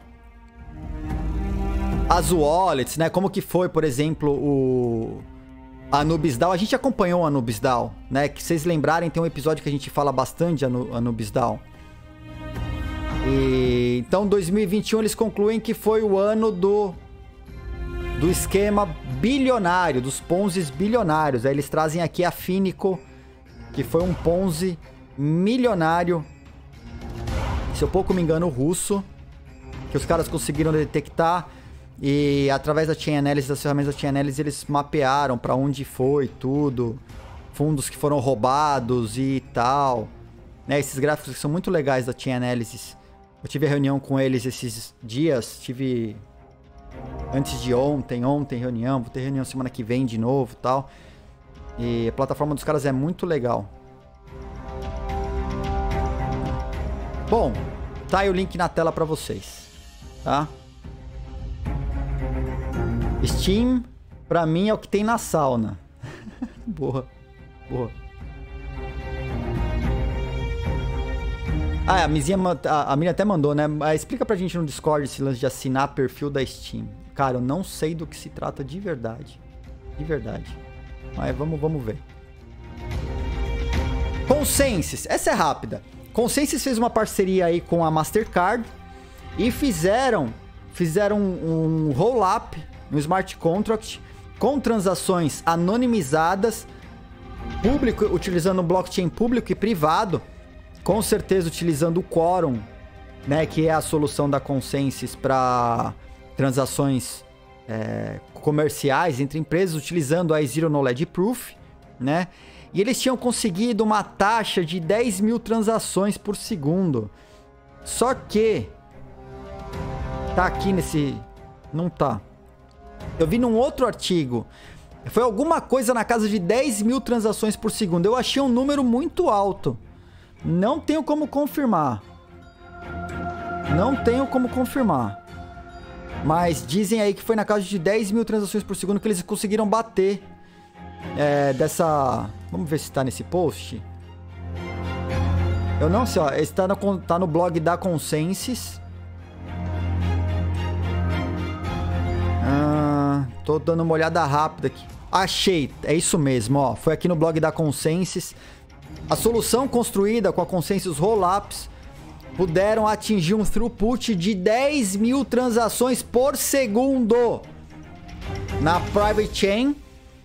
As wallets, né? Como que foi, por exemplo, a Anubis DAO. A gente acompanhou a Anubis DAO, né? Que vocês lembrarem, tem um episódio que a gente fala bastante de Anubis DAO. E então 2021 eles concluem que foi o ano do esquema bilionário, dos Ponzis bilionários. Aí eles trazem aqui a Finico, que foi um Ponzi milionário, se eu pouco me engano, russo, que os caras conseguiram detectar e através da Chain Analysis, das ferramentas da Chain Analysis, eles mapearam para onde foi tudo, fundos que foram roubados e tal, né? Esses gráficos são muito legais da Chain Analysis. Eu tive a reunião com eles esses dias, tive antes de ontem reunião, vou ter reunião semana que vem de novo e tal. E a plataforma dos caras é muito legal. Bom, tá aí o link na tela pra vocês, tá? Steam, pra mim, é o que tem na sauna. Boa. Boa. Ah, a Miriam até mandou, né? Explica pra gente no Discord esse lance de assinar perfil da Steam. Cara, eu não sei do que se trata de verdade. De verdade. Mas vamos ver. Consensys. Essa é rápida. Consensys fez uma parceria aí com a Mastercard e fizeram um roll-up no smart contract com transações anonimizadas, público, utilizando blockchain público e privado, com certeza utilizando o Quorum, né, que é a solução da Consensys para transações comerciais entre empresas, utilizando a Zero Knowledge Proof, né? E eles tinham conseguido uma taxa de 10 mil transações por segundo. Só que tá aqui nesse... Não tá. Eu vi num outro artigo. Foi alguma coisa na casa de 10 mil transações por segundo. Eu achei um número muito alto. Não tenho como confirmar. Não tenho como confirmar. Mas dizem aí que foi na casa de 10 mil transações por segundo que eles conseguiram bater dessa... Vamos ver se tá nesse post. Eu não sei, ó. Esse tá no blog da Consensys. Tô dando uma olhada rápida aqui. Achei, é isso mesmo, ó. Foi aqui no blog da Consensys. A solução construída com a Consensys Rollups puderam atingir um throughput de 10 mil transações por segundo na Private Chain,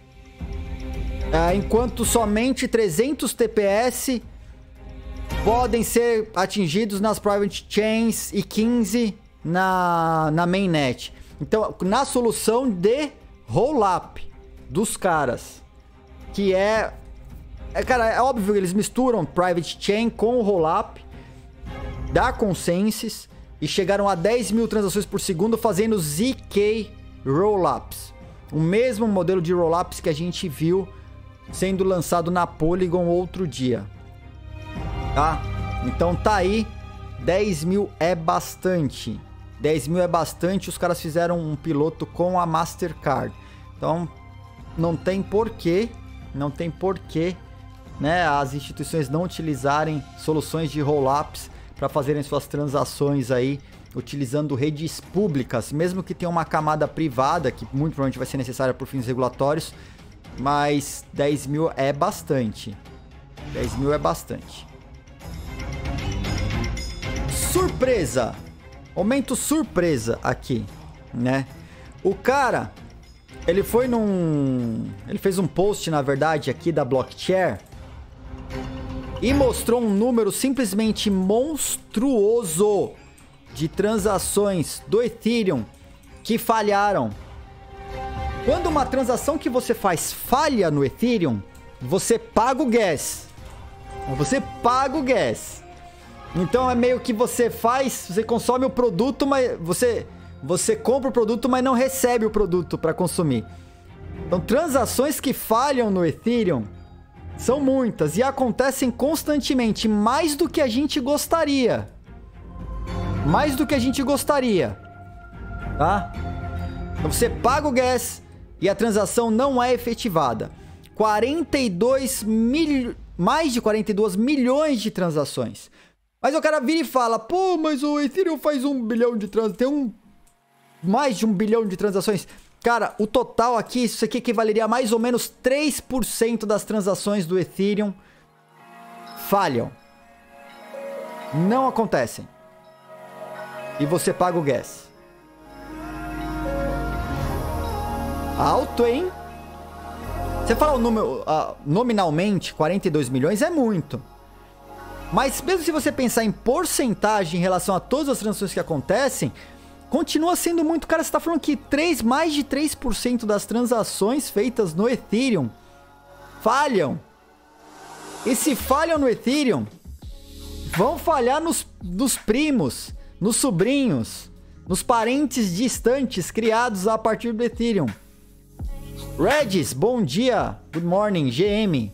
enquanto somente 300 TPS podem ser atingidos nas Private Chains e 15 na Mainnet. Então, na solução de roll-up dos caras, que cara, é óbvio que eles misturam Private Chain com o roll-up da Consensys e chegaram a 10 mil transações por segundo fazendo ZK Rollups. O mesmo modelo de rollups que a gente viu sendo lançado na Polygon outro dia. Tá? Então tá aí, 10 mil é bastante. 10 mil é bastante, os caras fizeram um piloto com a Mastercard. Então, não tem porquê, né, as instituições não utilizarem soluções de rollups para fazerem suas transações aí, utilizando redes públicas, mesmo que tenha uma camada privada, que muito provavelmente vai ser necessária por fins regulatórios, mas 10 mil é bastante. 10 mil é bastante. Surpresa! Momento surpresa aqui, né? O cara, ele fez um post, na verdade, aqui da Blockchair e mostrou um número simplesmente monstruoso de transações do Ethereum que falharam. Quando uma transação que você faz falha no Ethereum, você paga o gas. Você paga o gas. Então é meio que você consome o produto, mas você compra o produto, mas não recebe o produto para consumir. Então transações que falham no Ethereum são muitas e acontecem constantemente, mais do que a gente gostaria. Mais do que a gente gostaria, tá? Então você paga o gas e a transação não é efetivada. Mais de 42 milhões de transações. Mas o cara vira e fala, pô, mas o Ethereum faz 1 bilhão de transações, tem mais de 1 bilhão de transações. Cara, o total aqui, isso aqui equivaleria a mais ou menos 3% das transações do Ethereum falham. Não acontecem. E você paga o gas. Alto, hein? Você fala o número, nominalmente, 42 milhões é muito. Mas mesmo se você pensar em porcentagem em relação a todas as transações que acontecem, continua sendo muito. Cara, você tá falando que mais de 3% das transações feitas no Ethereum falham. E se falham no Ethereum, vão falhar nos primos, nos sobrinhos, nos parentes distantes criados a partir do Ethereum. Regis, bom dia. Good morning, GM.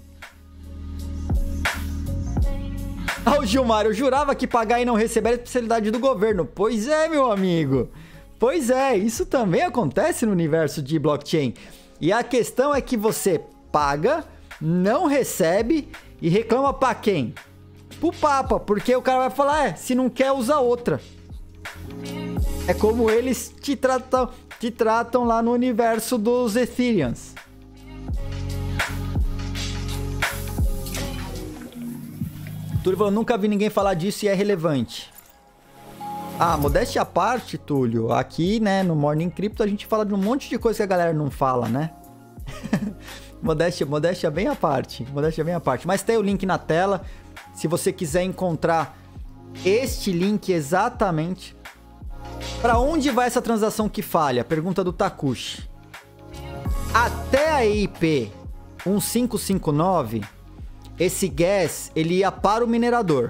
O Gilmar, eu jurava que pagar e não receber era especialidade do governo. Pois é, meu amigo. Pois é, isso também acontece no universo de blockchain. E a questão é que você paga, não recebe e reclama pra quem? Pro Papa, porque o cara vai falar, se não quer, usa outra. É como eles te tratam lá no universo dos Ethereums. Túlio falou, nunca vi ninguém falar disso e é relevante. Ah, modéstia à parte, Túlio. Aqui, né, no Morning Crypto, a gente fala de um monte de coisa que a galera não fala, né? modéstia bem à parte. Modéstia bem à parte. Mas tem o link na tela. Se você quiser encontrar este link exatamente. Para onde vai essa transação que falha? Pergunta do Takushi. Até a EIP 1559, esse gas, ele ia para o minerador.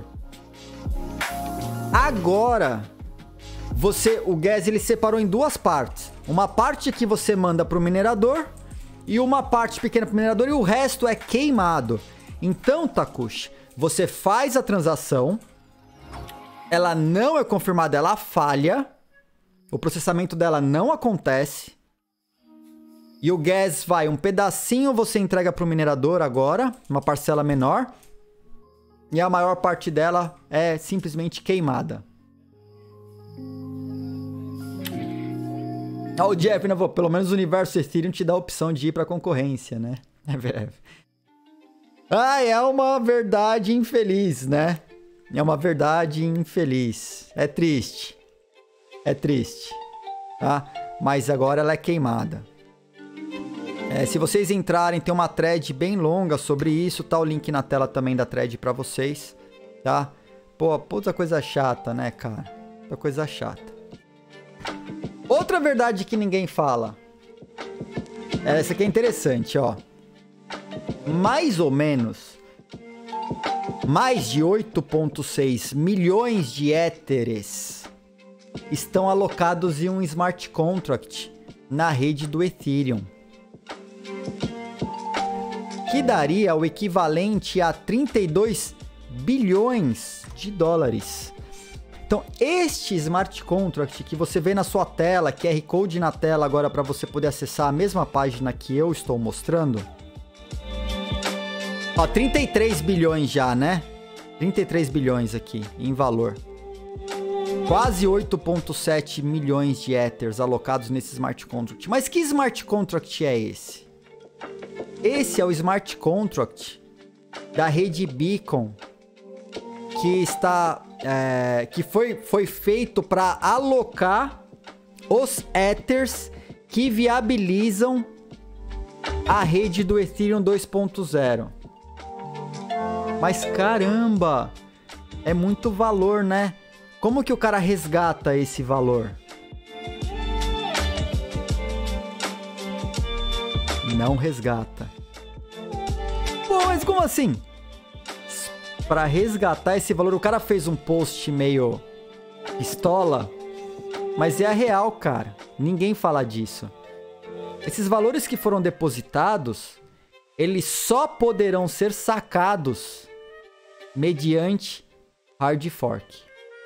Agora, o gas ele separou em duas partes. Uma parte que você manda para o minerador e uma parte pequena para o minerador e o resto é queimado. Então, Takushi, você faz a transação, ela não é confirmada, ela falha, o processamento dela não acontece e o gas vai, um pedacinho você entrega para o minerador agora, uma parcela menor, e a maior parte dela é simplesmente queimada. Ah, o Jeff, né? Pelo menos o universo Ethereum te dá a opção de ir para concorrência, né? É breve. Ah, é uma verdade infeliz, né? É uma verdade infeliz. É triste. É triste. Tá? Mas agora ela é queimada. Se vocês entrarem, tem uma thread bem longa sobre isso. Tá o link na tela também da thread pra vocês. Tá? Pô, puta coisa chata, né, cara? Puta coisa chata. Outra verdade que ninguém fala. Essa aqui é interessante, ó. Mais ou menos, mais de 8,6 milhões de éteres estão alocados em um smart contract na rede do Ethereum, que daria o equivalente a 32 bilhões de dólares. Então, este smart contract que você vê na sua tela, QR Code na tela agora para você poder acessar a mesma página que eu estou mostrando. Ó, 33 bilhões já, né? 33 bilhões aqui em valor. Quase 8,7 milhões de Ethers alocados nesse smart contract. Mas que smart contract é esse? Esse é o smart contract da rede Beacon, que está... que foi feito para alocar os Ethers que viabilizam a rede do Ethereum 2.0. Mas caramba, é muito valor, né? Como que o cara resgata esse valor? Não resgata. Pô, mas como assim? Para resgatar esse valor, o cara fez um post meio pistola, mas é a real, cara. Ninguém fala disso. Esses valores que foram depositados, eles só poderão ser sacados mediante hard fork.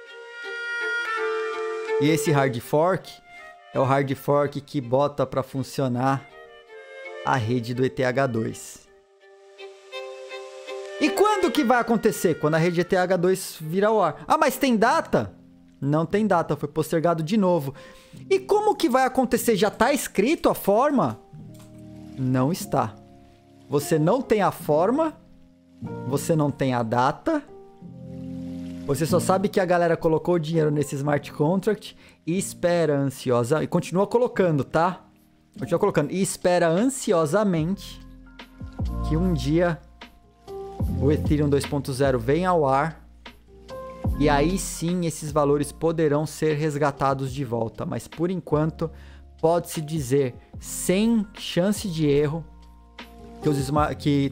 E esse hard fork é o hard fork que bota para funcionar a rede do ETH2. E quando que vai acontecer? Quando a rede ETH2 virar ao ar. Ah, mas tem data? Não tem data, foi postergado de novo. E como que vai acontecer? Já está escrito a forma? Não está. Você não tem a forma, você não tem a data, você só sabe que a galera colocou o dinheiro nesse smart contract e espera ansiosa... E continua colocando, tá? Continua colocando. E espera ansiosamente que um dia o Ethereum 2.0 venha ao ar e aí sim esses valores poderão ser resgatados de volta. Mas por enquanto, pode-se dizer, sem chance de erro, que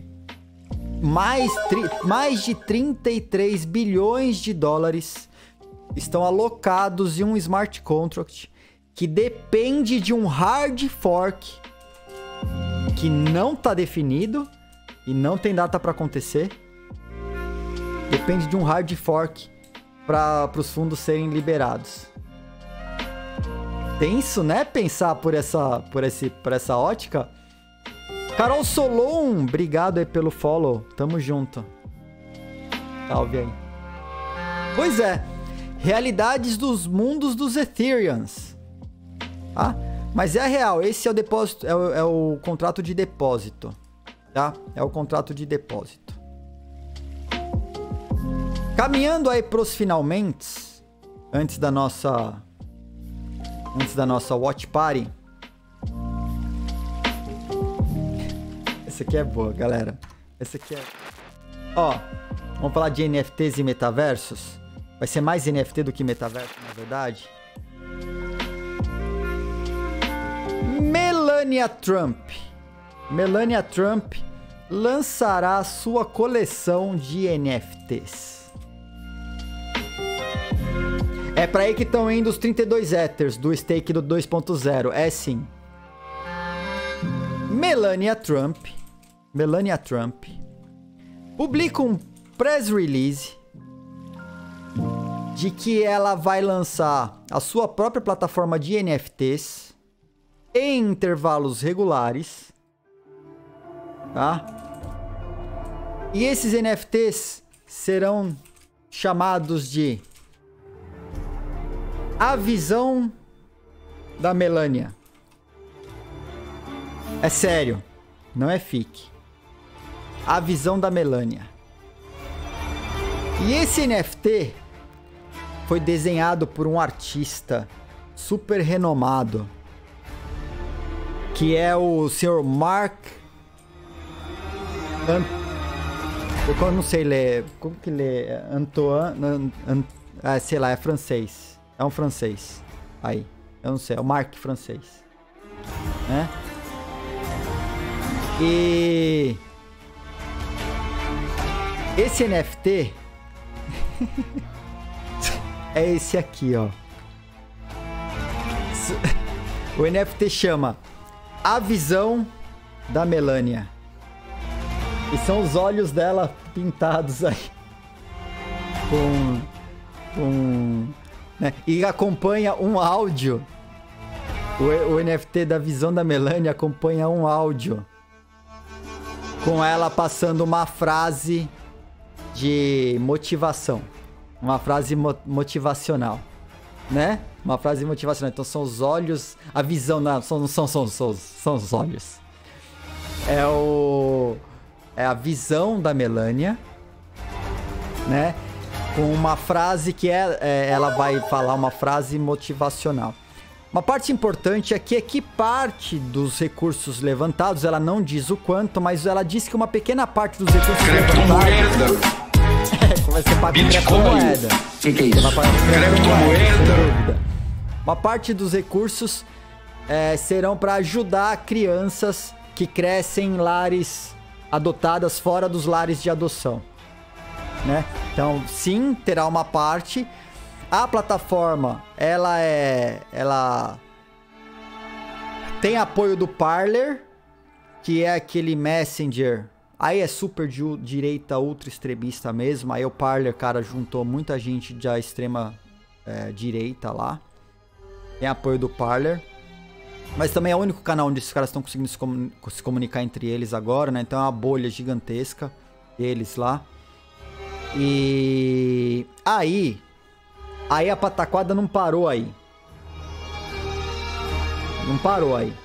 mais de 33 bilhões de dólares estão alocados em um smart contract que depende de um hard fork que não está definido e não tem data para acontecer. Depende de um hard fork para os fundos serem liberados. Tenso, né? Pensar por essa ótica. Carol Solon, obrigado aí pelo follow. Tamo junto. Salve aí. Pois é. Realidades dos mundos dos Ethereans. Tá? Mas é real. Esse é o depósito. É o contrato de depósito. Tá? É o contrato de depósito. Caminhando aí pros finalmente. Antes da nossa Watch Party. Essa aqui é boa, galera. Essa aqui é... Ó, vamos falar de NFTs e metaversos. Vai ser mais NFT do que metaverso, na verdade. Melania Trump. Melania Trump lançará sua coleção de NFTs. É pra aí que estão indo os 32 Ethers do stake do 2.0. É sim. Melania Trump publica um press release de que ela vai lançar a sua própria plataforma de NFTs em intervalos regulares, tá? E esses NFTs serão chamados de A Visão da Melania. É sério, não é fic. A Visão da Melania. E esse NFT foi desenhado por um artista super renomado, que é o Sr. Mark... Eu não sei ler... Como que lê? Antoine... sei lá, é francês. É um francês. Aí, eu não sei, é o Mark francês. Né? E... esse NFT... é esse aqui, ó. O NFT chama A Visão da Melania. E são os olhos dela pintados aí. Né? E acompanha um áudio. O NFT da Visão da Melania acompanha um áudio. Com ela passando uma frase de motivação. Uma frase motivacional, né? Uma frase motivacional. Então são os olhos... A visão... Não, são os olhos. É a visão da Melania, né? Com uma frase que ela vai falar uma frase motivacional. Uma parte importante é que parte dos recursos levantados, ela não diz o quanto, mas ela diz que uma pequena parte dos recursos levantados... vai ser pago em criptomoeda. Que é isso? Criptomoeda. Uma parte dos recursos serão para ajudar crianças que crescem em lares adotadas fora dos lares de adoção, né? Então, sim, terá uma parte. A plataforma, ela tem apoio do Parler, que é aquele Messenger. Aí é super direita, ultra extremista mesmo. Aí o Parler, cara, juntou muita gente da extrema direita lá. Tem apoio do Parler. Mas também é o único canal onde esses caras estão conseguindo se comunicar entre eles agora, né? Então é uma bolha gigantesca deles lá. E... Aí a pataquada não parou aí. Não parou aí.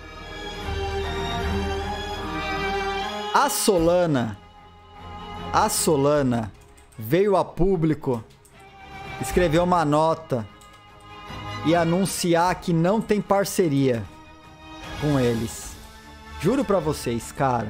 A Solana veio a público, escreveu uma nota e anunciar que não tem parceria com eles. Juro pra vocês, cara.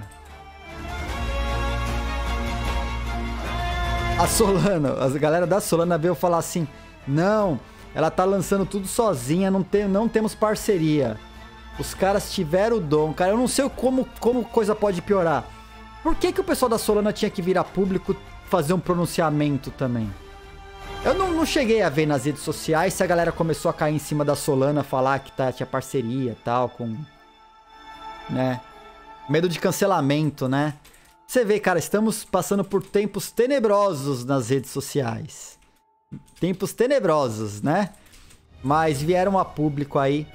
A galera da Solana veio falar assim: não, ela tá lançando tudo sozinha, não temos parceria. Os caras tiveram o dom. Cara, eu não sei como coisa pode piorar. Por que o pessoal da Solana tinha que vir a público fazer um pronunciamento também? Eu não cheguei a ver nas redes sociais se a galera começou a cair em cima da Solana, falar que tinha parceria e tal, com... né? Medo de cancelamento, né? Você vê, cara, estamos passando por tempos tenebrosos nas redes sociais. Tempos tenebrosos, né? Mas vieram a público aí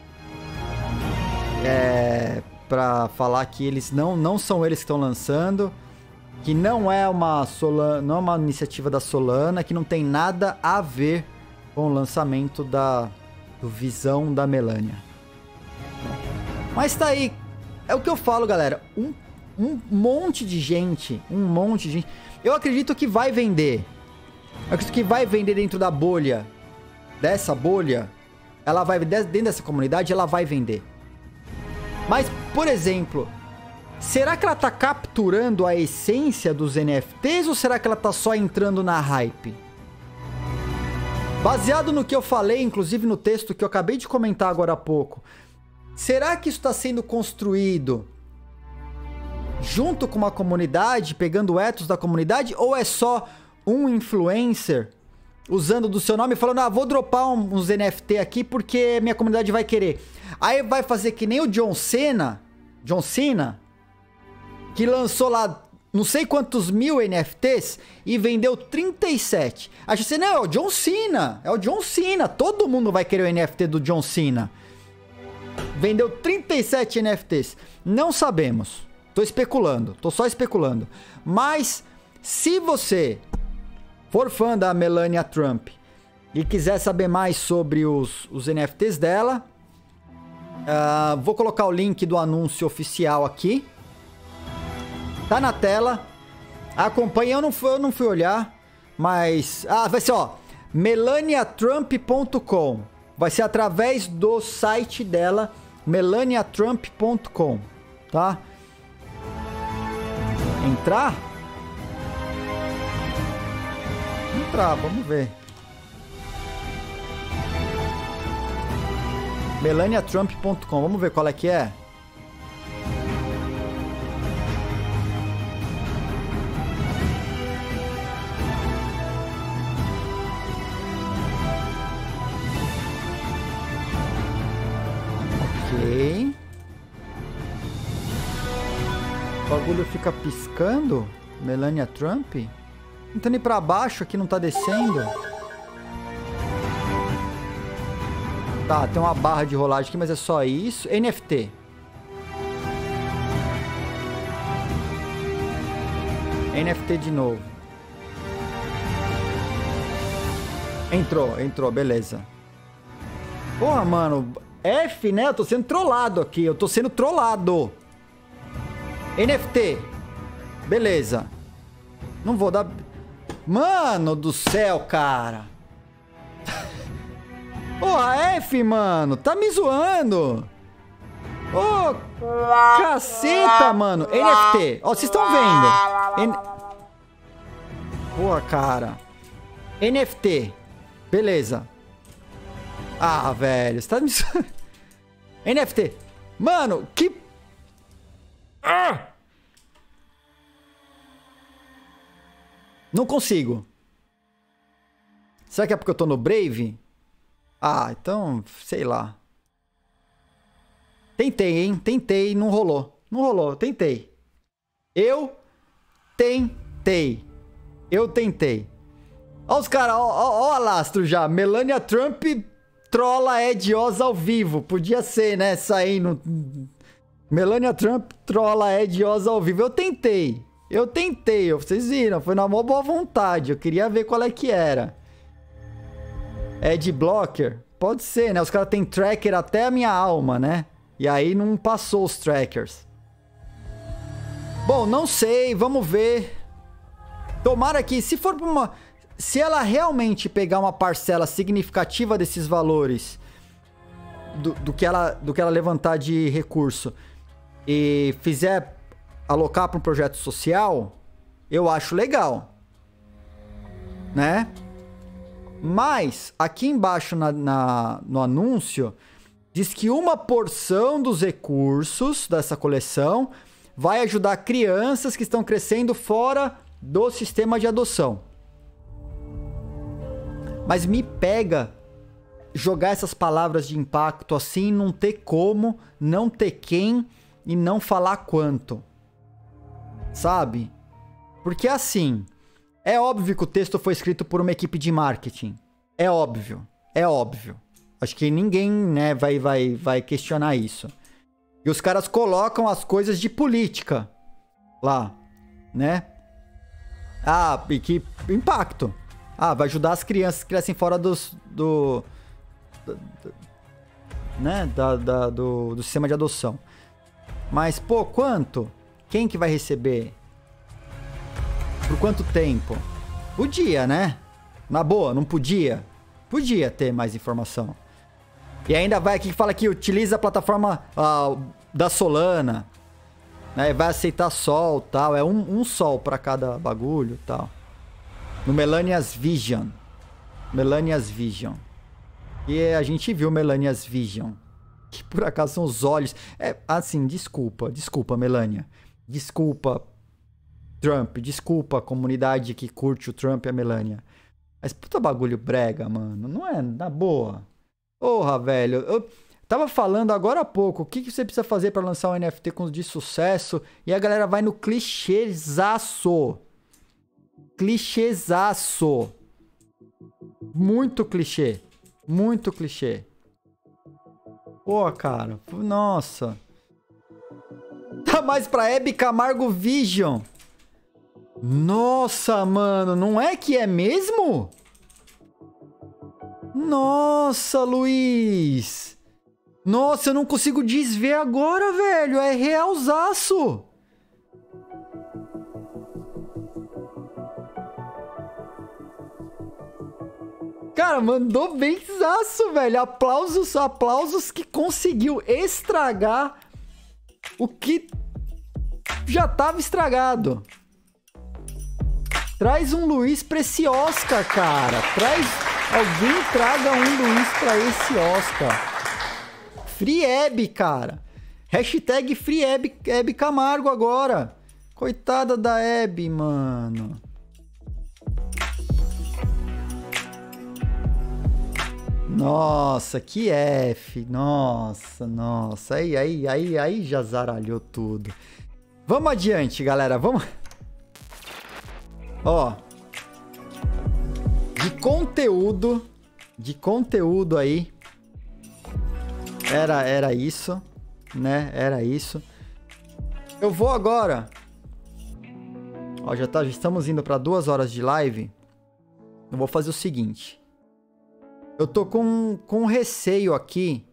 pra falar que eles não são eles que estão lançando, que não é uma iniciativa da Solana, que não tem nada a ver com o lançamento do Visão da Melania. Mas tá aí, é o que eu falo, galera, um monte de gente, eu acredito que vai vender. Eu acredito que vai vender dentro da bolha. Dessa bolha, ela vai dentro dessa comunidade, ela vai vender. Mas, por exemplo, será que ela tá capturando a essência dos NFTs ou será que ela tá só entrando na hype? Baseado no que eu falei, inclusive no texto que eu acabei de comentar agora há pouco, será que isso está sendo construído junto com uma comunidade, pegando o ethos da comunidade, ou é só um influencer usando do seu nome e falando, vou dropar uns NFT aqui porque minha comunidade vai querer. Aí vai fazer que nem o John Cena, que lançou lá não sei quantos mil NFTs e vendeu 37. Aí você, não, é o John Cena, todo mundo vai querer o NFT do John Cena. Vendeu 37 NFTs. Não sabemos. Tô só especulando. Mas, se você for fã da Melania Trump e quiser saber mais sobre os NFTs dela, vou colocar o link do anúncio oficial aqui. Tá na tela. Acompanhe, eu não fui olhar, mas... vai ser, melaniatrump.com. Vai ser através do site dela, melaniatrump.com, tá? Entrar, vamos ver. melaniatrump.com, vamos ver qual é que é. Ok. O bagulho fica piscando. Melania Trump? Tentando ir pra baixo aqui, não tá descendo. Tá, tem uma barra de rolagem aqui, mas é só isso. NFT. NFT de novo. Entrou, beleza. Porra, mano. F, né? Eu tô sendo trollado aqui. NFT. Beleza. Não vou dar... Mano do céu, cara. Porra, F, mano. Tá me zoando. Ô, caceta, mano. NFT. Ó, vocês estão vendo. Porra, cara. NFT. Beleza. Ah, velho. Você tá me zoando. NFT. Mano, que... Não consigo. Será que é porque eu tô no Brave? Então, sei lá. Tentei, hein? Tentei, não rolou. Tentei. Eu tentei. Ó os caras, ó o alastro já. Melania Trump trola Ed Oz ao vivo. Podia ser, né? Saindo. Melania Trump trola Ed Oz ao vivo. Eu tentei. Vocês viram. Foi na maior boa vontade. Eu queria ver qual é que era. Ad Blocker? Pode ser, né? Os caras têm tracker até a minha alma, né? E aí não passou os trackers. Bom, não sei. Vamos ver. Tomara que, se for pra uma... Se ela realmente pegar uma parcela significativa desses valores do que ela levantar de recurso e fizer alocar para um projeto social, eu acho legal, né? Mas aqui embaixo no anúncio diz que uma porção dos recursos dessa coleção vai ajudar crianças que estão crescendo fora do sistema de adoção. Mas me pega jogar essas palavras de impacto assim, não ter como, não ter quem e não falar quanto. Sabe? Porque assim, é óbvio que o texto foi escrito por uma equipe de marketing. É óbvio. Acho que ninguém, né, vai questionar isso. E os caras colocam as coisas de política lá, né? Ah, e que impacto. Ah, vai ajudar as crianças que crescem fora do sistema de adoção. Mas, pô, quanto? Quem que vai receber? Por quanto tempo? Podia, né? Na boa, não podia? Podia ter mais informação. E ainda vai aqui que fala que utiliza a plataforma da Solana, né? Vai aceitar sol e tal. É um sol pra cada bagulho e tal. No Melania's Vision. Melania's Vision. E a gente viu Melania's Vision. Que por acaso são os olhos. É assim, desculpa, Melania. Desculpa, Trump. Desculpa a comunidade que curte o Trump e a Melania. Mas puta bagulho brega, mano. Não é na boa. Porra, velho. Eu tava falando agora há pouco. O que você precisa fazer pra lançar um NFT de sucesso? E a galera vai no clichêzaço. Clichêzaço. Muito clichê. Muito clichê. Pô, cara. Nossa. Tá mais pra Hebe Camargo Vision. Nossa, mano. Não é que é mesmo? Nossa, Luiz. Nossa, eu não consigo desver agora, velho. É realzaço. Cara, mandou benzaço, velho. Aplausos, aplausos que conseguiu estragar o que já tava estragado. Traz um Luiz pra esse Oscar, cara. Alguém traga um Luiz pra esse Oscar. Free Hebe, cara. Hashtag Free Hebe Camargo agora. Coitada da Hebe, mano. Nossa, que F. Nossa. Aí já zaralhou tudo. Vamos adiante, galera. Vamos. Ó. De conteúdo aí. Era isso, né? Era isso. Eu vou agora. Ó, já estamos indo para 2 horas de live. Eu vou fazer o seguinte. Eu tô com receio aqui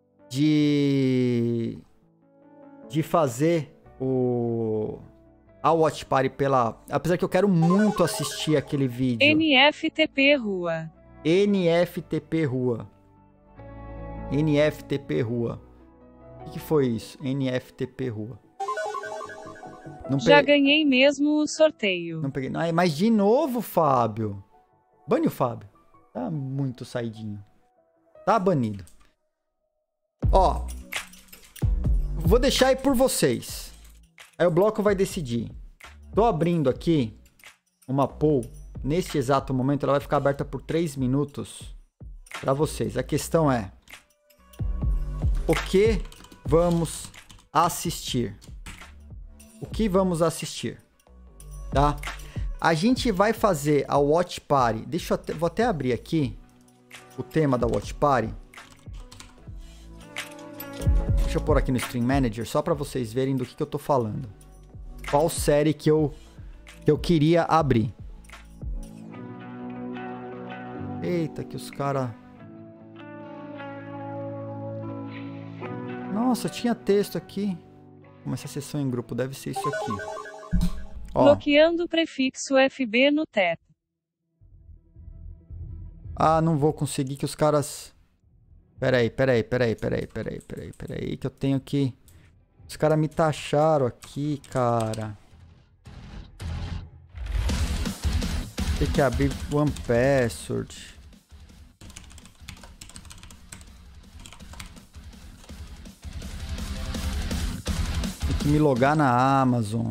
de fazer a Watch Party pela... Apesar que eu quero muito assistir aquele vídeo. NFTP Rua. NFTP Rua. NFTP Rua. O que foi isso? NFTP Rua. Não Já ganhei mesmo o sorteio. Não peguei. Ai, mas de novo, Fábio. Bane o Fábio. Tá muito saidinho. Tá banido. Ó. Vou deixar aí por vocês. Aí o bloco vai decidir. Tô abrindo aqui uma poll. Neste exato momento ela vai ficar aberta por 3 minutos para vocês. A questão é: o que vamos assistir? O que vamos assistir? Tá? A gente vai fazer a Watch Party. Vou até abrir aqui o tema da Watch Party. Deixa eu pôr aqui no Stream Manager só para vocês verem do que eu tô falando. Qual série que eu queria abrir. Eita, que os caras... Nossa, tinha texto aqui. Começar a sessão em grupo, deve ser isso aqui. Ó. Bloqueando o prefixo FB no teto. Ah, não vou conseguir que os caras... Peraí, que eu tenho que... Os caras me taxaram aqui, cara. Tem que abrir One Password. Tem que me logar na Amazon.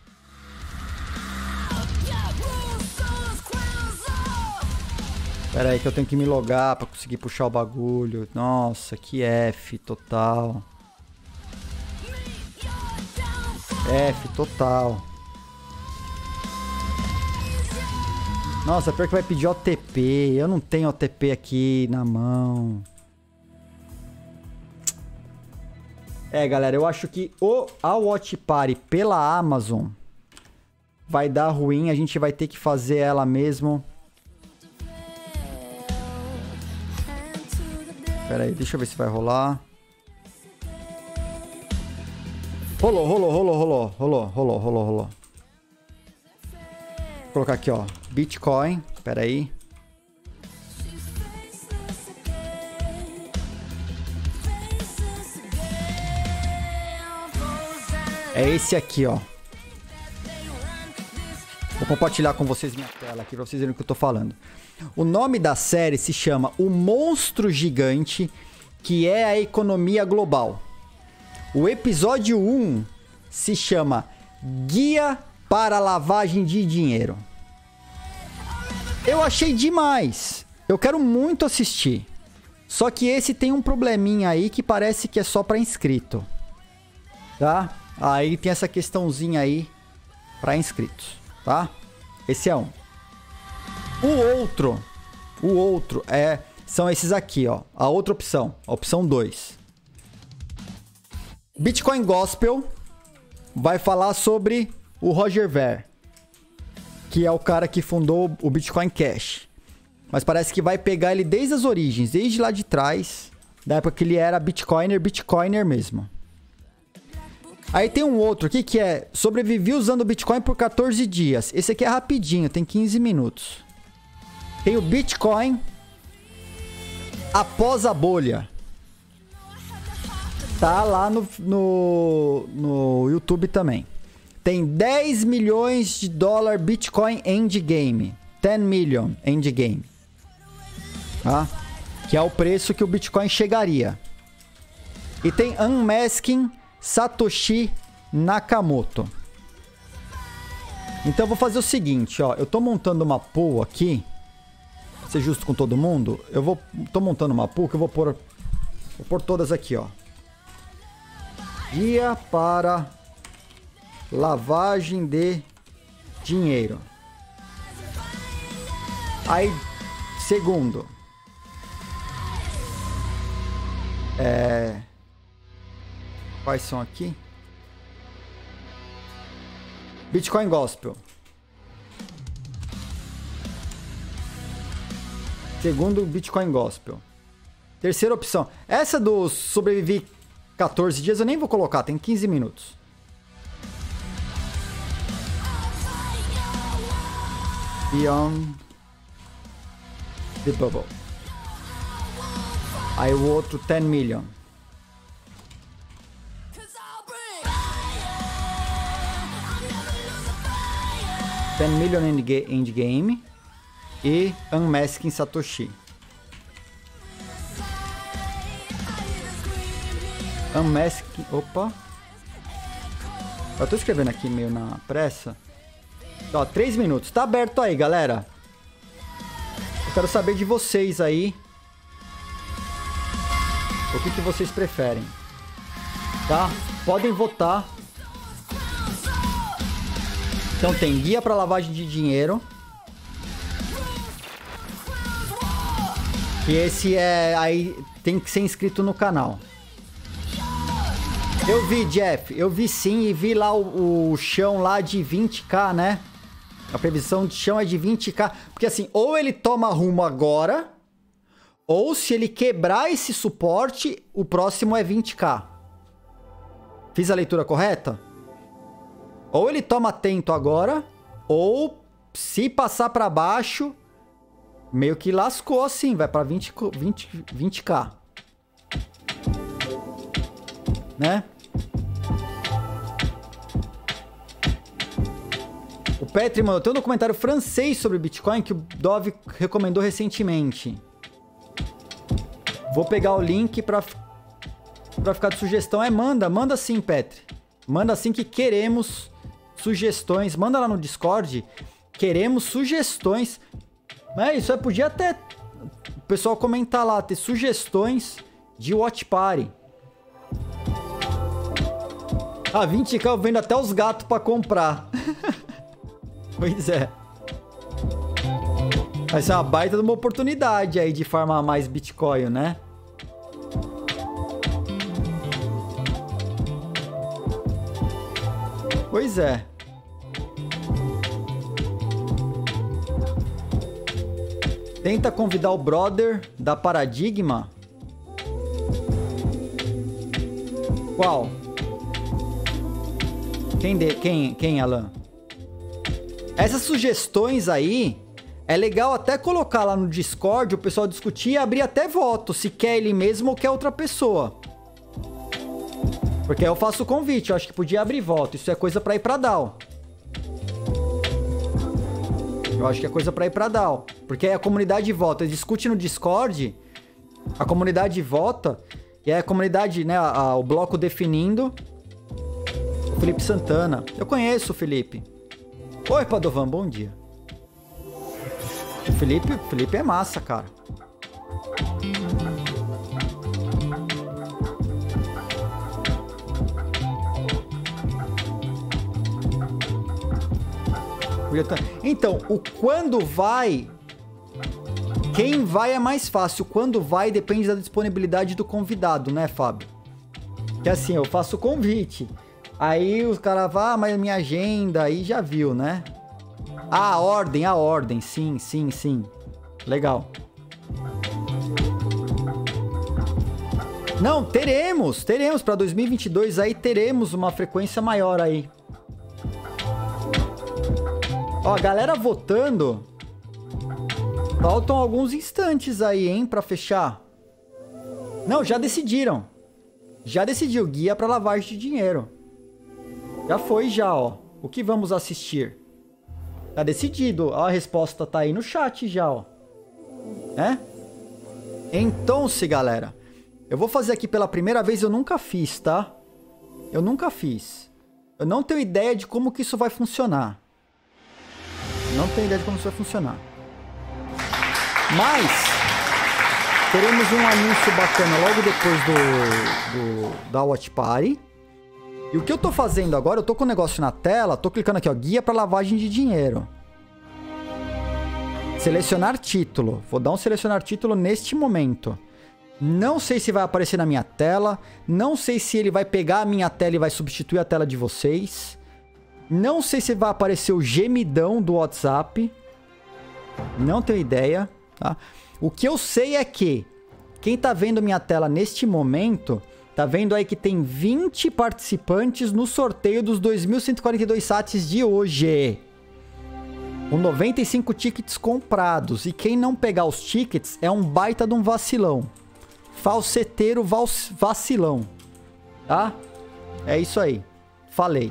Pera aí que eu tenho que me logar pra conseguir puxar o bagulho. Nossa, que F total. F total. Nossa, pior que vai pedir OTP. Eu não tenho OTP aqui na mão. Galera, eu acho que a Watch Party pela Amazon vai dar ruim. A gente vai ter que fazer ela mesmo. Pera aí, deixa eu ver se vai rolar. Rolou. Vou colocar aqui, ó. Bitcoin. Pera aí. É esse aqui, ó. Vou compartilhar com vocês minha tela aqui pra vocês verem o que eu tô falando. O nome da série se chama O Monstro Gigante, que é a economia global. O episódio 1 se chama Guia para a Lavagem de Dinheiro. Eu achei demais. Eu quero muito assistir. Só que esse tem um probleminha aí que parece que é só para inscrito. Tá? Aí tem essa questãozinha aí para inscritos, tá? Esse é um. O outro são esses aqui, ó. A outra opção, a opção 2. Bitcoin Gospel vai falar sobre o Roger Ver, que é o cara que fundou o Bitcoin Cash. Mas parece que vai pegar ele desde as origens, desde lá de trás, da época que ele era Bitcoiner mesmo. Aí tem um outro aqui que é sobrevivi usando o Bitcoin por 14 dias. Esse aqui é rapidinho, tem 15 minutos. Tem o Bitcoin após a bolha. Tá lá no YouTube também. Tem 10 milhões de dólares Bitcoin Endgame. 10 million Endgame. Tá? Que é o preço que o Bitcoin chegaria. E tem Unmasking Satoshi Nakamoto. Então eu vou fazer o seguinte, ó. Eu tô montando uma pool aqui. Pra ser justo com todo mundo. Tô montando uma pool que eu vou pôr todas aqui, ó. Guia para lavagem de dinheiro. Aí, segundo. Quais são aqui? Bitcoin Gospel. Segundo, Bitcoin Gospel. Terceira opção. Essa do sobreviver 14 dias eu nem vou colocar, tem 15 minutos. Beyond the Bubble. Aí o outro 10 million. $10 million Endgame e Unmasking Satoshi. Unmasking... Opa! Eu tô escrevendo aqui meio na pressa. Ó, 3 minutos. Tá aberto aí, galera. Eu quero saber de vocês aí. O que vocês preferem. Tá? Podem votar. Então tem guia para lavagem de dinheiro. Que esse aí tem que ser inscrito no canal. Eu vi, Jeff. Eu vi sim e vi lá o chão lá de 20k, né? A previsão de chão é de 20k. Porque assim, ou ele toma rumo agora, ou se ele quebrar esse suporte, o próximo é 20k. Fiz a leitura correta? Ou ele toma atento agora, ou se passar para baixo, meio que lascou assim, vai para 20k. Né? O Petri mandou, tem um documentário francês sobre Bitcoin que o Dove recomendou recentemente. Vou pegar o link para ficar de sugestão. Manda sim, Petri. Manda sim que queremos sugestões. Manda lá no Discord. Queremos sugestões. Isso aí podia até o pessoal comentar lá, ter sugestões de Watch Party. 20k eu vendo até os gatos pra comprar. Pois é. Vai ser uma baita de uma oportunidade aí de farmar mais Bitcoin, né? Pois é. Tenta convidar o brother da Paradigma. Qual? Quem, Alan? Essas sugestões aí, é legal até colocar lá no Discord, o pessoal discutir e abrir até voto, se quer ele mesmo ou quer outra pessoa. Porque aí eu faço o convite, eu acho que podia abrir voto. Isso é coisa pra ir pra DAO. Eu acho que é coisa pra ir pra DAO. Porque aí a comunidade vota, discute no Discord, a comunidade vota, e aí a comunidade, né, o bloco definindo. O Felipe Santana. Eu conheço o Felipe. Oi, Padovan, bom dia. O Felipe é massa, cara. Então, o quando vai... Quem vai é mais fácil. Quando vai depende da disponibilidade do convidado, né, Fábio? Que assim, eu faço o convite. Aí os caras vão, mas minha agenda, aí já viu, né? Ah, a ordem. Sim. Legal. Não, teremos para 2022 aí teremos uma frequência maior aí. Ó, a galera votando. Faltam alguns instantes aí, hein, pra fechar. Não, já decidiram. Já decidiu, guia pra lavagem de dinheiro. Já foi já, ó. O que vamos assistir? Tá decidido. Ó, a resposta tá aí no chat já, ó. É? Então, galera, eu vou fazer aqui pela primeira vez, eu nunca fiz, tá? Eu nunca fiz. Eu não tenho ideia de como que isso vai funcionar. Não tenho ideia de como isso vai funcionar. Mas teremos um anúncio bacana logo depois da Watch Party. E o que eu tô fazendo agora, eu tô com o negócio na tela, tô clicando aqui, ó, guia para lavagem de dinheiro. Selecionar título. Vou dar um selecionar título neste momento. Não sei se vai aparecer na minha tela, não sei se ele vai pegar a minha tela e vai substituir a tela de vocês. Não sei se vai aparecer o gemidão do WhatsApp. Não tenho ideia, tá? O que eu sei é que quem tá vendo minha tela neste momento, tá vendo aí que tem 20 participantes no sorteio dos 2.142 sats de hoje. Com 95 tickets comprados. E quem não pegar os tickets é um baita de um vacilão. Falseteiro vacilão. Tá? É isso aí. Falei.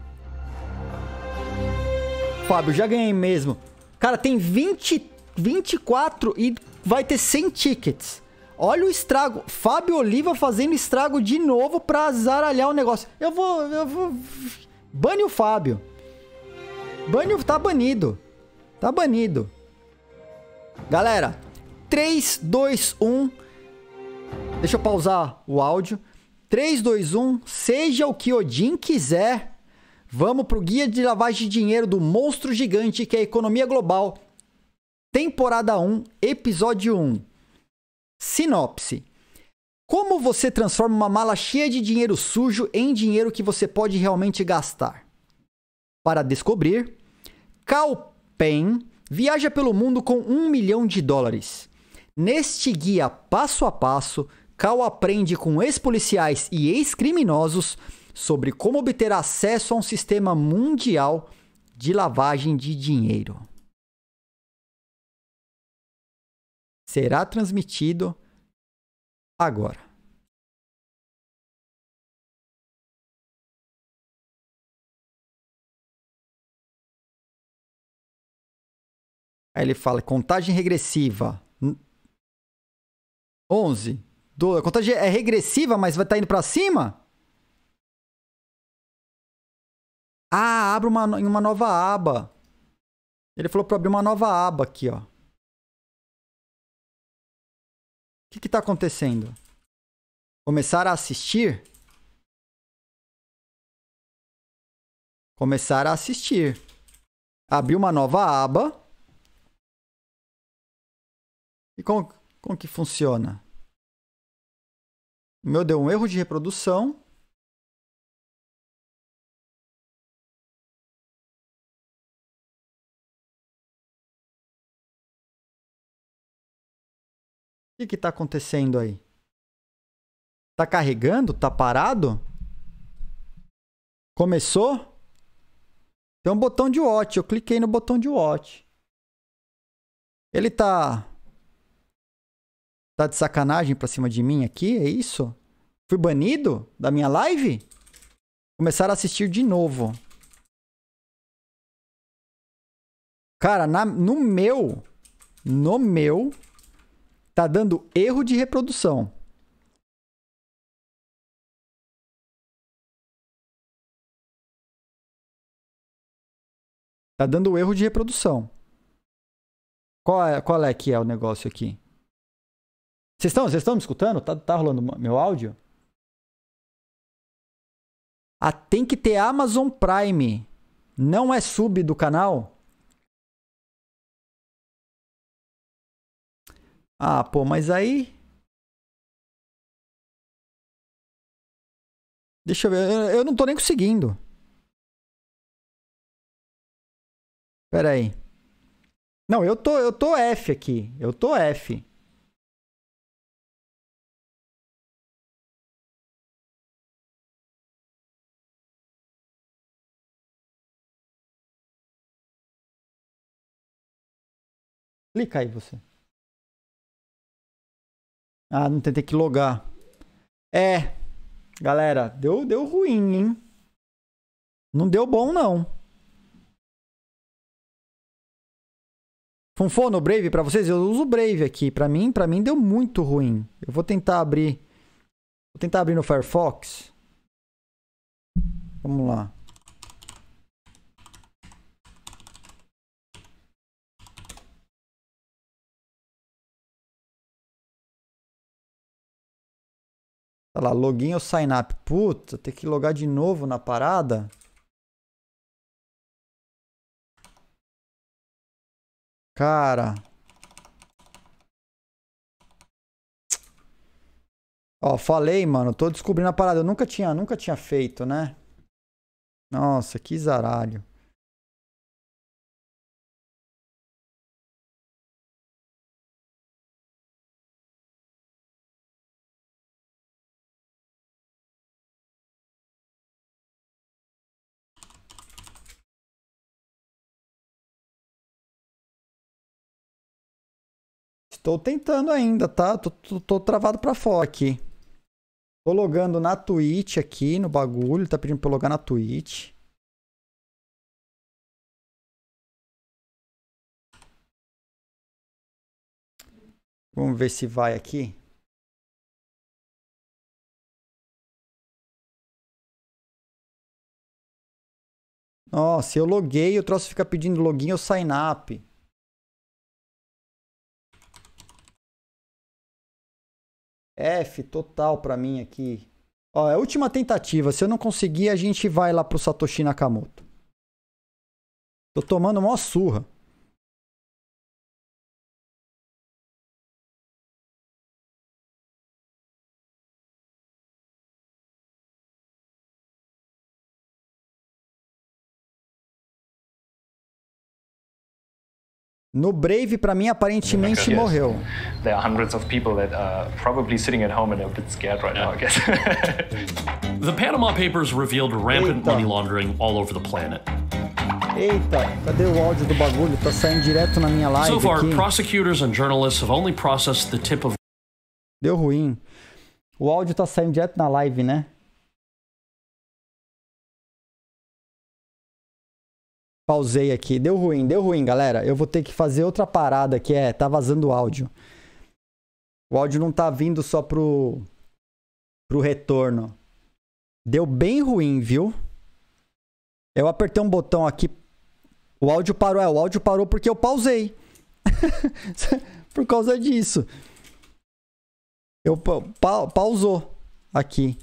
Fábio, já ganhei mesmo. Cara, tem 24 e vai ter 100 tickets. Olha o estrago. Fábio Oliva fazendo estrago de novo pra zaralhar o negócio. Eu vou... Bane o Fábio. Tá banido. Tá banido. Galera, 3, 2, 1. Deixa eu pausar o áudio. 3, 2, 1. Seja o que Odin quiser. Vamos pro guia de lavagem de dinheiro do monstro gigante que é a economia global. Temporada 1, episódio 1. Sinopse. Como você transforma uma mala cheia de dinheiro sujo em dinheiro que você pode realmente gastar? Para descobrir, Kal Penn viaja pelo mundo com $1 milhão. Neste guia passo a passo, Kal aprende com ex-policiais e ex-criminosos sobre como obter acesso a um sistema mundial de lavagem de dinheiro. Será transmitido agora. Aí ele fala, contagem regressiva. 11. A contagem é regressiva, mas vai estar indo para cima? Ah, abre uma nova aba. Ele falou para abrir uma nova aba aqui, ó. O que está acontecendo? Começar a assistir? Começar a assistir. Abrir uma nova aba. E como que funciona? O meu deu um erro de reprodução. que tá acontecendo aí? Tá carregando? Tá parado? Começou? Tem um botão de watch. Eu cliquei no botão de watch. Ele tá de sacanagem pra cima de mim aqui? É isso? Fui banido da minha live? Começaram a assistir de novo. Cara, no meu, tá dando erro de reprodução. Tá dando erro de reprodução. Qual é que é o negócio aqui? Vocês estão me escutando? Tá rolando meu áudio? Ah, tem que ter Amazon Prime. Não é sub do canal? Ah, pô, mas aí... Deixa eu ver. Eu não tô nem conseguindo. Pera aí. Não, eu tô F aqui. Eu tô F. Clica aí você. Ah, não tem que logar. É. Galera, deu ruim, hein? Não deu bom, não. Funfou no Brave pra vocês? Eu uso o Brave aqui. Pra mim deu muito ruim. Eu vou tentar abrir. Vou tentar abrir no Firefox. Vamos lá. Tá lá, login ou sign up. Puta, tem que logar de novo na parada. Cara. Ó, falei, mano. Tô descobrindo a parada. Eu nunca tinha feito, né? Nossa, que zaralho. Estou tentando ainda, tá? Tô travado pra fora aqui. Tô logando na Twitch aqui, no bagulho. Tá pedindo pra eu logar na Twitch. Vamos ver se vai aqui. Nossa, eu loguei, o troço fica pedindo login ou sign up. F total pra mim aqui. Ó, é a última tentativa. Se eu não conseguir, a gente vai lá pro Satoshi Nakamoto. Tô tomando mó surra. No Brave, pra mim, aparentemente morreu. There are hundreds of people that are probably sitting at home and are a bit scared right now, I guess. The Panama Papers revealed rampant money laundering all over the planet. Eita, cadê o áudio do bagulho? Tá saindo direto na minha live So far, aqui. prosecutors and journalists have only processed the tip of... Deu ruim. O áudio tá saindo direto na live, né? Pausei aqui. Deu ruim, galera. Eu vou ter que fazer outra parada que tá vazando o áudio. O áudio não tá vindo só pro retorno. Deu bem ruim, viu? Eu apertei um botão aqui. O áudio parou. O áudio parou porque eu pausei. Por causa disso. Eu pausou aqui.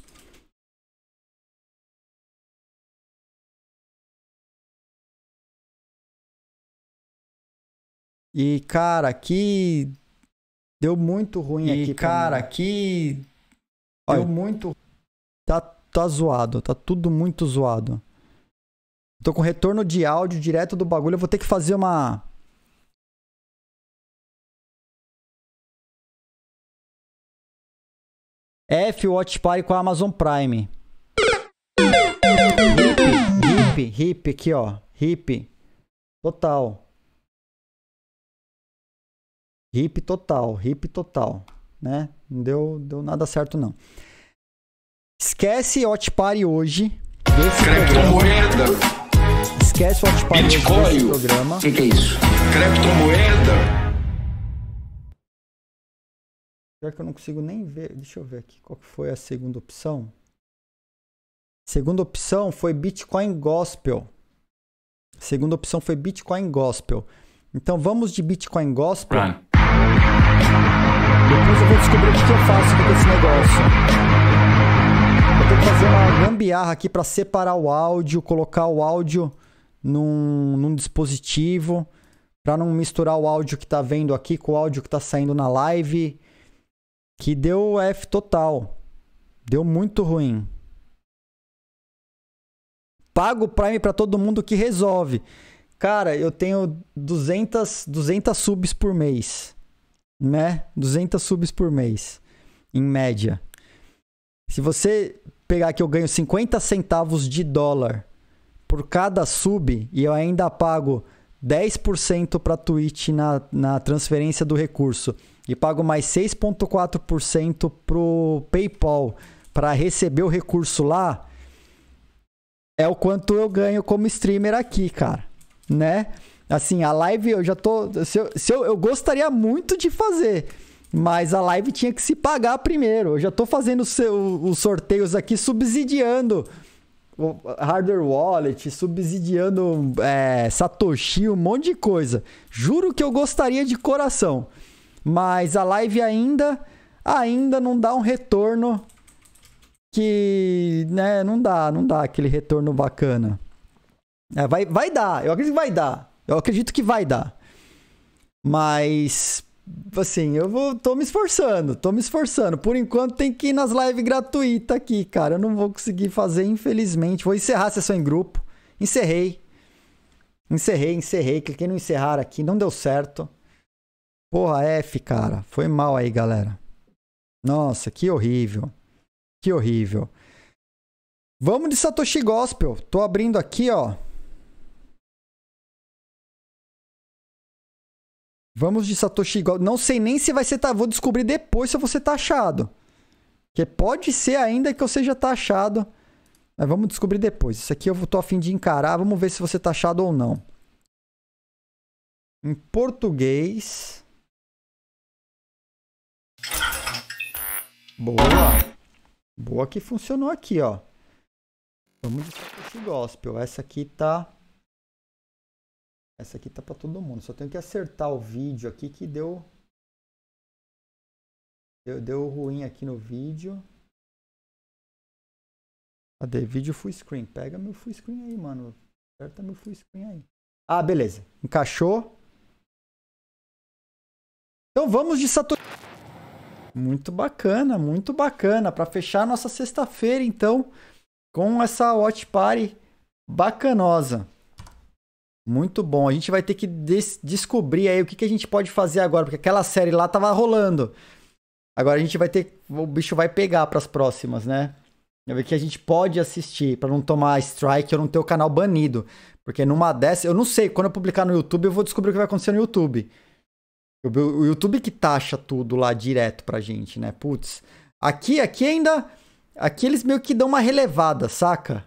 E, cara, aqui deu muito ruim aqui. Cara, aqui deu muito... Tá zoado, tá tudo muito zoado. Tô com retorno de áudio direto do bagulho. Eu vou ter que fazer uma... F Watch Party com a Amazon Prime. Hip, aqui, ó. Hip. Total. Hip total, né? Não deu nada certo, não. Esquece Watch Party hoje. Criptomoeda. Esquece Watch Party Bitcoin. Hoje desse programa. O que é isso? Criptomoeda. Pior que eu não consigo nem ver. Deixa eu ver aqui. Qual que foi a segunda opção? Segunda opção foi Bitcoin Gospel. Segunda opção foi Bitcoin Gospel. Então vamos de Bitcoin Gospel. Run. Depois eu vou descobrir o que eu faço com esse negócio. Eu tenho que fazer uma gambiarra aqui para separar o áudio, colocar o áudio num dispositivo, para não misturar o áudio que tá vendo aqui com o áudio que tá saindo na live, que deu F total. Deu muito ruim. Pago o Prime para todo mundo que resolve. Cara, eu tenho 200 subs por mês, né? 200 subs por mês, em média. Se você pegar que eu ganho 50 centavos de dólar por cada sub e eu ainda pago 10% para Twitch na transferência do recurso e pago mais 6,4% pro PayPal para receber o recurso lá, é o quanto eu ganho como streamer aqui, cara, né? Assim, a live eu já tô... eu gostaria muito de fazer, mas a live tinha que se pagar primeiro. Eu já tô fazendo os sorteios aqui subsidiando o Hardware Wallet, subsidiando Satoshi, um monte de coisa. Juro que eu gostaria de coração, mas a live ainda não dá um retorno que, né, não dá aquele retorno bacana. Vai dar, eu acredito que vai dar. Eu acredito que vai dar. Mas, assim, tô me esforçando. Por enquanto tem que ir nas lives gratuitas aqui, cara. Eu não vou conseguir fazer, infelizmente. Vou encerrar a sessão em grupo. Encerrei. Cliquei no encerrar aqui, não deu certo. Porra, F, cara. Foi mal aí, galera. Nossa, que horrível. Vamos de Satoshi Gospel. Tô abrindo aqui, ó. Vamos de Satoshi Gospel. Não sei nem se vai ser... Vou descobrir depois se eu vou ser taxado. Porque pode ser ainda que eu seja taxado. Mas vamos descobrir depois. Isso aqui eu tô a fim de encarar. Vamos ver se você tá taxado ou não. Em português. Boa que funcionou aqui, ó. Vamos de Satoshi Gospel. Essa aqui tá pra todo mundo. Só tenho que acertar o vídeo aqui que deu ruim aqui no vídeo. Cadê? Vídeo full screen. Pega meu full screen aí, mano. Aperta meu full screen aí. Ah, beleza. Encaixou. Então vamos de Satoshi. Muito bacana. Para fechar nossa sexta-feira, então, com essa Watch Party bacanosa. Muito bom. A gente vai ter que descobrir aí o que a gente pode fazer agora, porque aquela série lá tava rolando. Agora a gente vai ter... O bicho vai pegar pras próximas, né? Vai ver que a gente pode assistir, pra não tomar strike ou não ter o canal banido. Porque numa dessas... Eu não sei, quando eu publicar no YouTube, eu vou descobrir o que vai acontecer no YouTube. O YouTube que taxa tudo lá direto pra gente, né? Putz. Aqui ainda... Aqui eles meio que dão uma relevada, saca?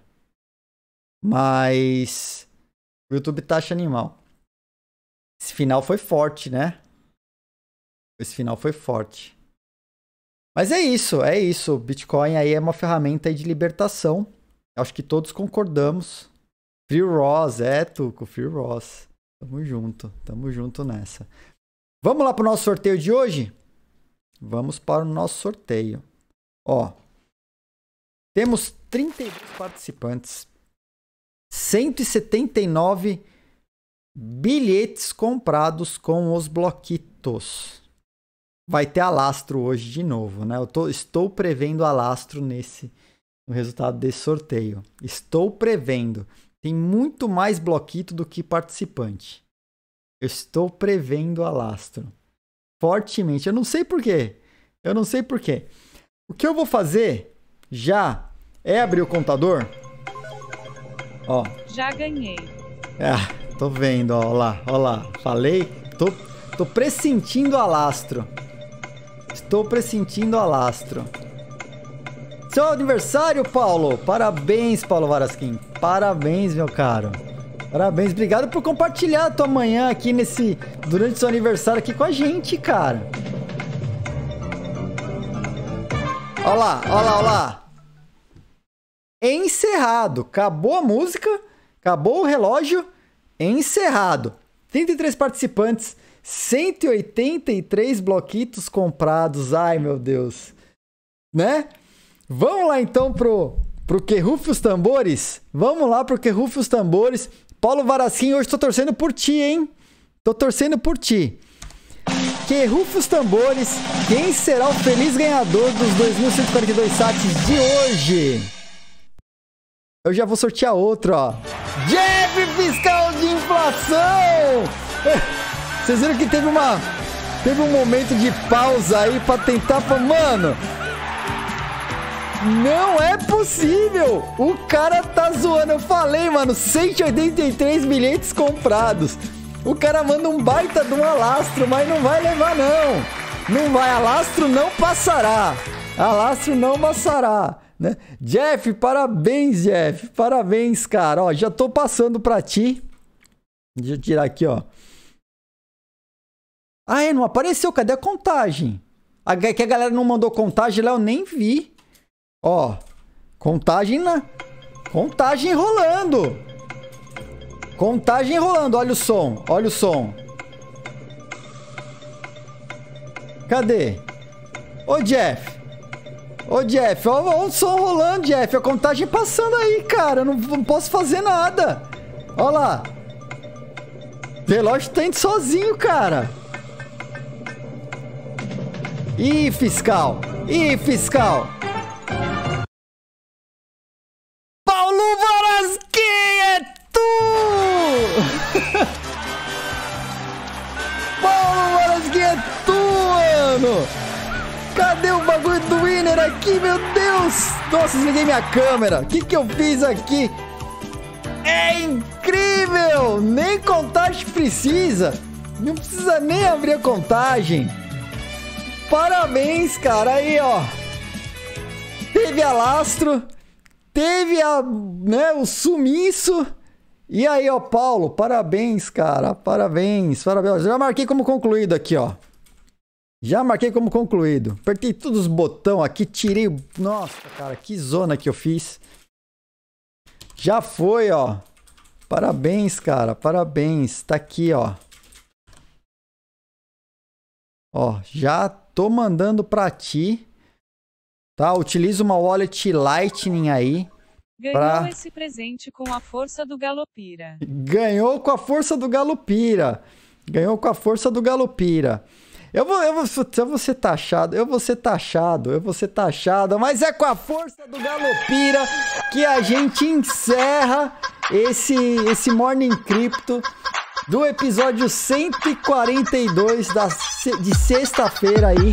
Mas... O YouTube taxa animal. Esse final foi forte, né? Mas é isso. Bitcoin aí é uma ferramenta aí de libertação. Acho que todos concordamos. Free Ross, Tuco, Free Ross. Tamo junto nessa. Vamos lá pro nosso sorteio de hoje? Vamos para o nosso sorteio. Ó. Temos 32 participantes. 179 bilhetes comprados com os bloquitos. Vai ter alastro hoje de novo, né? Estou prevendo alastro no resultado desse sorteio. Estou prevendo. Tem muito mais bloquito do que participante. Eu estou prevendo alastro. Fortemente. Eu não sei por quê. O que eu vou fazer já é abrir o contador. Ó. Já ganhei. Tô vendo, ó lá. Falei, tô pressentindo alastro. Estou pressentindo alastro. Seu aniversário, Paulo. Parabéns, Paulo Varasquim. Parabéns, meu caro. Parabéns, obrigado por compartilhar a tua manhã aqui durante seu aniversário aqui com a gente, cara. Olha lá. Encerrado. Acabou a música, acabou o relógio, encerrado. 33 participantes, 183 bloquitos comprados. Ai, meu Deus. Né? Vamos lá então pro que rufe os tambores. Vamos lá pro que rufe os tambores. Paulo Varasquim, hoje tô torcendo por ti, hein? Tô torcendo por ti. Que rufe os tambores. Quem será o feliz ganhador dos 2.142 saques de hoje? Eu já vou sortear outro, ó. Jeff Fiscal de Inflação! Vocês viram que teve um momento de pausa aí pra tentar... Mano... Não é possível! O cara tá zoando. Eu falei, mano, 183 bilhetes comprados. O cara manda um baita de um alastro, mas não vai levar, não. Não vai, alastro não passará. Alastro não passará, né? Jeff, parabéns, Jeff. Parabéns, cara. Ó, já tô passando pra ti. Deixa eu tirar aqui, ó. Ah, não apareceu. Cadê a contagem? Que a galera não mandou contagem lá, eu nem vi. Ó, contagem rolando. Contagem rolando. Olha o som, olha o som. Cadê? Ô, Jeff, ó o som rolando, Jeff. A contagem passando aí, cara. Eu não posso fazer nada. Ó lá. O relógio tá indo sozinho, cara. Ih, fiscal. Paulo Varasquim, é tu! Paulo Varasquim, é tu, mano! Cadê o bagulho do winner aqui, meu Deus? Nossa, desliguei minha câmera. O que eu fiz aqui? É incrível! Nem contagem precisa. Não precisa nem abrir a contagem. Parabéns, cara. Aí, ó. Teve alastro. Teve o sumiço. E aí, ó, Paulo, parabéns, cara. Parabéns. Já marquei como concluído aqui, ó. Já marquei como concluído. Apertei todos os botões aqui, tirei... Nossa, cara, que zona que eu fiz. Já foi, ó. Parabéns, cara. Parabéns. Tá aqui, ó. Ó, já tô mandando pra ti. Tá? Utiliza uma wallet Lightning aí. Ganhou esse presente com a força do Galopira. Ganhou com a força do Galopira. Ganhou com a força do Galopira. Eu vou ser taxado, mas é com a força do Galopira que a gente encerra esse Morning Crypto do episódio 142 de sexta-feira aí.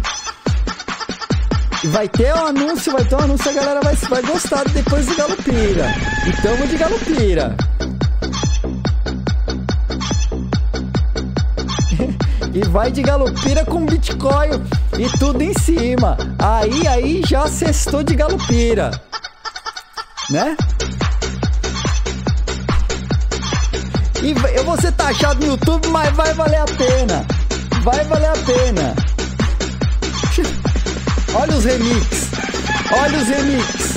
Vai ter um anúncio, a galera vai gostar depois do Galopira. E tamo de Galopira. E vai de Galopira com Bitcoin e tudo em cima. Aí já cestou de Galopira. Né? E eu vou ser taxado no YouTube, mas vai valer a pena. Vai valer a pena. Olha os remix. Olha os remix.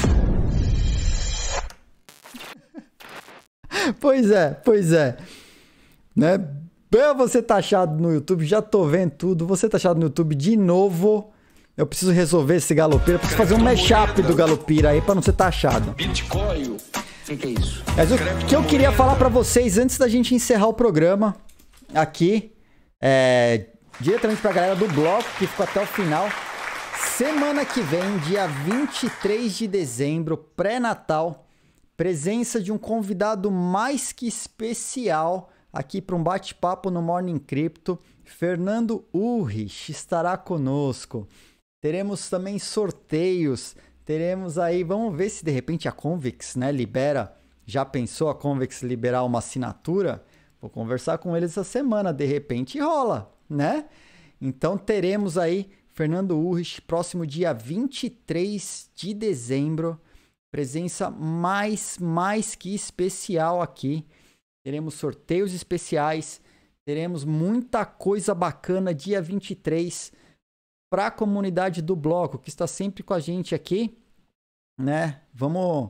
Pois é. Né? Eu vou ser taxado no YouTube, já tô vendo tudo. Vou ser taxado no YouTube de novo. Eu preciso resolver esse Galopira. Preciso fazer um mashup do Galopira aí pra não ser taxado. Bitcoin. O que é isso? Mas o que eu queria falar pra vocês antes da gente encerrar o programa aqui, diretamente pra galera do bloco que ficou até o final. Semana que vem, dia 23 de dezembro, pré-natal, presença de um convidado mais que especial aqui para um bate-papo no Morning Crypto. Fernando Ulrich estará conosco. Teremos também sorteios. Teremos aí, vamos ver se de repente a Convex, né, libera. Já pensou a Convex liberar uma assinatura? Vou conversar com eles essa semana, de repente rola, né? Então teremos aí Fernando Urrich, próximo dia 23 de dezembro. Presença mais que especial aqui. Teremos sorteios especiais. Teremos muita coisa bacana dia 23 para a comunidade do bloco, que está sempre com a gente aqui, né? Vamos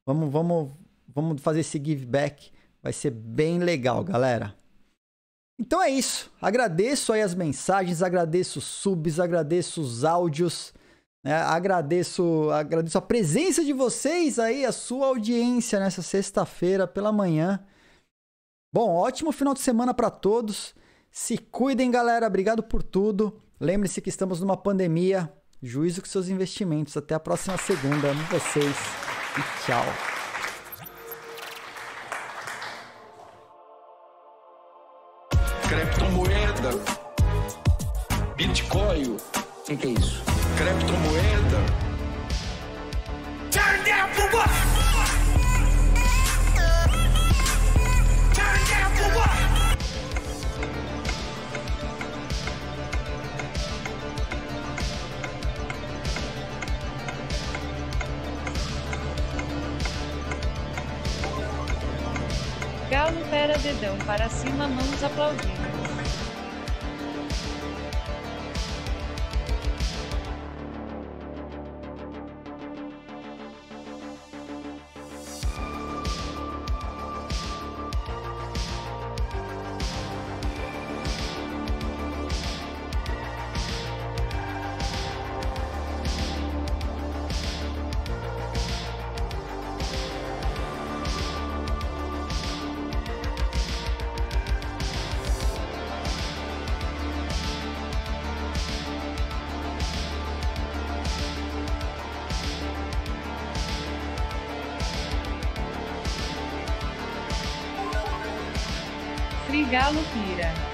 fazer esse give back. Vai ser bem legal, galera. Então é isso. Agradeço aí as mensagens, agradeço os subs, agradeço os áudios, né? Agradeço a presença de vocês aí, a sua audiência nessa sexta-feira pela manhã. Bom, ótimo final de semana para todos. Se cuidem, galera. Obrigado por tudo. Lembre-se que estamos numa pandemia. Juízo com seus investimentos. Até a próxima segunda. Amo vocês e tchau. Criptomoeda. Bitcoin. O que é isso? Criptomoeda. Turn down for what? Turn down for what? Galo pera dedão para cima, mãos aplaudindo. Galo pira.